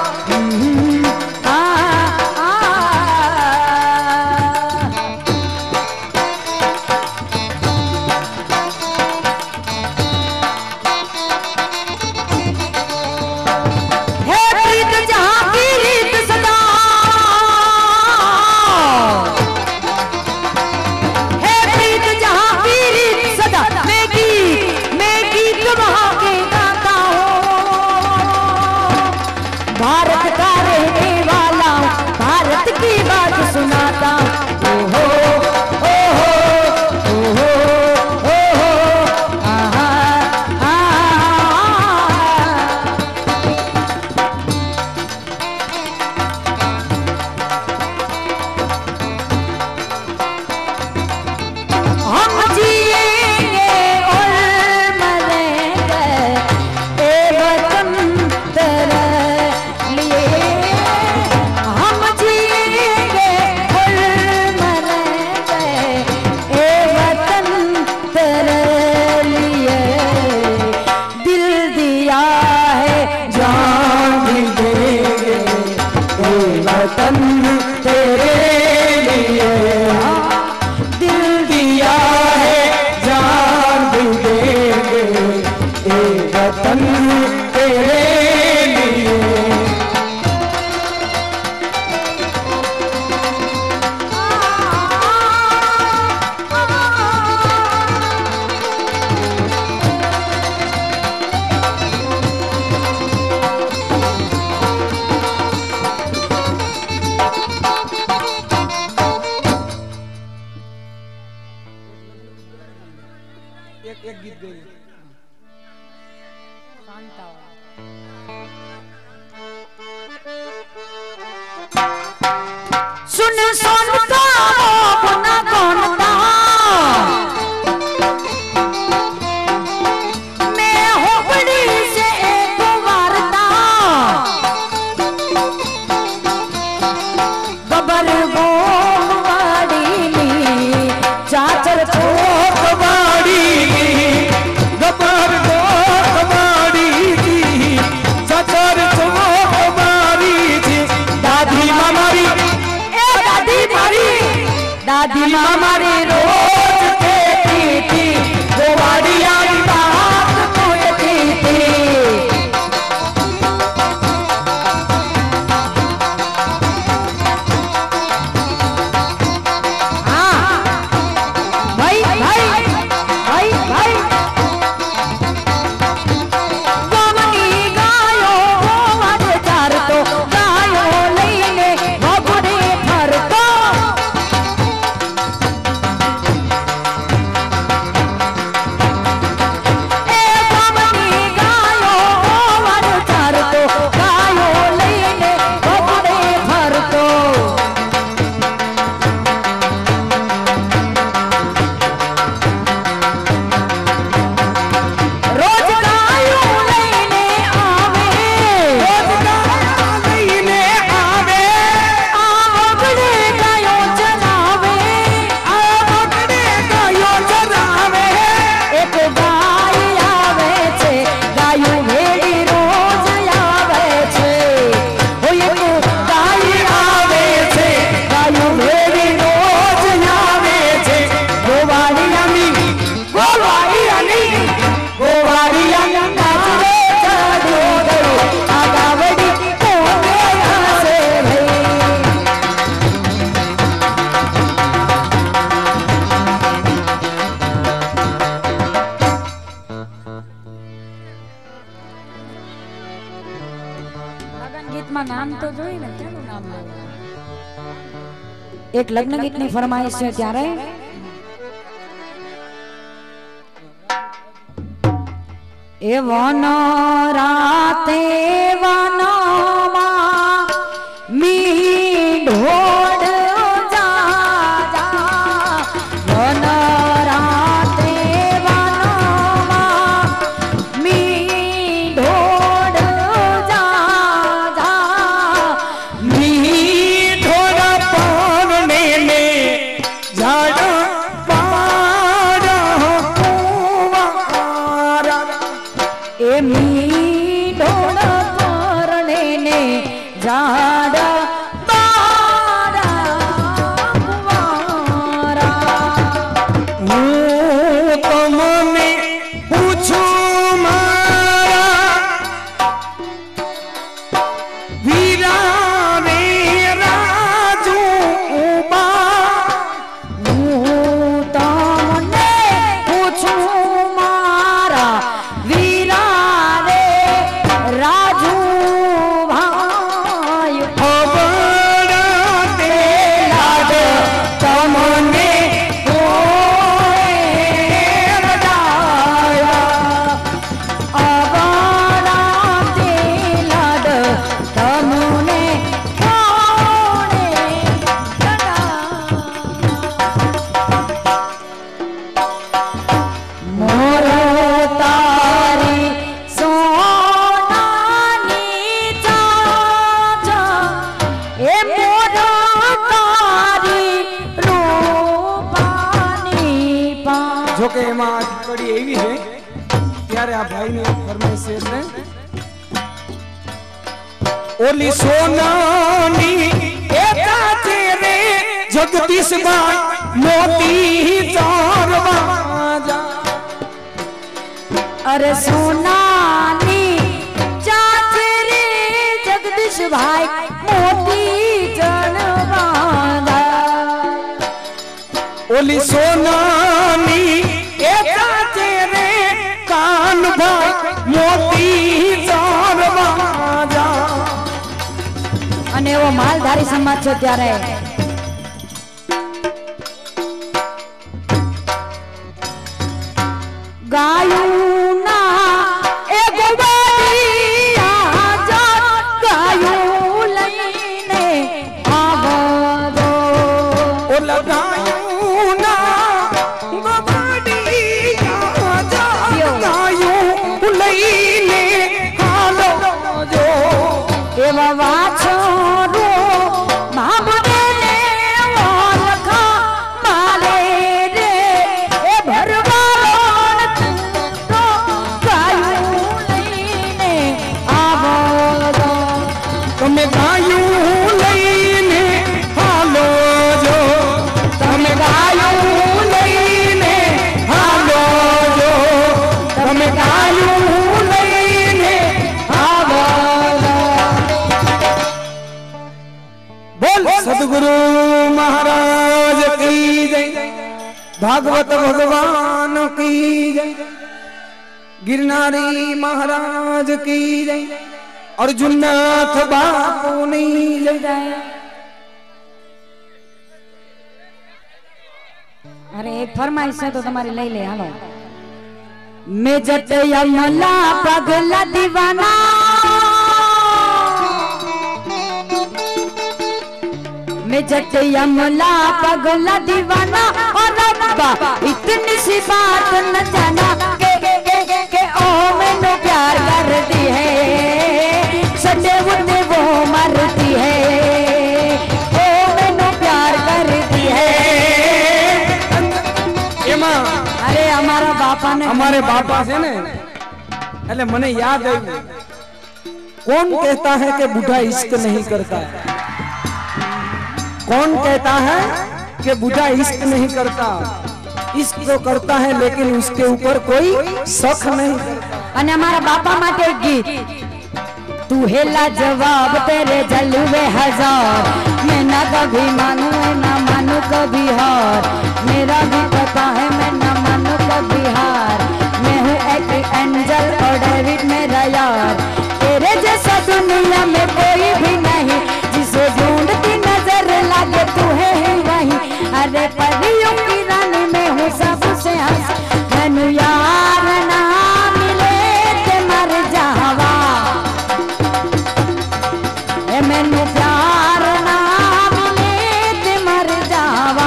भारत का रहने वाला भारत की बात सुनाता। ओहो ओहो ओहो ओहो आहा हम जिएंगे और मरेंगे ए वतन तेरे लिए, हम जिएंगे और मरेंगे ए वतन तेरे लिए। दिल दिया है जान भी देंगे ए वतन तेरे लिए, दिल दिया है जान भी देंगे ए वतन तेरे लिए। एक एक गीत गई सुन सुनता गुना कौनता, मैं होबड़ी से एक वारता, गबर गोवाड़ी चाचर गोवाड़ी गबर गोवाड़ी चाचर गोवाड़ी गोवाड़िया नाचरे चढ़ी गई आगावड़ी कोने आसे भई। લગ્ન ગીતમાં નામ તો જોઈ ને કેનું નામ લેવું? એક લગ્ન ગીતની ફરમાઈશ છે ત્યારે એ વન રાતે વનમાં મી ઢોળ જા જા વન રાતે વનમાં મી ઢોળ જા જા મી ઢોળ પરણે ને ઝાડ પાડ કુંવારા એ મી ઢોળ પરણે ને ઝાડ બારા કુંવારા હું તમને પૂછું મારા વીરા રે રાજુ ઉબા હું તમને પૂછું મારા વીરા રે રાજુ ભાઈ ખબર તે લાગ તમને કોઈ રડાયા અવાડા તે લાડ તમને કોણે રડાયા મોર તારી સોનાની ચાચા એ મોર તારી રૂપાની પા જો કે એમાં આ કડી એવી છે ત્યારે આ ભાઈની એક ફરમાઈશ છે એટલે ઓલી સોનાની એકા છે રે જગદીશભાઈ મોતી ચારવા જા અરે સોનાની ચાચરે જગદીશભાઈ મોતી જણવાદા ઓલી સોનાની એકા છે રે કાનભાઈ મોતી ચારવા જા અને એવો માલધારી સમાજ છે ત્યારે ગાયું ના એ ગોવાળિયા જા ગાયું લઈને આવજો ઓલા ગાયું ના ગવાડિયા જા ગાયું લઈને હાલો જો એવા વાછરો મામરે ને ઓલખા મારે રે એ ભરવાળો તો ગાયું લઈને આવજો તમે ગાયું લઈને હાલો જો તમે ગાયું લઈને હાલો જો તમે ગાયું લઈને આવજો બોલ સદગુરુ મહારાજ કી જય ભાગવત ભગવાન કી જય गिरनारी महाराज की जय अर्जुननाथ बापुनी जय। अरे एक फरमाइश है तो तुम्हारी ले ले हालो मैं जट यमला पगला दीवाना मैं जट यमला पगला दीवाना और रब्बा इतनी सी बात न जाना के के के के ओ मैंने प्यार करती है सटे बुटे वो मरती है ओ मैंने प्यार करती है। एमा अरे हमारा बापा ने हमारे बापा से ने એટલે મને યાદ આવ્યું कौन कहता है कि बूढ़ा इश्क नहीं करता है कौन कहता है कि बूढ़ा इश्क नहीं करता इश्क तो करता है लेकिन उसके ऊपर कोई शक नहीं करता। અને અમારા બાપા માટે એક ગીત तू हेला जवाब तेरे जलवे हजार मैं ना कभी मानू ना मानू कभी हार मेरा भी पता है मैं ना मानू कभी हार मैं हूँ एक एंजल और डेविड मेरा यार तेरे जैसा दुनिया में कोई भी नहीं जिसे ढूंढती नजर लागे तू है ही वही अरे परियों की रानी में हूँ सबसे हंस मैनू यार ना मिले ते मर जावा ए मैनू प्यार ना मिले ते मर जावा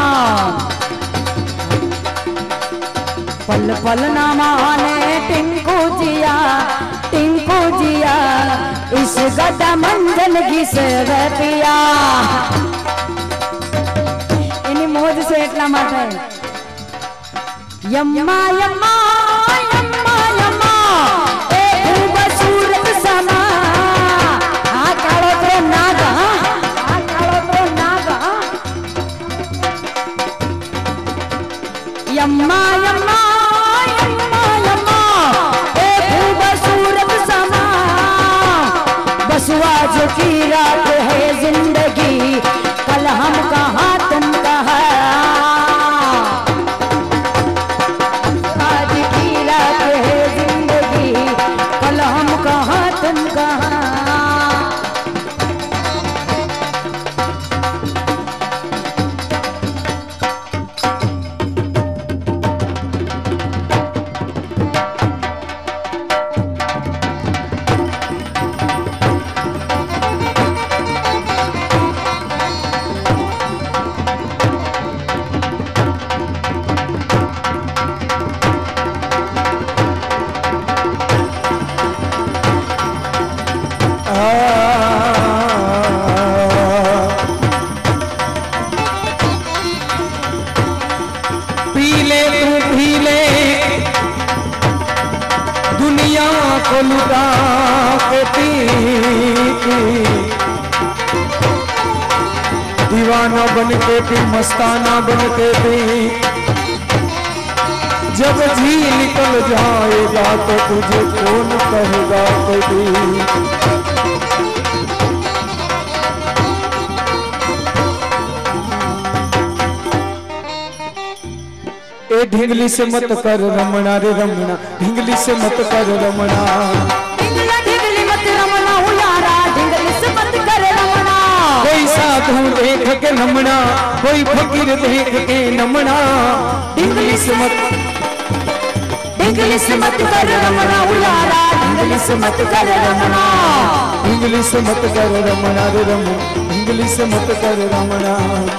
पल पल ना माने टिंकू जिया टिंकू जिया इस गदा मंजन की से पिया इन्हीं मोज से इतना माता है यम्मा यम्मा यम्मा यम्मा ए खूबसूरत समा आ कालो तो नागा आ कालो तो नागा यम्मा यम्मा यम्मा यम्मा ए खूबसूरत समा बस आज की रात है जिंदगी कल हम कहाँ तुम कहाँ दीवाना बन के भी मस्ताना बन के भी जब जी निकल जाएगा तो तुझे कौन कहेगा कभी ए ढिंगली से मत कर रमना रे रमना ढिंगली से मत कर रमना ढिंगला ढिंगली मत रमना हो यारा ढिंगली से मत कर रमना कोई साधु देख के नमना कोई फकीर देख के नमना ढिंगली से मत ढिंगली से मत कर रमना हो यारा ढिंगली से मत कर रमना ढिंगली से मत कर रमना रे रमना ढिंगली से मत कर रमना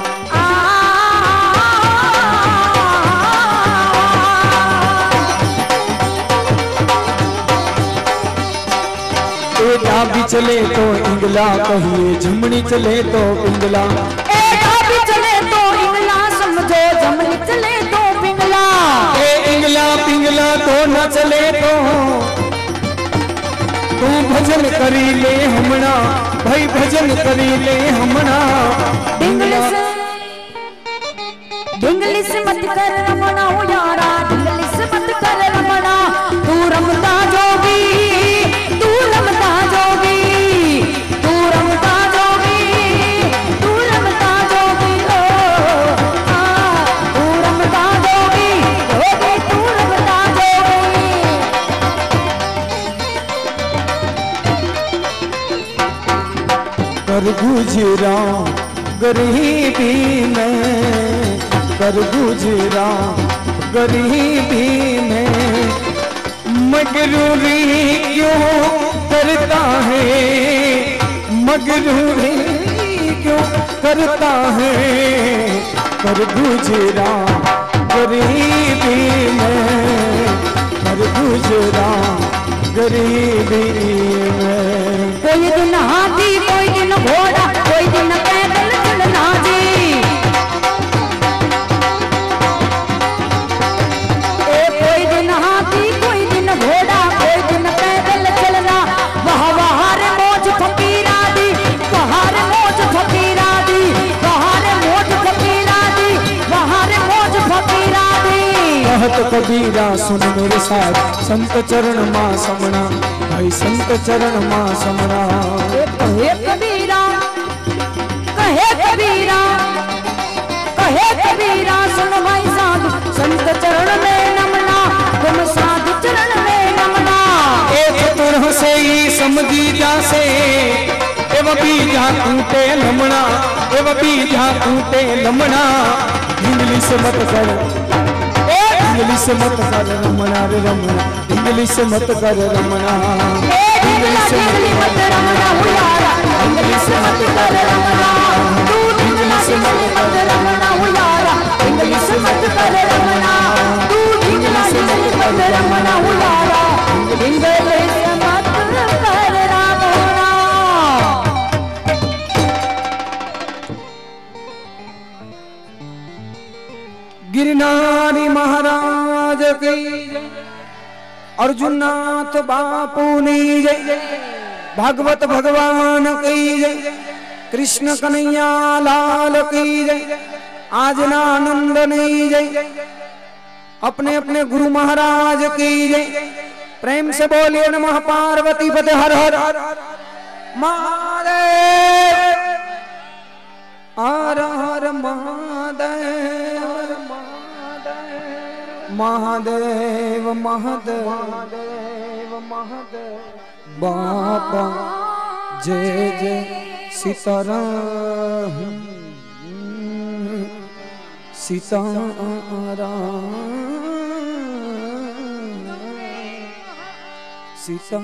भी चले तो इंगला कहिए झुमनी चले तो पिंगला ए भी चले तो इंगला समझो झुमनी चले तो पिंगला ए इंगला पिंगला तो न चले तो तू भजन करी ले हमना भाई भजन करी ले हमना ढिंगली से ढिंगली से मत कर रमना हो यारा ढिंगली से मत कर रमना तू रमता जोगी तू रमता जोगी तू रमता जोगी तू रमता जोगी ओ आ तू रमता जोगी जोगी तू रमता जोगी कर गुजरा गरीबी में कर गुजरा गरीबी में मगरूरी क्यों करता है मगरूरी क्यों करता है कर गुजरा गरीबी में कर गुजरा गरीबी में कोई दिन हाथी कोई दिन घोड़ा कोई दिन पैदल चलना जी ए कोई दिन हाथी कोई दिन घोड़ा कोई दिन पैदल चलना वहाँ वहाँ रे मौज फकीरा दी वहाँ रे मौज फकीरा दी वहाँ रे मौज फकीरा दी वहाँ रे मौज फकीरा दी कहत कबीरा सुन मेरे साथ संत चरण मां समणा भाई संत चरण मां समणा कहे कबीरा कहे कबीरा कहे कबीरा सुन भाई साधु संत चरण में नमना तुम साधु चरण में नमना एक तुरह से ही समझी जासे एव बीजा टूटे लमना एव बीजा टूटे लमना इंग्लिश मत कर इंग्लिश मत कर रमना रे रमना इंग्लिश मत कर रमना इंग्लिश मत रमना हो यारा इंग्लिश मत कर रमना तू इंग्लिश मत रमना हो यारा इंग्लिश मत कर रमना तू इंग्लिश मत रमना हो यारा इंग्लिश मत कर रमना गिरनारी महाराज की जय अर्जुननाथ बापू की जय भागवत भगवान की जय कृष्ण कन्हैया लाल की जय आजना नंदन की जय अपने अपने गुरु महाराज की जय प्रेम से बोलिए नमः पार्वती पते हर हर महादेव हर हर महादेव महादेव महादेव महादेव बापा जय जय सीताराम सीताराम सीता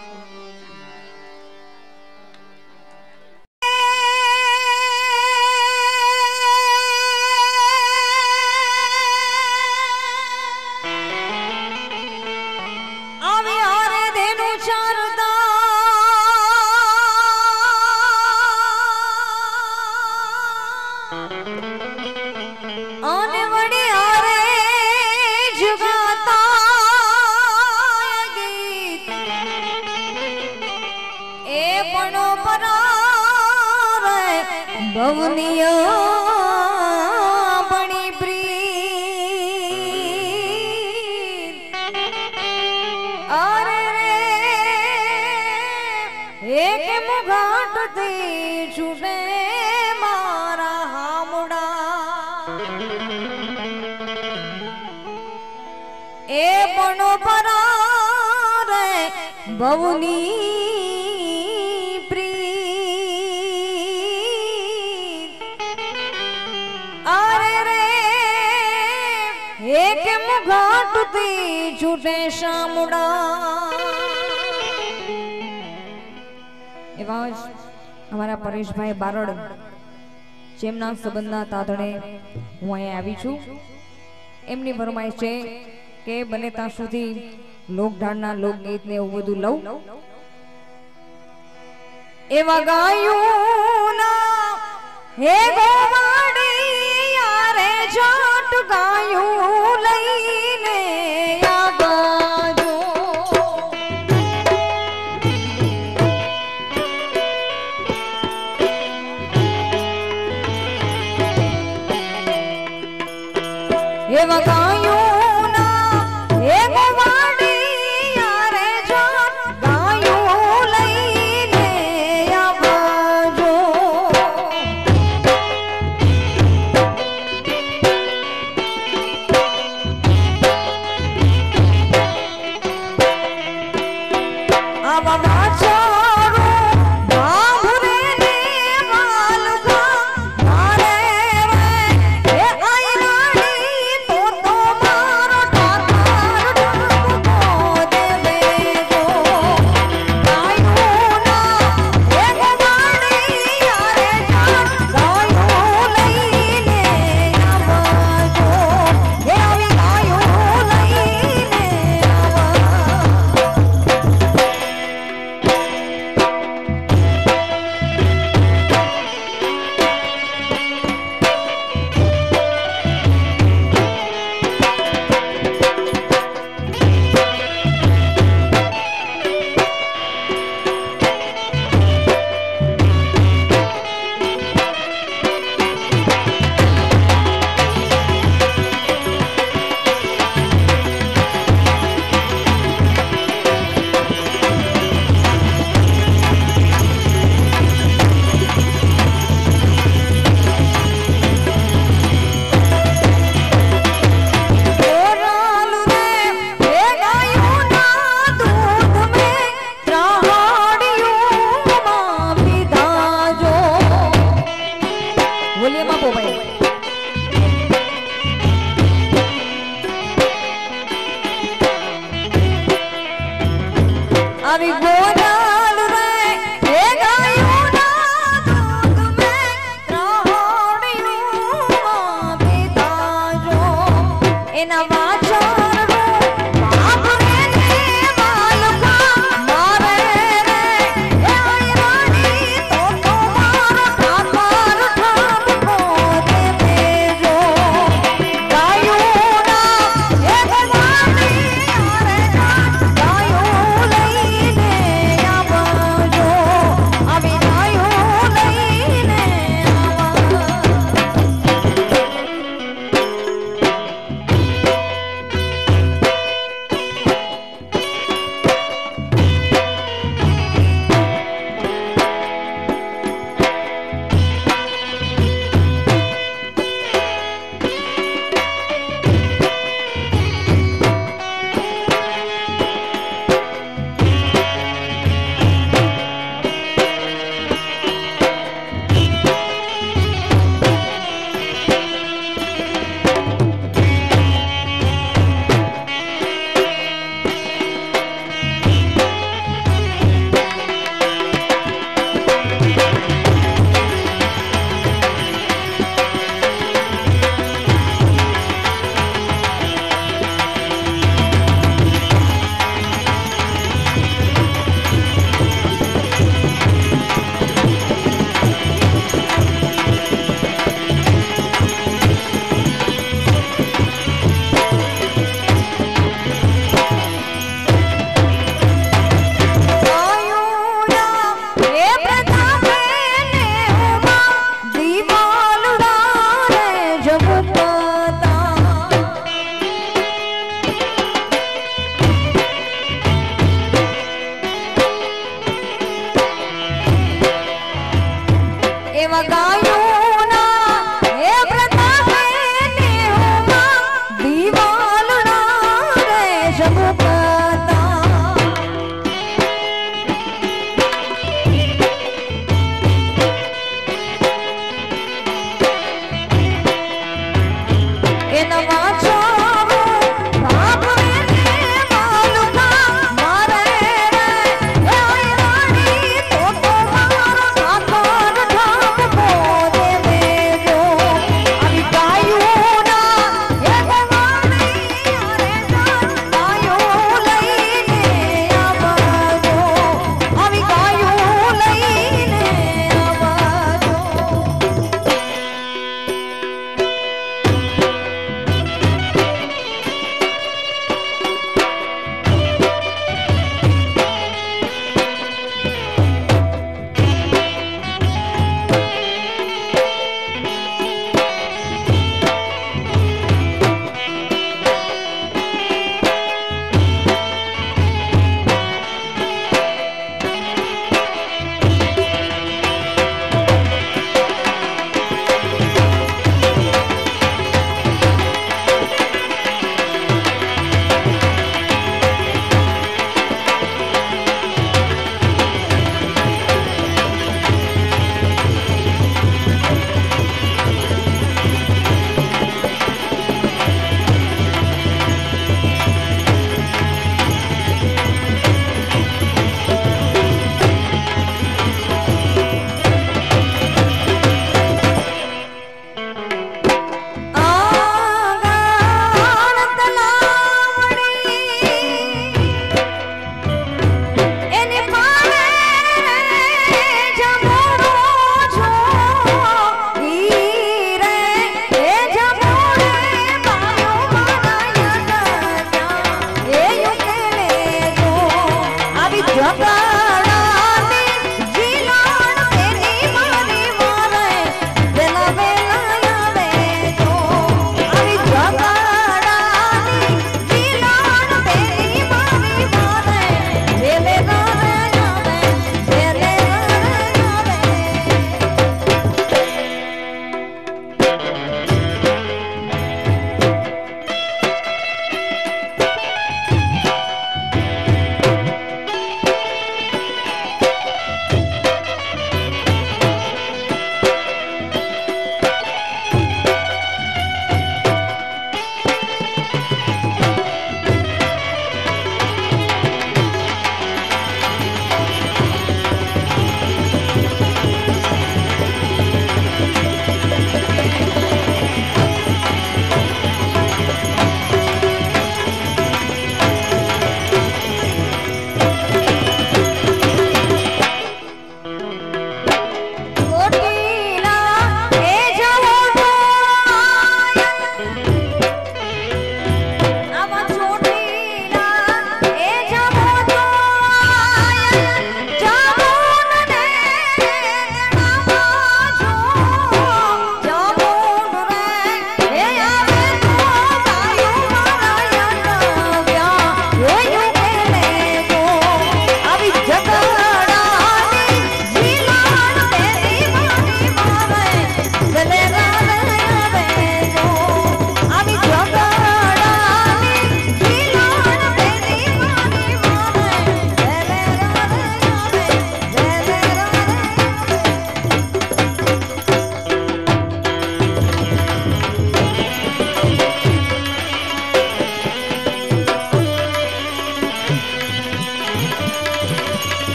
भवनिया बड़ी प्रीत अरे रे एक मुघाट ते छुटे मारा हामुड़ा ए बनो परा रे भवनी छूटे शामुड़ा एवा हमारा परेश भाई बारड़ जेमना संबंधना तादणे हूँ अहीं आवी छुं एमनी फरमाइश छे के बने ત્યાં સુધી લોકઢાળના લોકગીત ને એવું બધું લઉં એવા ગાયું ના હે ગોવાડી યારે જાટ ગાયું લઈને આવી ગોરાલ રે એ ગાયું ના દૂધ મે રાહડીયું પીતા જો એના વાચાર રો બાપ રે ને માલકા મારે રે એ આઈ રાણી તો તો મારો ઠાકર ઠાક પોતે મેજો ગાયું ના એ ગવાની આરે ગાયું લઈને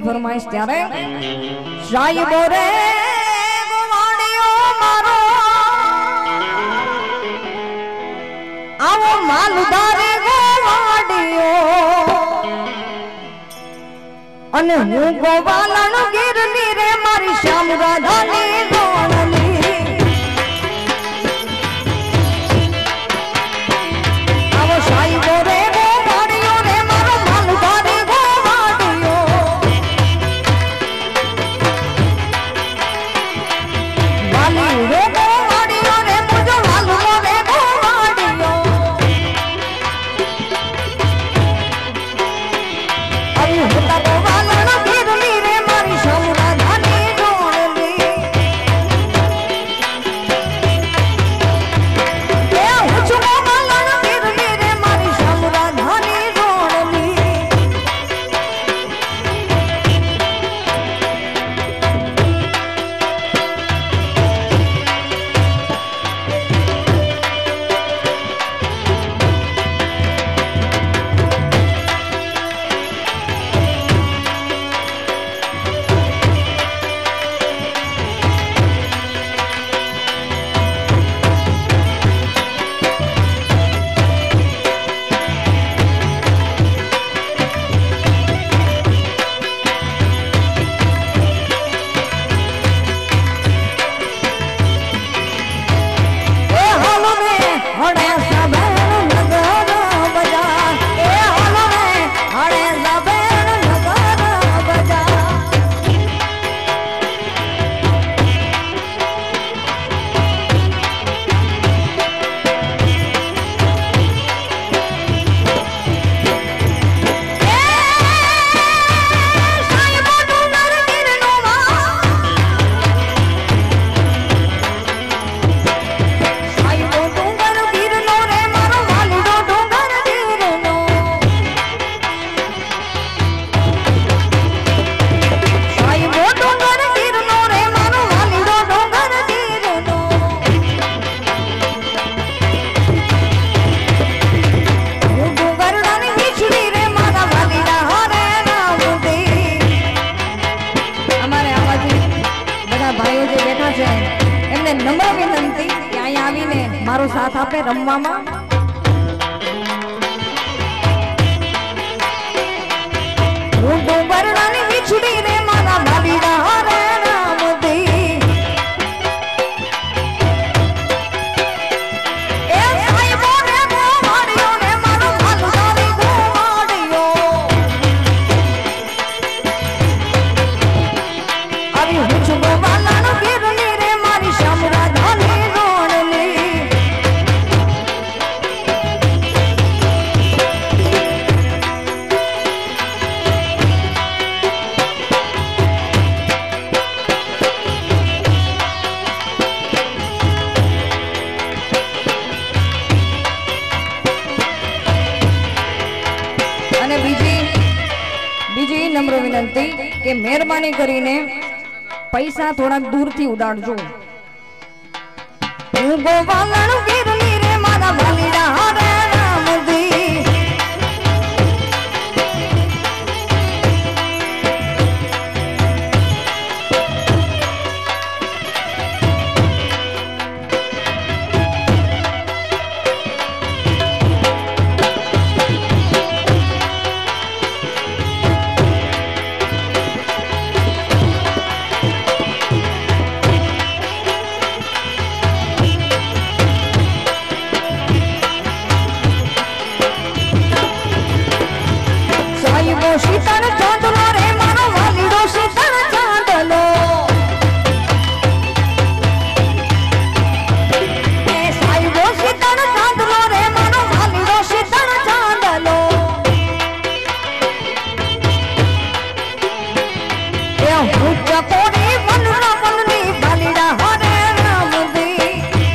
ફરમાઈશ ત્યારે સાહેબો રે ગોવાડિયો મારો આવો માલધારી ગોવાડિયો અને હું ગોવાલણ ગીરની રે મારી શ્યામ રાધાની ગોણલી આવો સાહેબો રે ગોવાડિયો રે મારો માલધારી ગોવાડિયો વાલી રે ગોવાડિયો રે મુજો વાલો રે ગોવાડિયો આવી હોતા ગોવાલણ ગીરની રે મારી શ્યામ રાધાની ગોણલી એ હું છું ગોવાલણ ગીરની રે મારી શ્યામ રાધાની ગોણલી એ હાલો રે હડે સાબેન નગર બજાર એ હાલો રે હડે સાબેન નગર બજાર સાહેબો ડુંગર ગીરનો માં સાહેબો ડુંગર ગીરનો રે મારો વાલીડો ડુંગર ગીરનો સાહેબો ડુંગર ગીરનો રે મારો વાલીડો ડુંગર ગીરનો હું ડુંગરડાની વીછડી રે મારા વાલીડા હરે રામદી અમારે આવાજી બધા ભાઈઓ જે બેઠા છે એમને નમ્ર વિનંતી કે અહીંયા આવીને મારો સાથ આપે રમવામાં હું ડુંગરડાની વીછડી રે મારા વાલીડા હરે રામદી એ સાહેબો રે ગોવાડિયો રે મારો માલધારી ગોવાડિયો આવી હું છું ગોવાલણ ગીરની રે મારી શ્યામ રાધાની ગોણલી અને બીજી બીજી નમ્ર વિનંતી કે મહેરબાની કરીને પૈસા થોડાક દૂરથી ઉડાડજો હું ગોવાલણ ગીરની રે મારા વાલીડા હરે રામદી સાહેબો શીતળ ચાંદલો રે મારો વાલીડો શીતળ ચાંદલો એ સાહેબો શીતળ ચાંદલો રે મારો વાલીડો શીતળ ચાંદલો એ હું ચકોરી વનના વનની વાલીડા હરે રામદી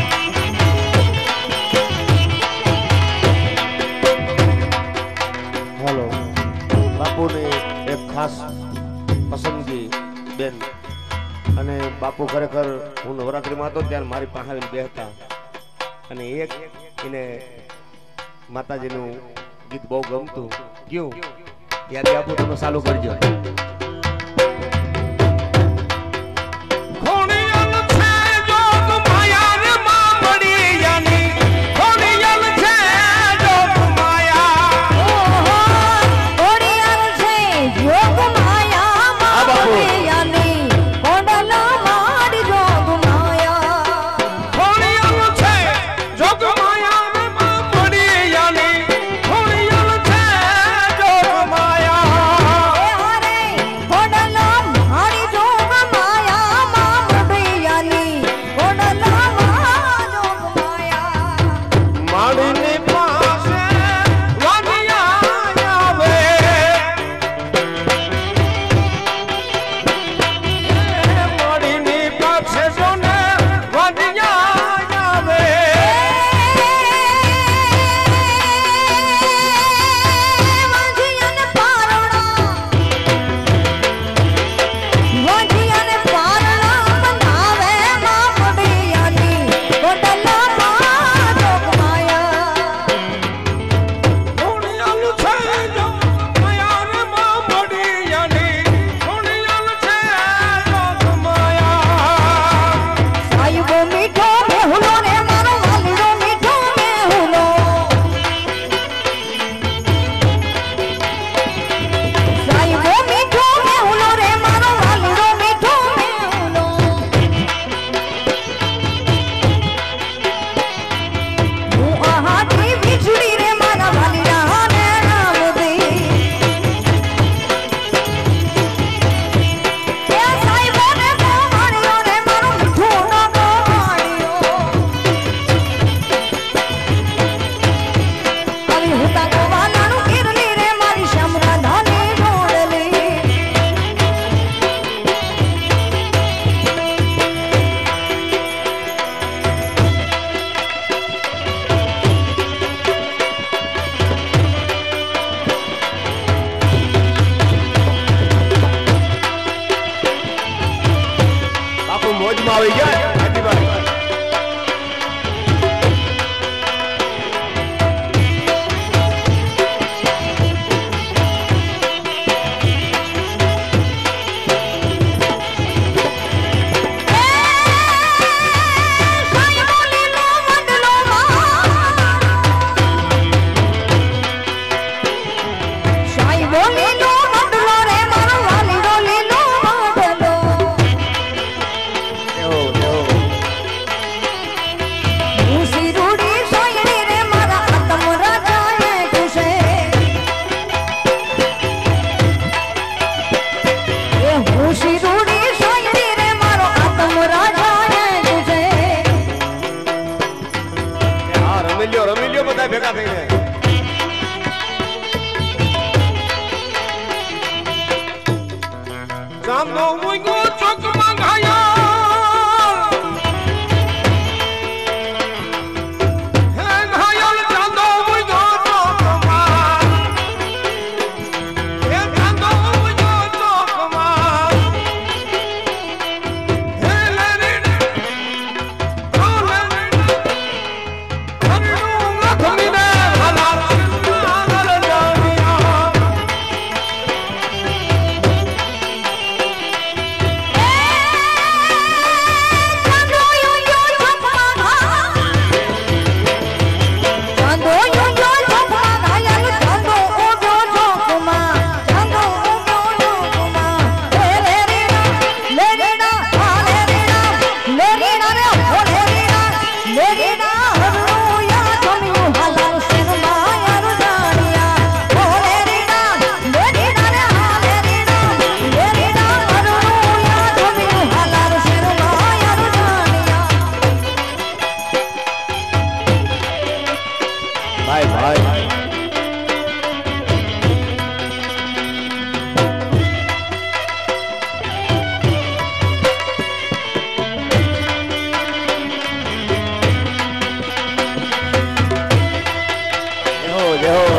हेलो बापू ने एक खास पसंदगी बेन અને બાપુ ખરેખર હું નવરાત્રિમાં હતો ત્યારે મારી પાસે આવીને બેસતા અને એક એને માતાજીનું ગીત બહુ ગમતું. ક્યું યાદ આપું તમે ચાલુ કરજો. जय हो।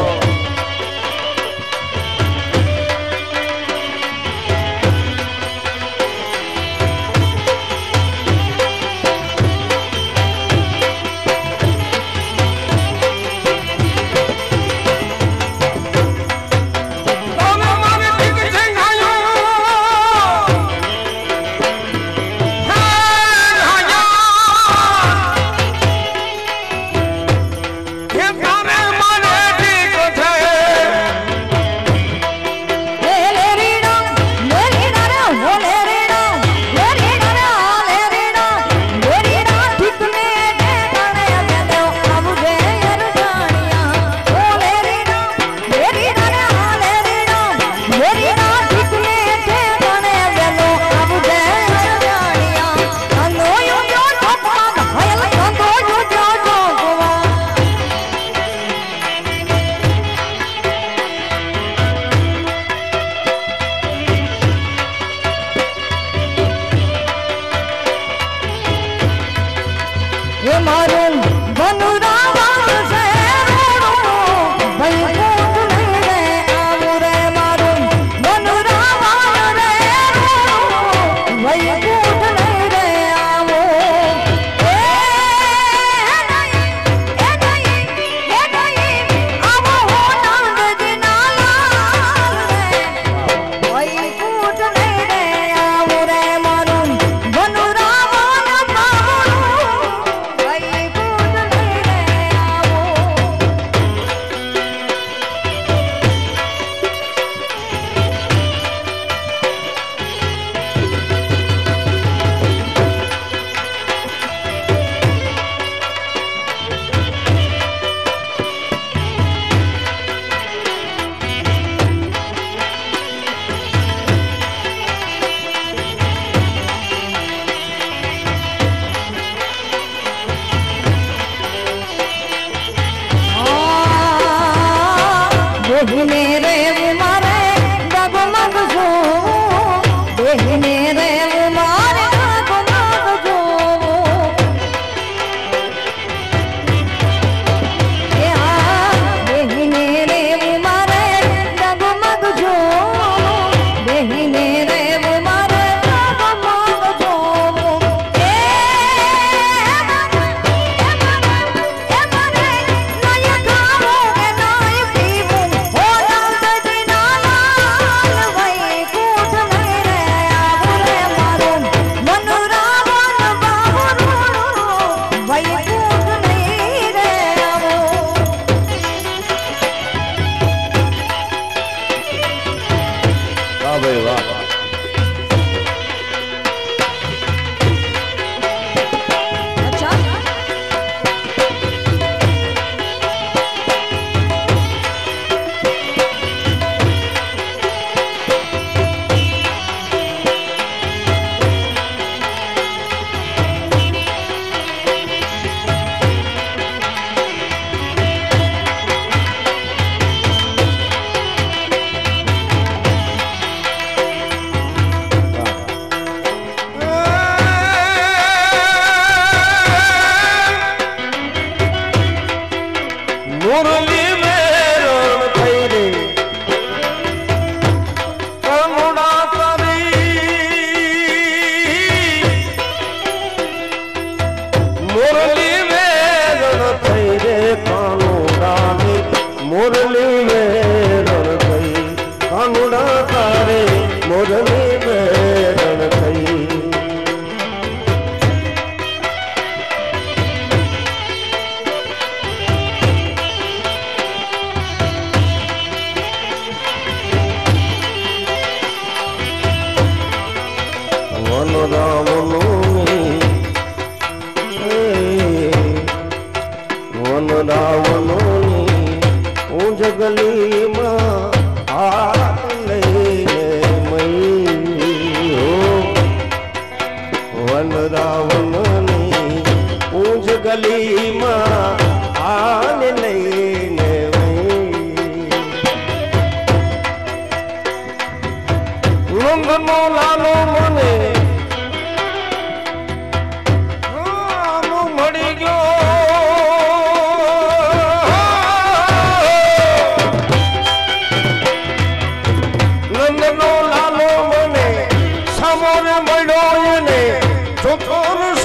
મળી ગયો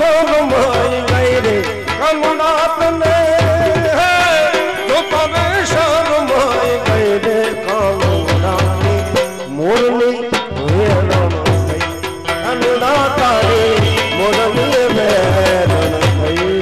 શરમાઈ ગઈ રે કનુનાથ ને જો તને શરમાઈ ગઈ રે કનુનાથ મોરની વેરણ થઈ કનુનાથારી મોરની વેરણ થઈ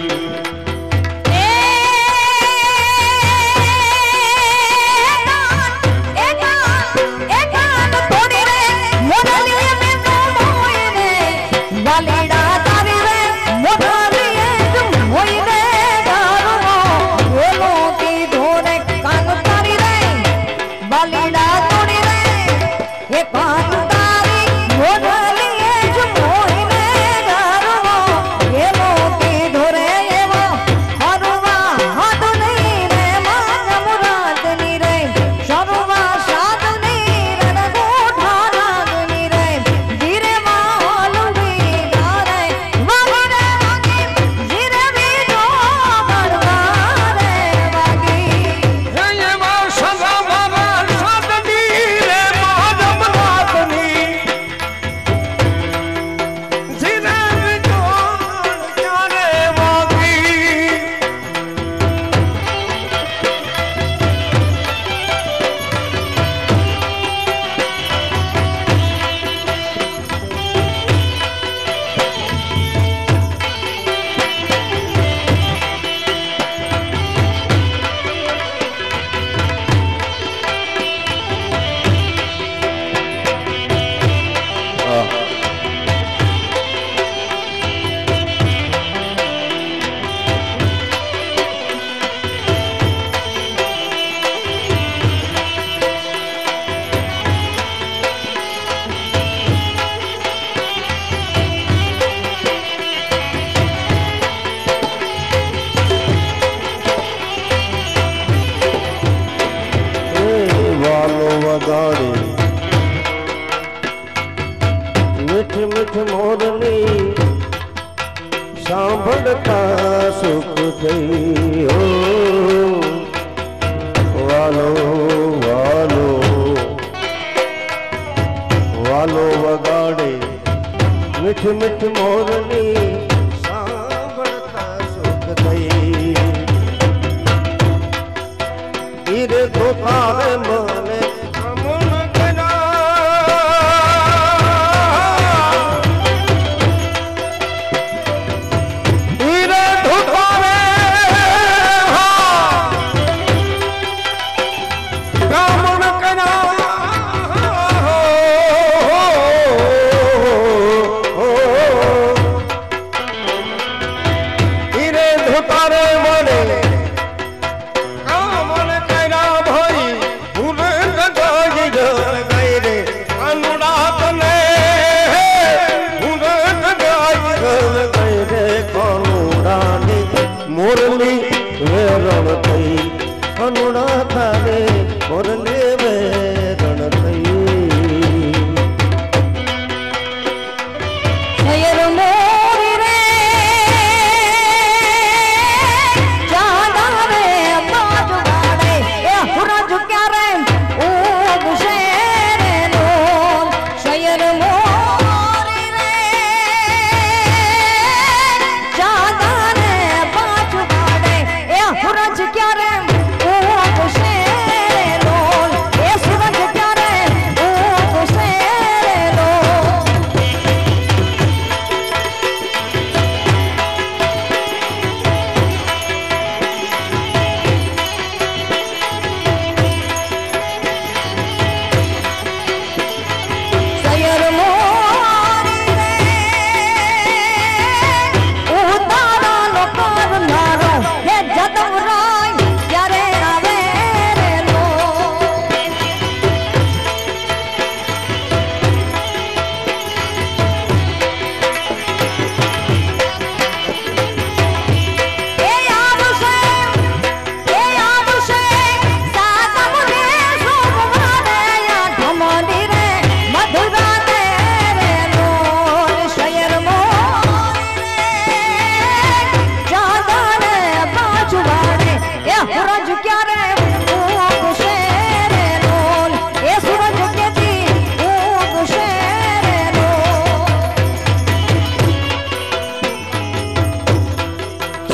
મીઠ મીઠ મોરની સાંભળતા સુખ થઈ હો વાલો વાલો વાલો વગાડે મીઠ મીઠ મોરની સાંભળતા સુખ થઈ ઈરે તો તારે મને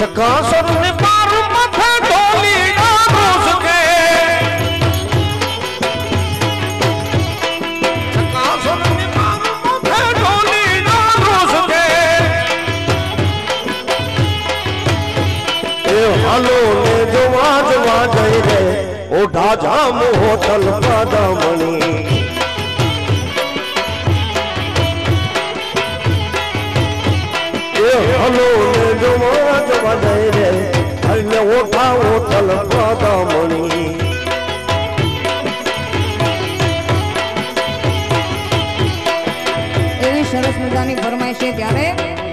चकासर में पार माथे डोली डारूस के चकासर में पार माथे डोली डारूस के ए हालो ने जो आज वाजई रे ओढ़ा जाम होटल पदमणी हलो ने जो आज वाजई रे हरने ओढ़ा होटल पदमणी એવી સરસ મજાની ફરમાઈશ છે ત્યારે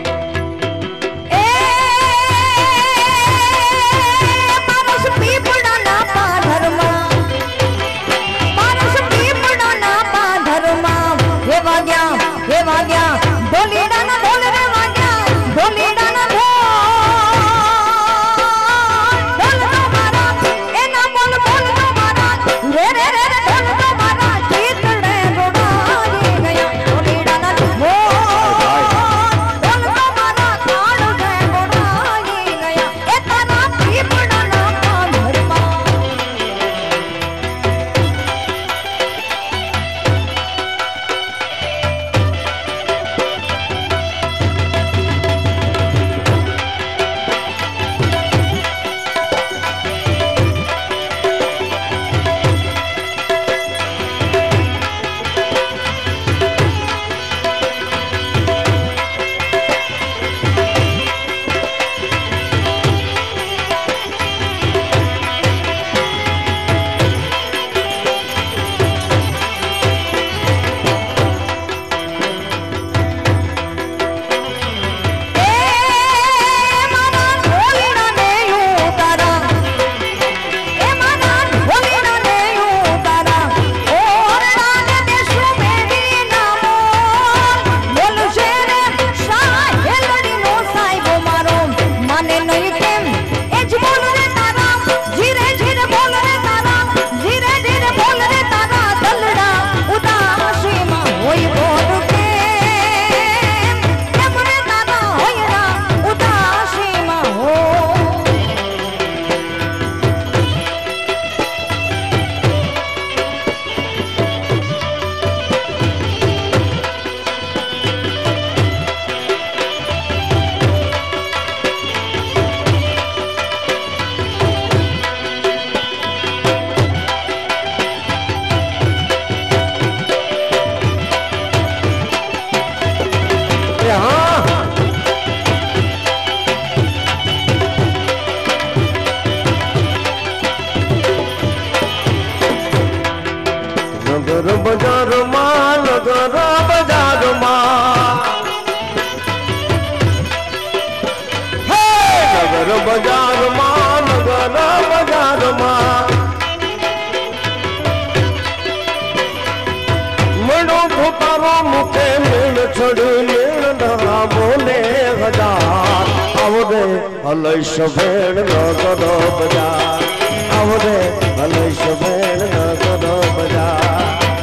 हलई सफेद नगद बाजार आवरे हलई सफेद नगद बाजार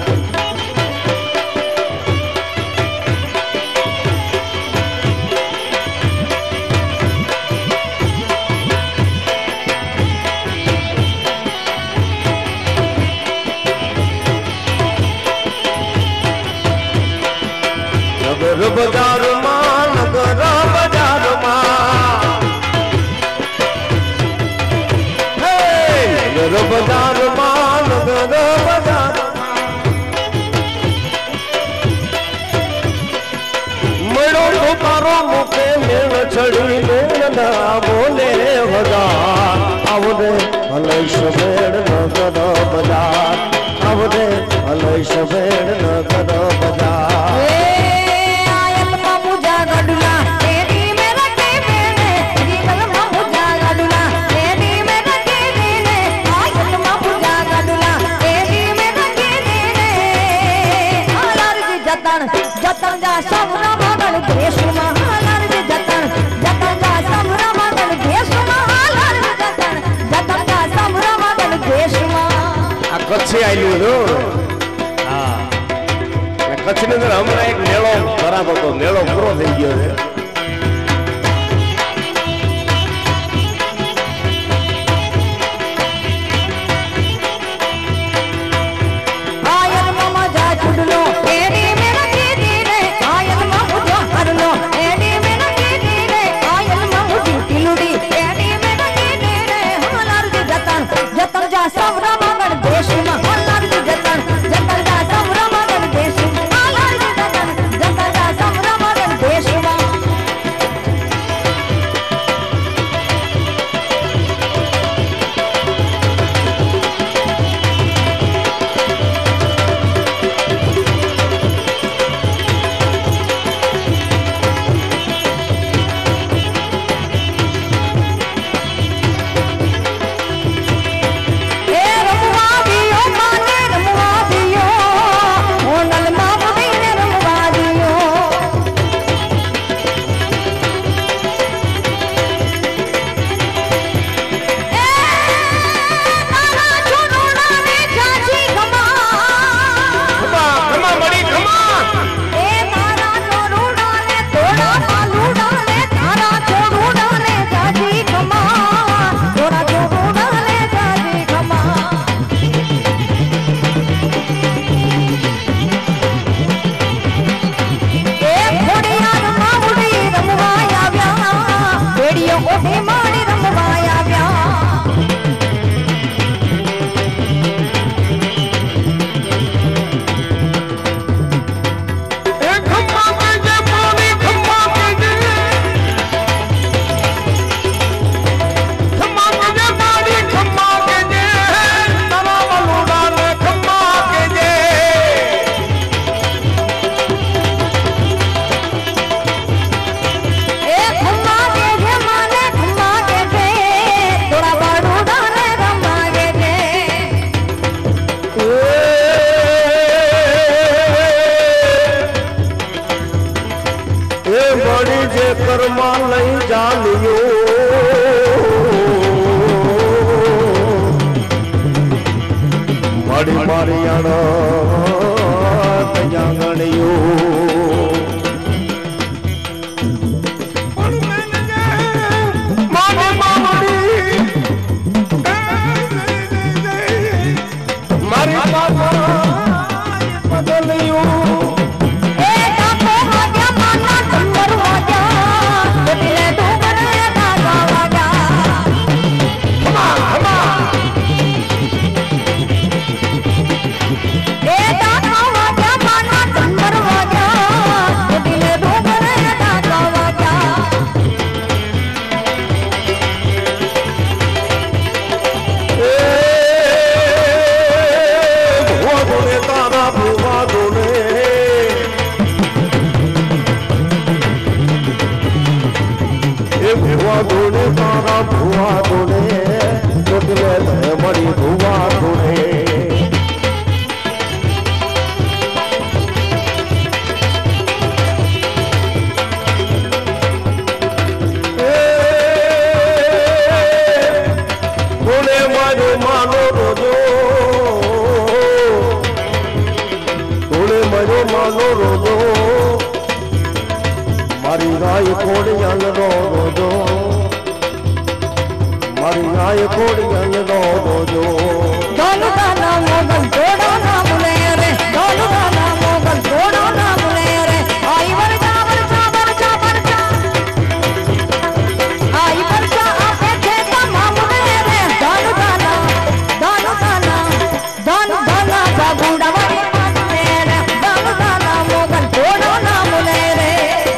नगर बाजार मां नगर बाजार मां नगर बाजार मां नगर बाजार मड़ो पुकारो मुके मेल छड़ी मेल ना बोले हजार आवरे हलई सफेद नगर बाजार आवरे हलई सफेद नगर बाजार जतन जा सबरा मगन देश महालार जतन जतन जा सबरा मगन देश महालार जतन जतन जा सबरा मगन देश आ कच्छी आइलू रो हां कच्छ ની અંદર હમણાં એક મેળો ભરાતો હતો મેળો પૂરો થઈ ગયો છે डालियो मारी मारियाणा तयांगणियो मामी मामड़ी मारी बाबा बदलियो ए ताको वाजा माना डंगर वाजा दिले डोगर दागा वाजा हमा हमा ए ताको वाजा माना डंगर वाजा दिले डोगर दागा वाजा ए भुआ दोने तारा भुआ दोने ए भुआ दोने तारा भुआ दोने टोटले मरी भुआ दोने दोने मारो मानो रोजो दोने मारो मानो रोजो मारी राय कोड़ियान रो रोजो मारी राय कोड़ियान रो रोजो दोनों दाना मोगल जोड़ो ना मुले रे दोनों दाना मोगल जोड़ो ना मुले रे आई वर्जा वर्जा वर्जा वर्जा आई वर्जा आपे थे तमाम मुले रे दोनों दाना दोनों दाना दोनों दाना बाबूड़ा वाली माने रे दोनों दाना मोगल जोड़ो ना मुले रे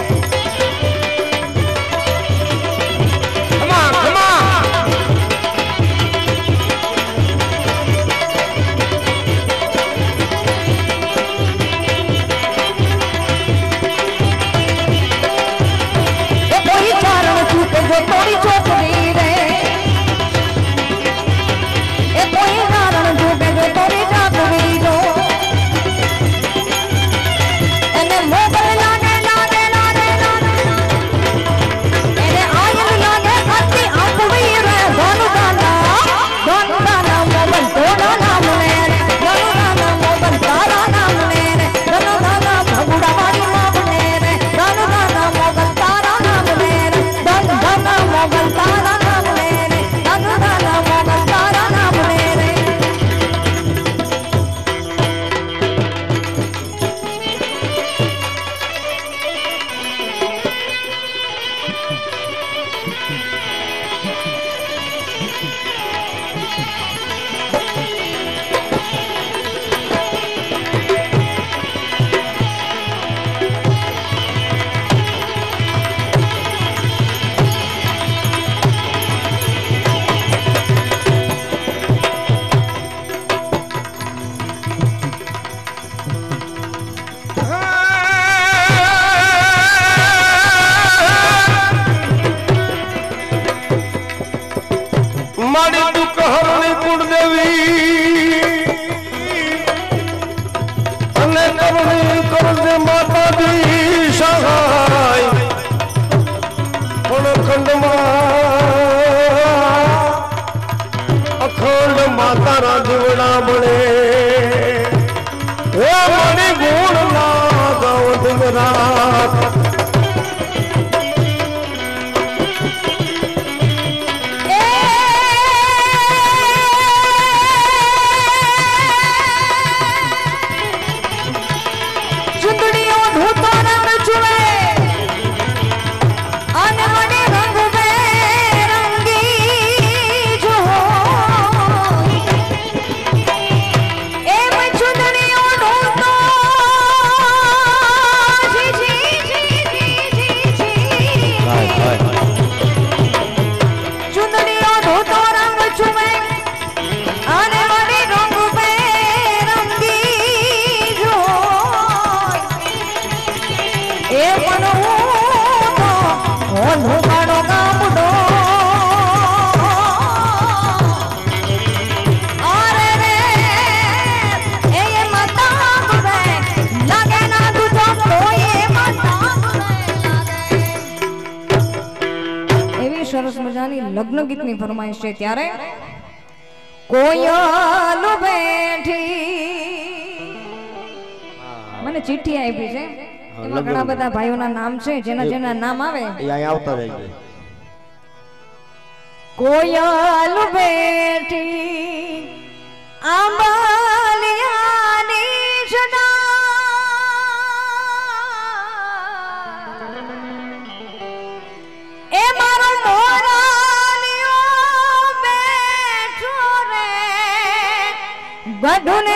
Come on, come on. ए कोई चारण छूटे जो तोड़ी चौकड़ी रे ए कोई चारण छूटे जो तोड़ी चौकड़ी जो एने मोगल लागे लागे लागे लागे एने आयल लागे खत्ती आंखड़ी रे दोनों दाना दोनों दाना मोगल तोड़ा नाम ले रे दोनों दाना मोगल तारा नाम ले रे दोनों दाना भगुड़ा वाली नाम ले रे दोनों दाना मोगल तारा नाम ले रे दोनों दाना मोगल तारा नाम ले रे दोनों दाना मोगल तारा नाम ले रे मारी तू कहरणी कुड़ देवी अने करणी कर दे माता दी सहाय पण खंडमा अखंड माता रा जीवड़ा बने हे मनी गुण ना गाव दिन रात चुंदड़ियों धूता रंग चुए आने वाले रंग में रंगी जो ए मैं चुंदड़ियों धूता जी जी जी સરસ મજાની લગ્ન ગીતની ફરમાઈશ છે ત્યારે કોયલ બેઠી મને ચિઠ્ઠી આપી છે એમાં ઘણા બધા ભાઈઓના નામ છે જેના જેના નામ આવે અહીંયા આવતા રહેજો કોયલ બેઠી આંબાલિયાની સદા એ મારો મોરાલિયો બેઠો રે ગઢને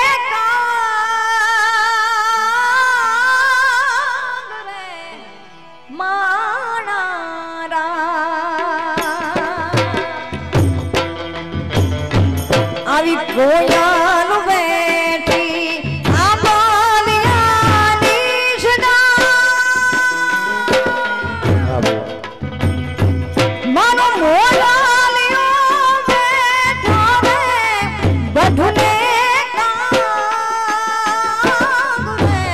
કોયલ બેઠી આંબાલિયાની સદા મારો મોલાલિયો બેઠો રે ગઢને કાંગ રે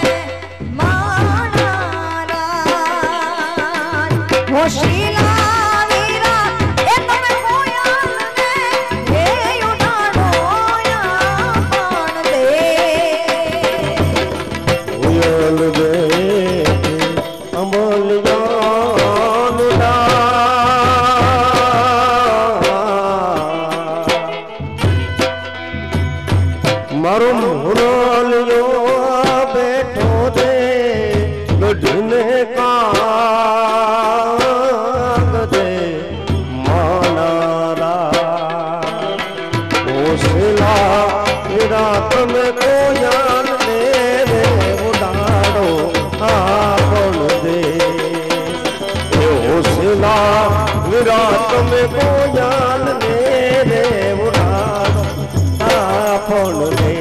માણારા હોશીલા વીરા એ તમે કોયલને હે મારો મોરલિયો બેઠો દે ગઢને કાંગ દે માનારા ઓસલા વીરા તમે કોયલ ને રે ઉડાડો આપણ દે ઓસલા વીરા તમે કોયલ ને રે ઉડાડો આપણ દે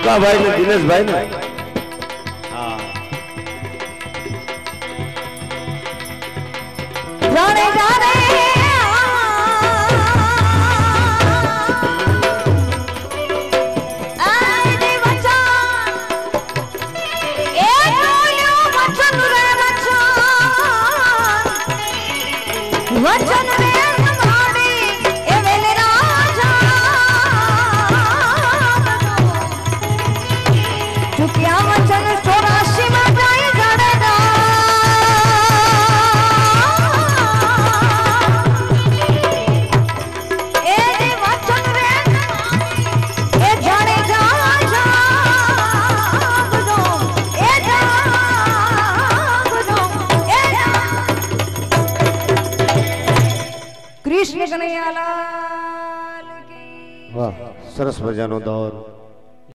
ભાઈ ને દિનેશભાઈ ને હા જાણે જાણે વચન રે સંભાળી એ વેલે રાજા ચૂક્યા વચન ચોરાશી માં જાય જાડેજા એ જે વચન રે એ જાડેજા જાગજો એ જાગજો એ कृष्ण कन्हैया लाल की વાહ સરસ મજાનો દોર